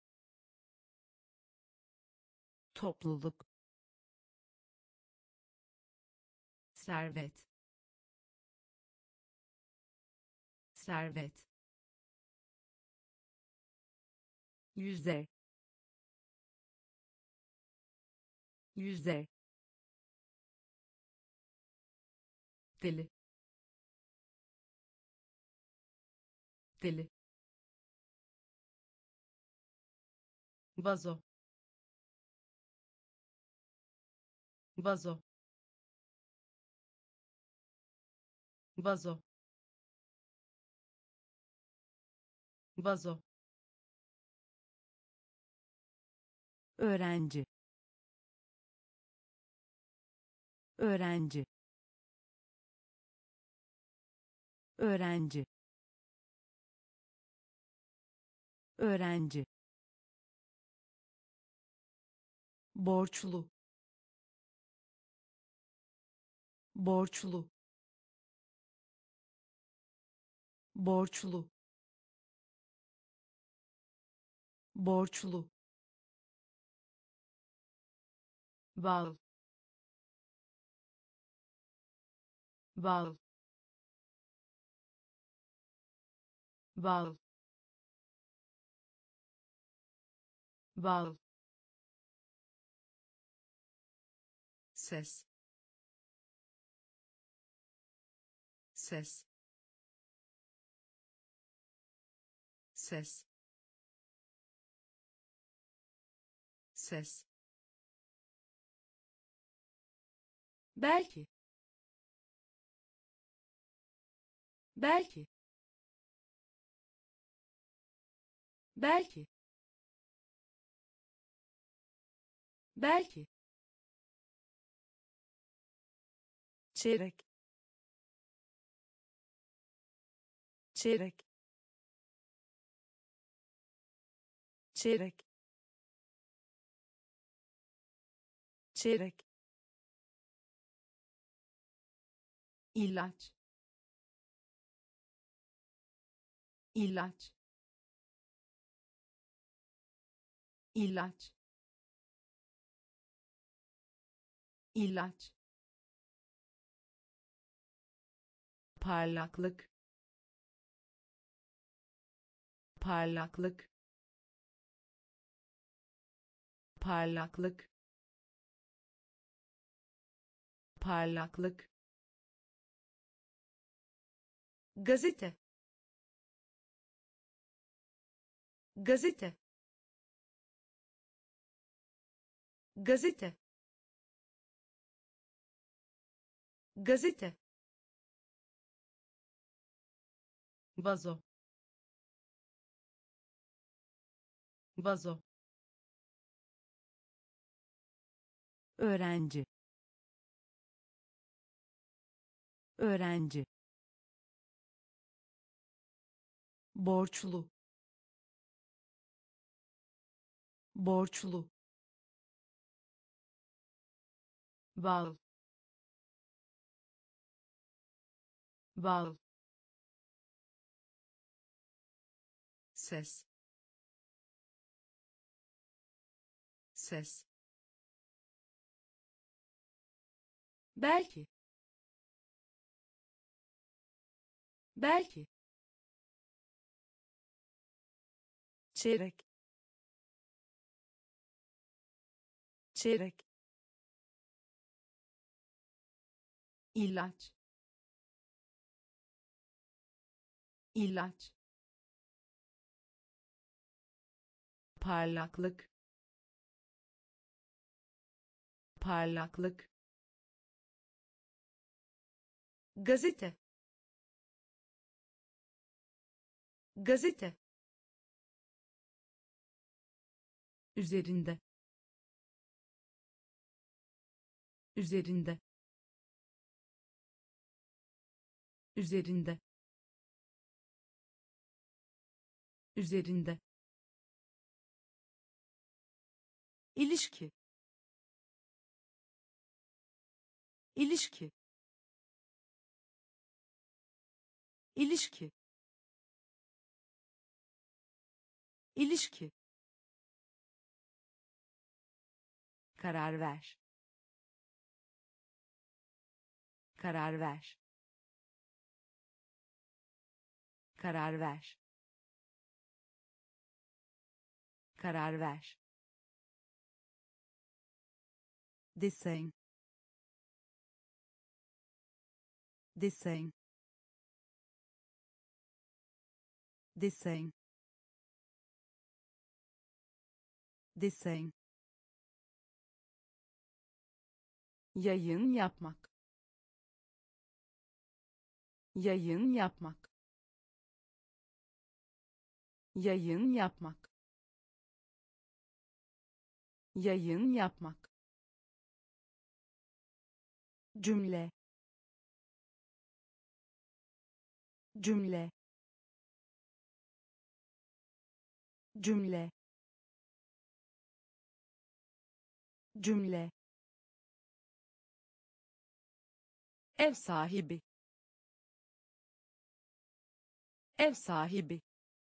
Topluluk. Servet. Servet. Yüzde. Yüzde. Deli. Deli. Vazo. Vazo. Vazo. Vazo. Öğrenci. Öğrenci. Öğrenci. Öğrenci. Borçlu. Borçlu. Borçlu. Borçlu. Bal. Bal. Bal. Bal. Ses. Ses. ses ses belki belki belki belki çeyrek çeyrek çeyrek çeyrek ilaç ilaç ilaç ilaç parlaklık parlaklık parlaklık parlaklık gazete gazete gazete gazete vazo vazo öğrenci öğrenci borçlu borçlu bağ bağ ses ses belki belki çeyrek çeyrek ilaç ilaç parlaklık parlaklık gazete gazete üzerinde üzerinde üzerinde üzerinde ilişki ilişki ilişki ilişki karar ver karar ver karar ver karar ver desen desen desen desen yayın yapmak yayın yapmak yayın yapmak yayın yapmak cümle cümle cümle cümle ev sahibi ev sahibi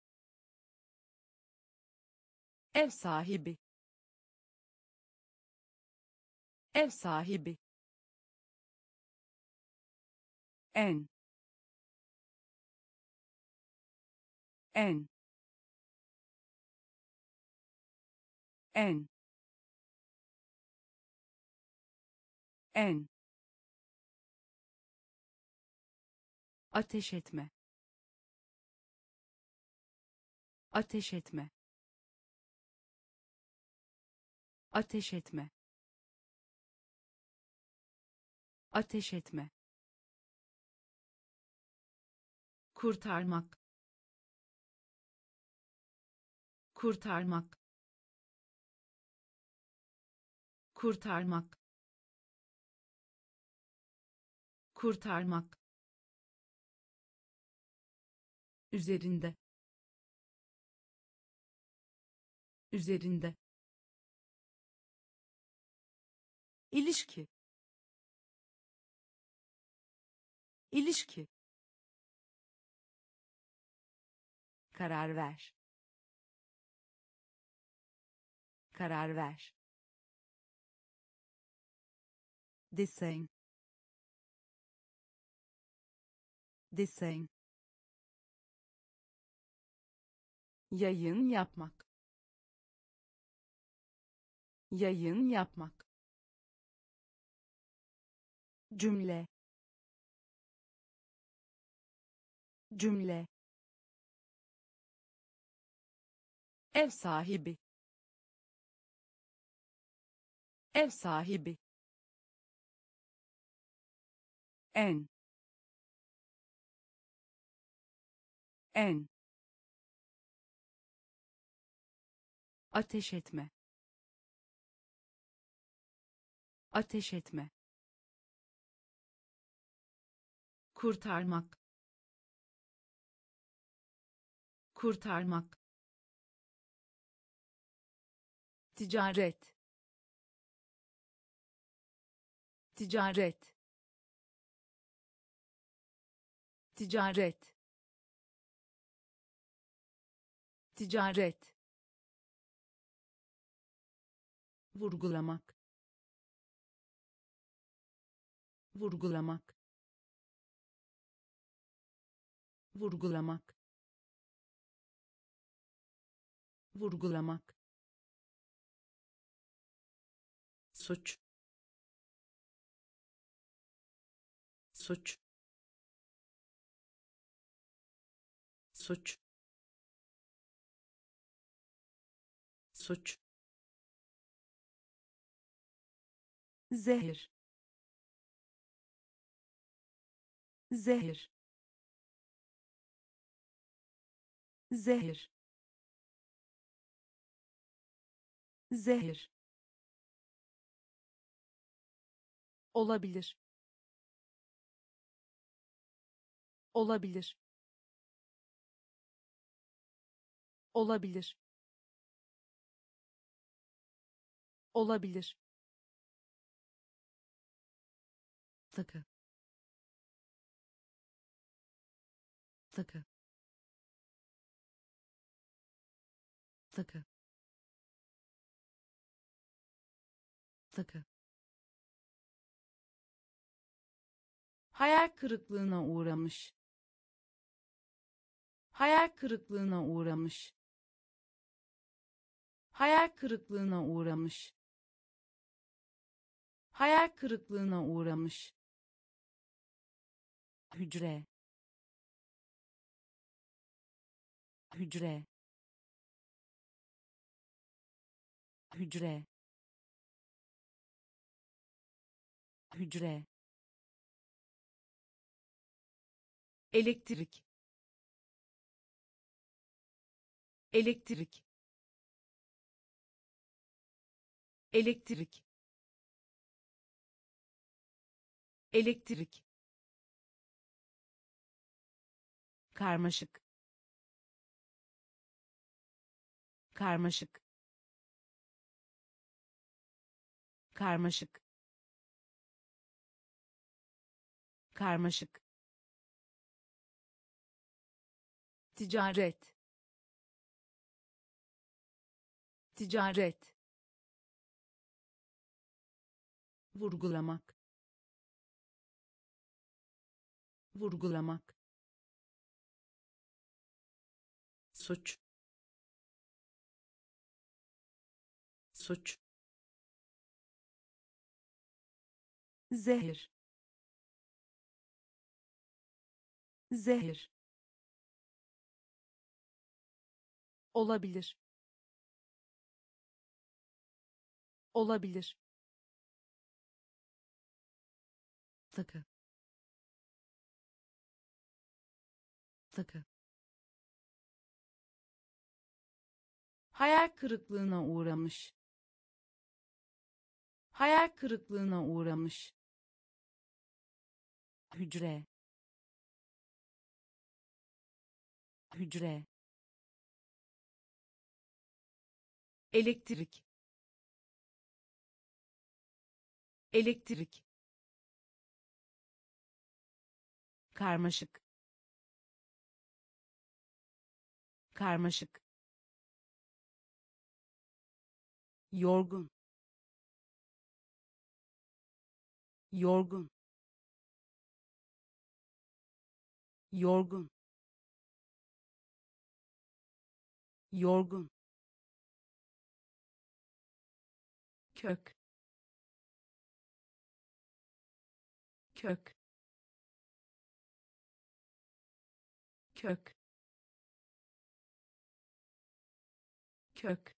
ev sahibi ev sahibi en en en en ateş etme ateş etme, ateş etme, ateş etme, kurtarmak, kurtarmak, kurtarmak, kurtarmak, üzerinde, üzerinde, ilişki, ilişki, karar ver, karar ver, desen, desen, Yayın yapmak. Yayın yapmak. cümle, cümle, Ev sahibi. Ev sahibi. En. En. ateş etme, ateş etme, kurtarmak, kurtarmak, Ticaret. Ticaret. Ticaret. Ticaret. vurgulamak, vurgulamak, vurgulamak, vurgulamak, suç, suç, suç, suç, zehir, zehir, zehir, zehir, olabilir, olabilir, olabilir, olabilir, takı, takı, takı, takı, Hayal kırıklığına uğramış. Hayal kırıklığına uğramış. Hayal kırıklığına uğramış. Hayal kırıklığına uğramış. Hücre. Hücre. Hücre. Hücre. elektrik, elektrik, elektrik, elektrik, Karmaşık. Karmaşık. Karmaşık. Karmaşık. Ticaret. Ticaret. vurgulamak, vurgulamak, suç, suç, zehir, zehir, olabilir, olabilir, takı, takı, hayal kırıklığına uğramış, hayal kırıklığına uğramış, hücre, hücre, elektrik, elektrik, karmaşık, karmaşık, yorgun, yorgun, yorgun, yorgun, kök, kök, kök, kök,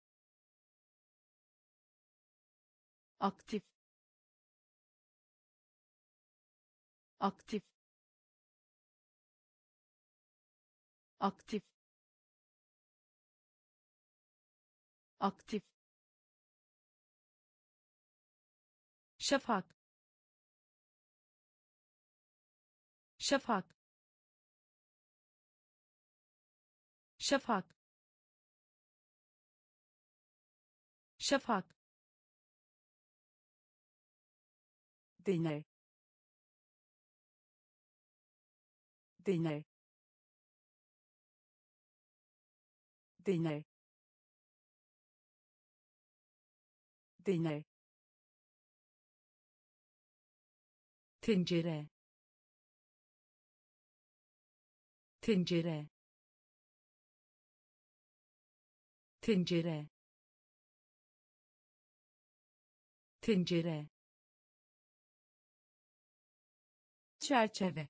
aktif, aktif, aktif, aktif, şafak, şafak, şafak, şafak, deney, deney, deney, deney, tencere, tencere, tencere, tencere, çerçeve,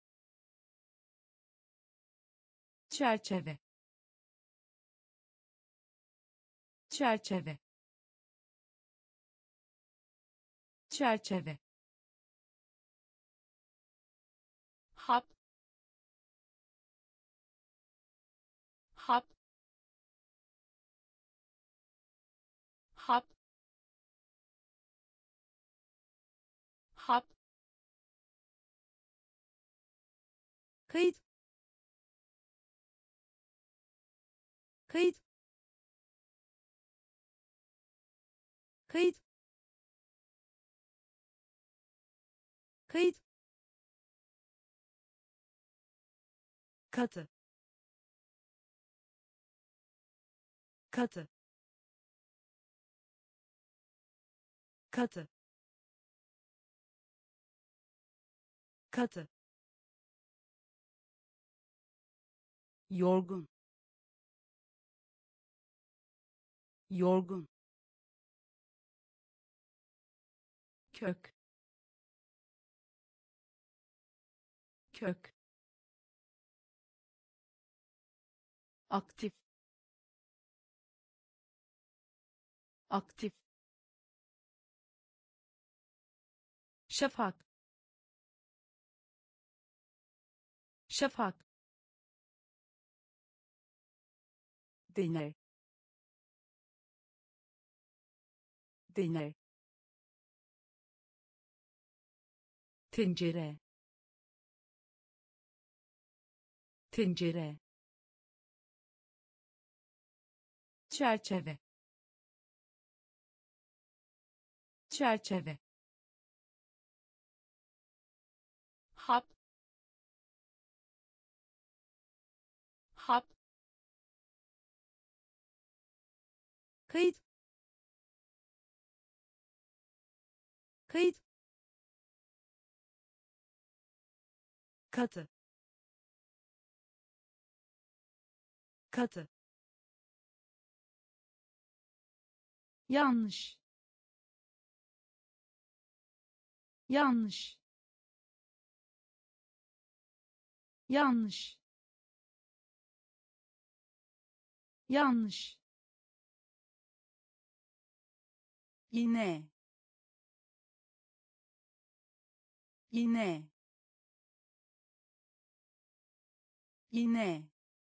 çerçeve, çerçeve, çerçeve, hap, hap, hap, hap, kayıt, kayıt, kayıt, kayıt, katı, katı, katı, katı, yorgun, yorgun, kök, kök, aktif, aktif, şafak, şafak, deney, deney, tencere, tencere, çerçeve, çerçeve, hap, hap, kayıt, kayıt, katı, katı, yanlış, yanlış, yanlış, yanlış, iğne, iğne, iğne,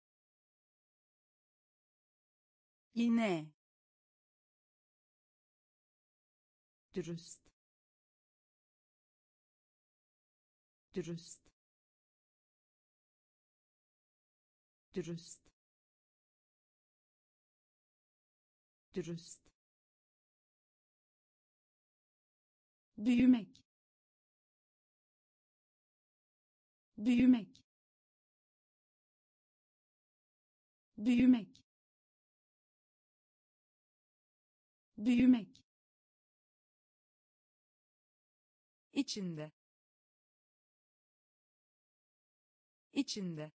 iğne, dürüst, dürüst, dürüst, dürüst, büyümek, büyümek, büyümek, büyümek, içinde, içinde,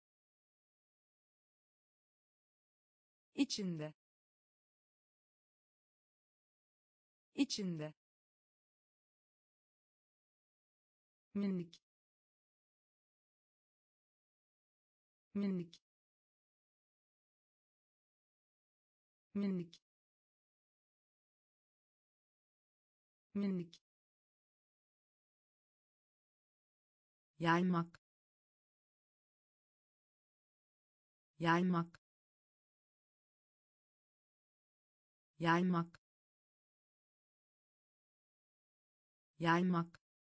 içinde, içinde, minik, minik, minik, minik, yaymak, yaymak, yaymak, yaymak,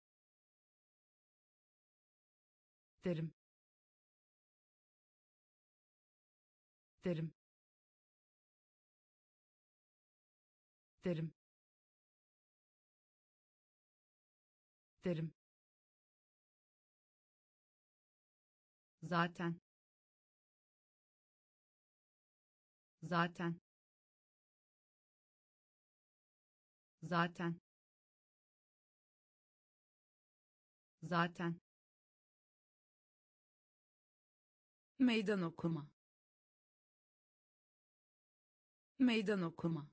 derim, derim, derim, derim, zaten, zaten, zaten, zaten, meydan okuma, meydan okuma,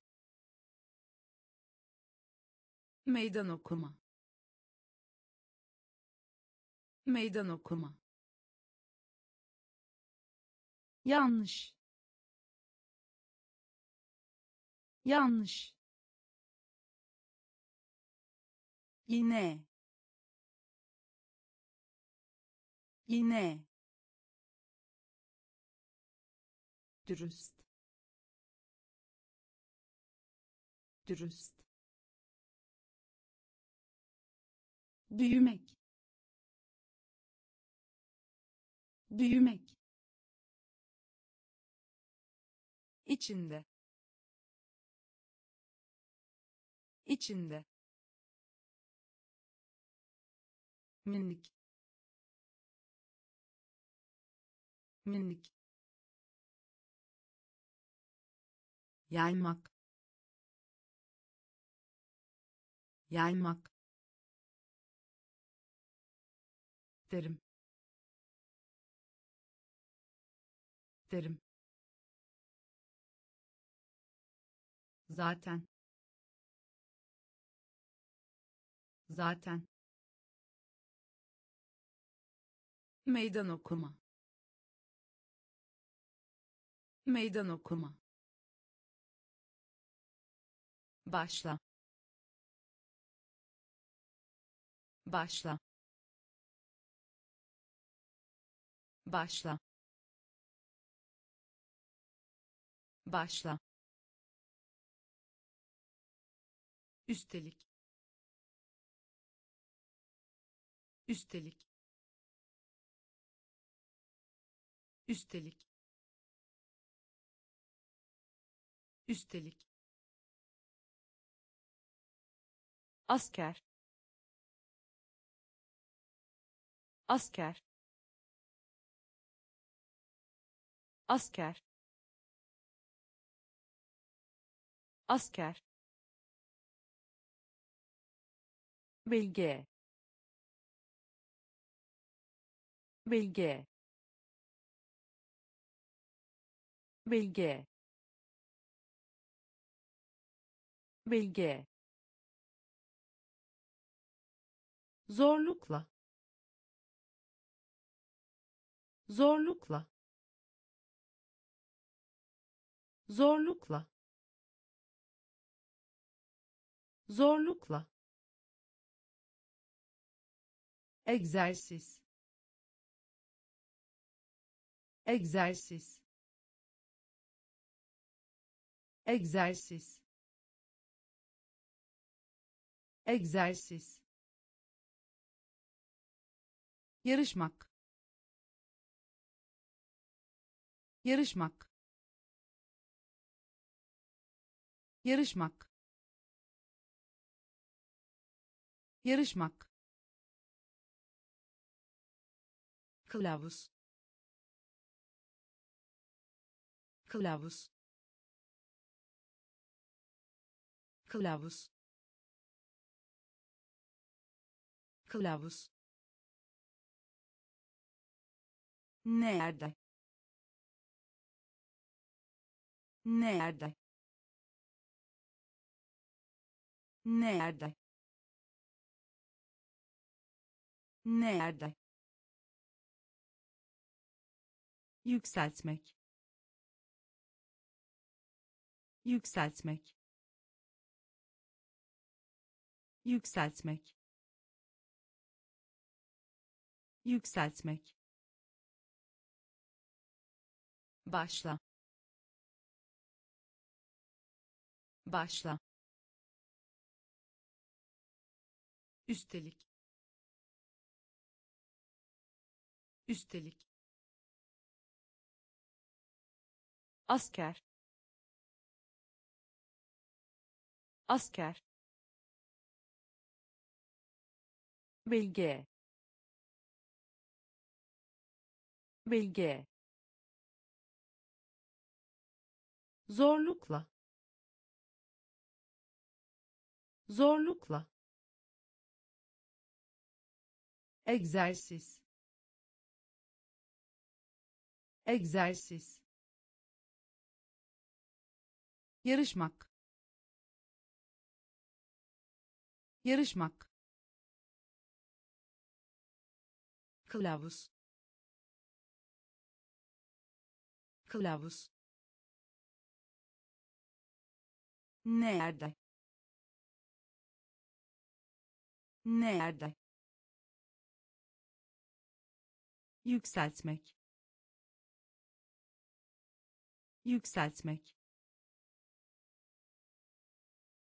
meydan okuma, meydan okuma, yanlış, yanlış, iğne, iğne, dürüst, dürüst, büyümek, büyümek, içinde, içinde, minik, minik, yaymak, yaymak, derim, derim, zaten, zaten, meydan okuma, meydan okuma, başla, başla, başla, başla, üstelik, üstelik, üstelik, üstelik, asker, asker, asker, asker, bilge, bilge, bilge, bilge, zorlukla, zorlukla, zorlukla zorlukla egzersiz egzersiz egzersiz egzersiz yarışmak yarışmak yarışmak yarışmak kılavuz kılavuz kılavuz kılavuz nerede nerede nerede nerede yükseltmek yükseltmek yükseltmek yükseltmek başla başla üstelik üstelik asker asker bilge bilge zorlukla zorlukla egzersiz egzersiz yarışmak yarışmak kılavuz kılavuz nerede nerede yükseltmek yükseltmek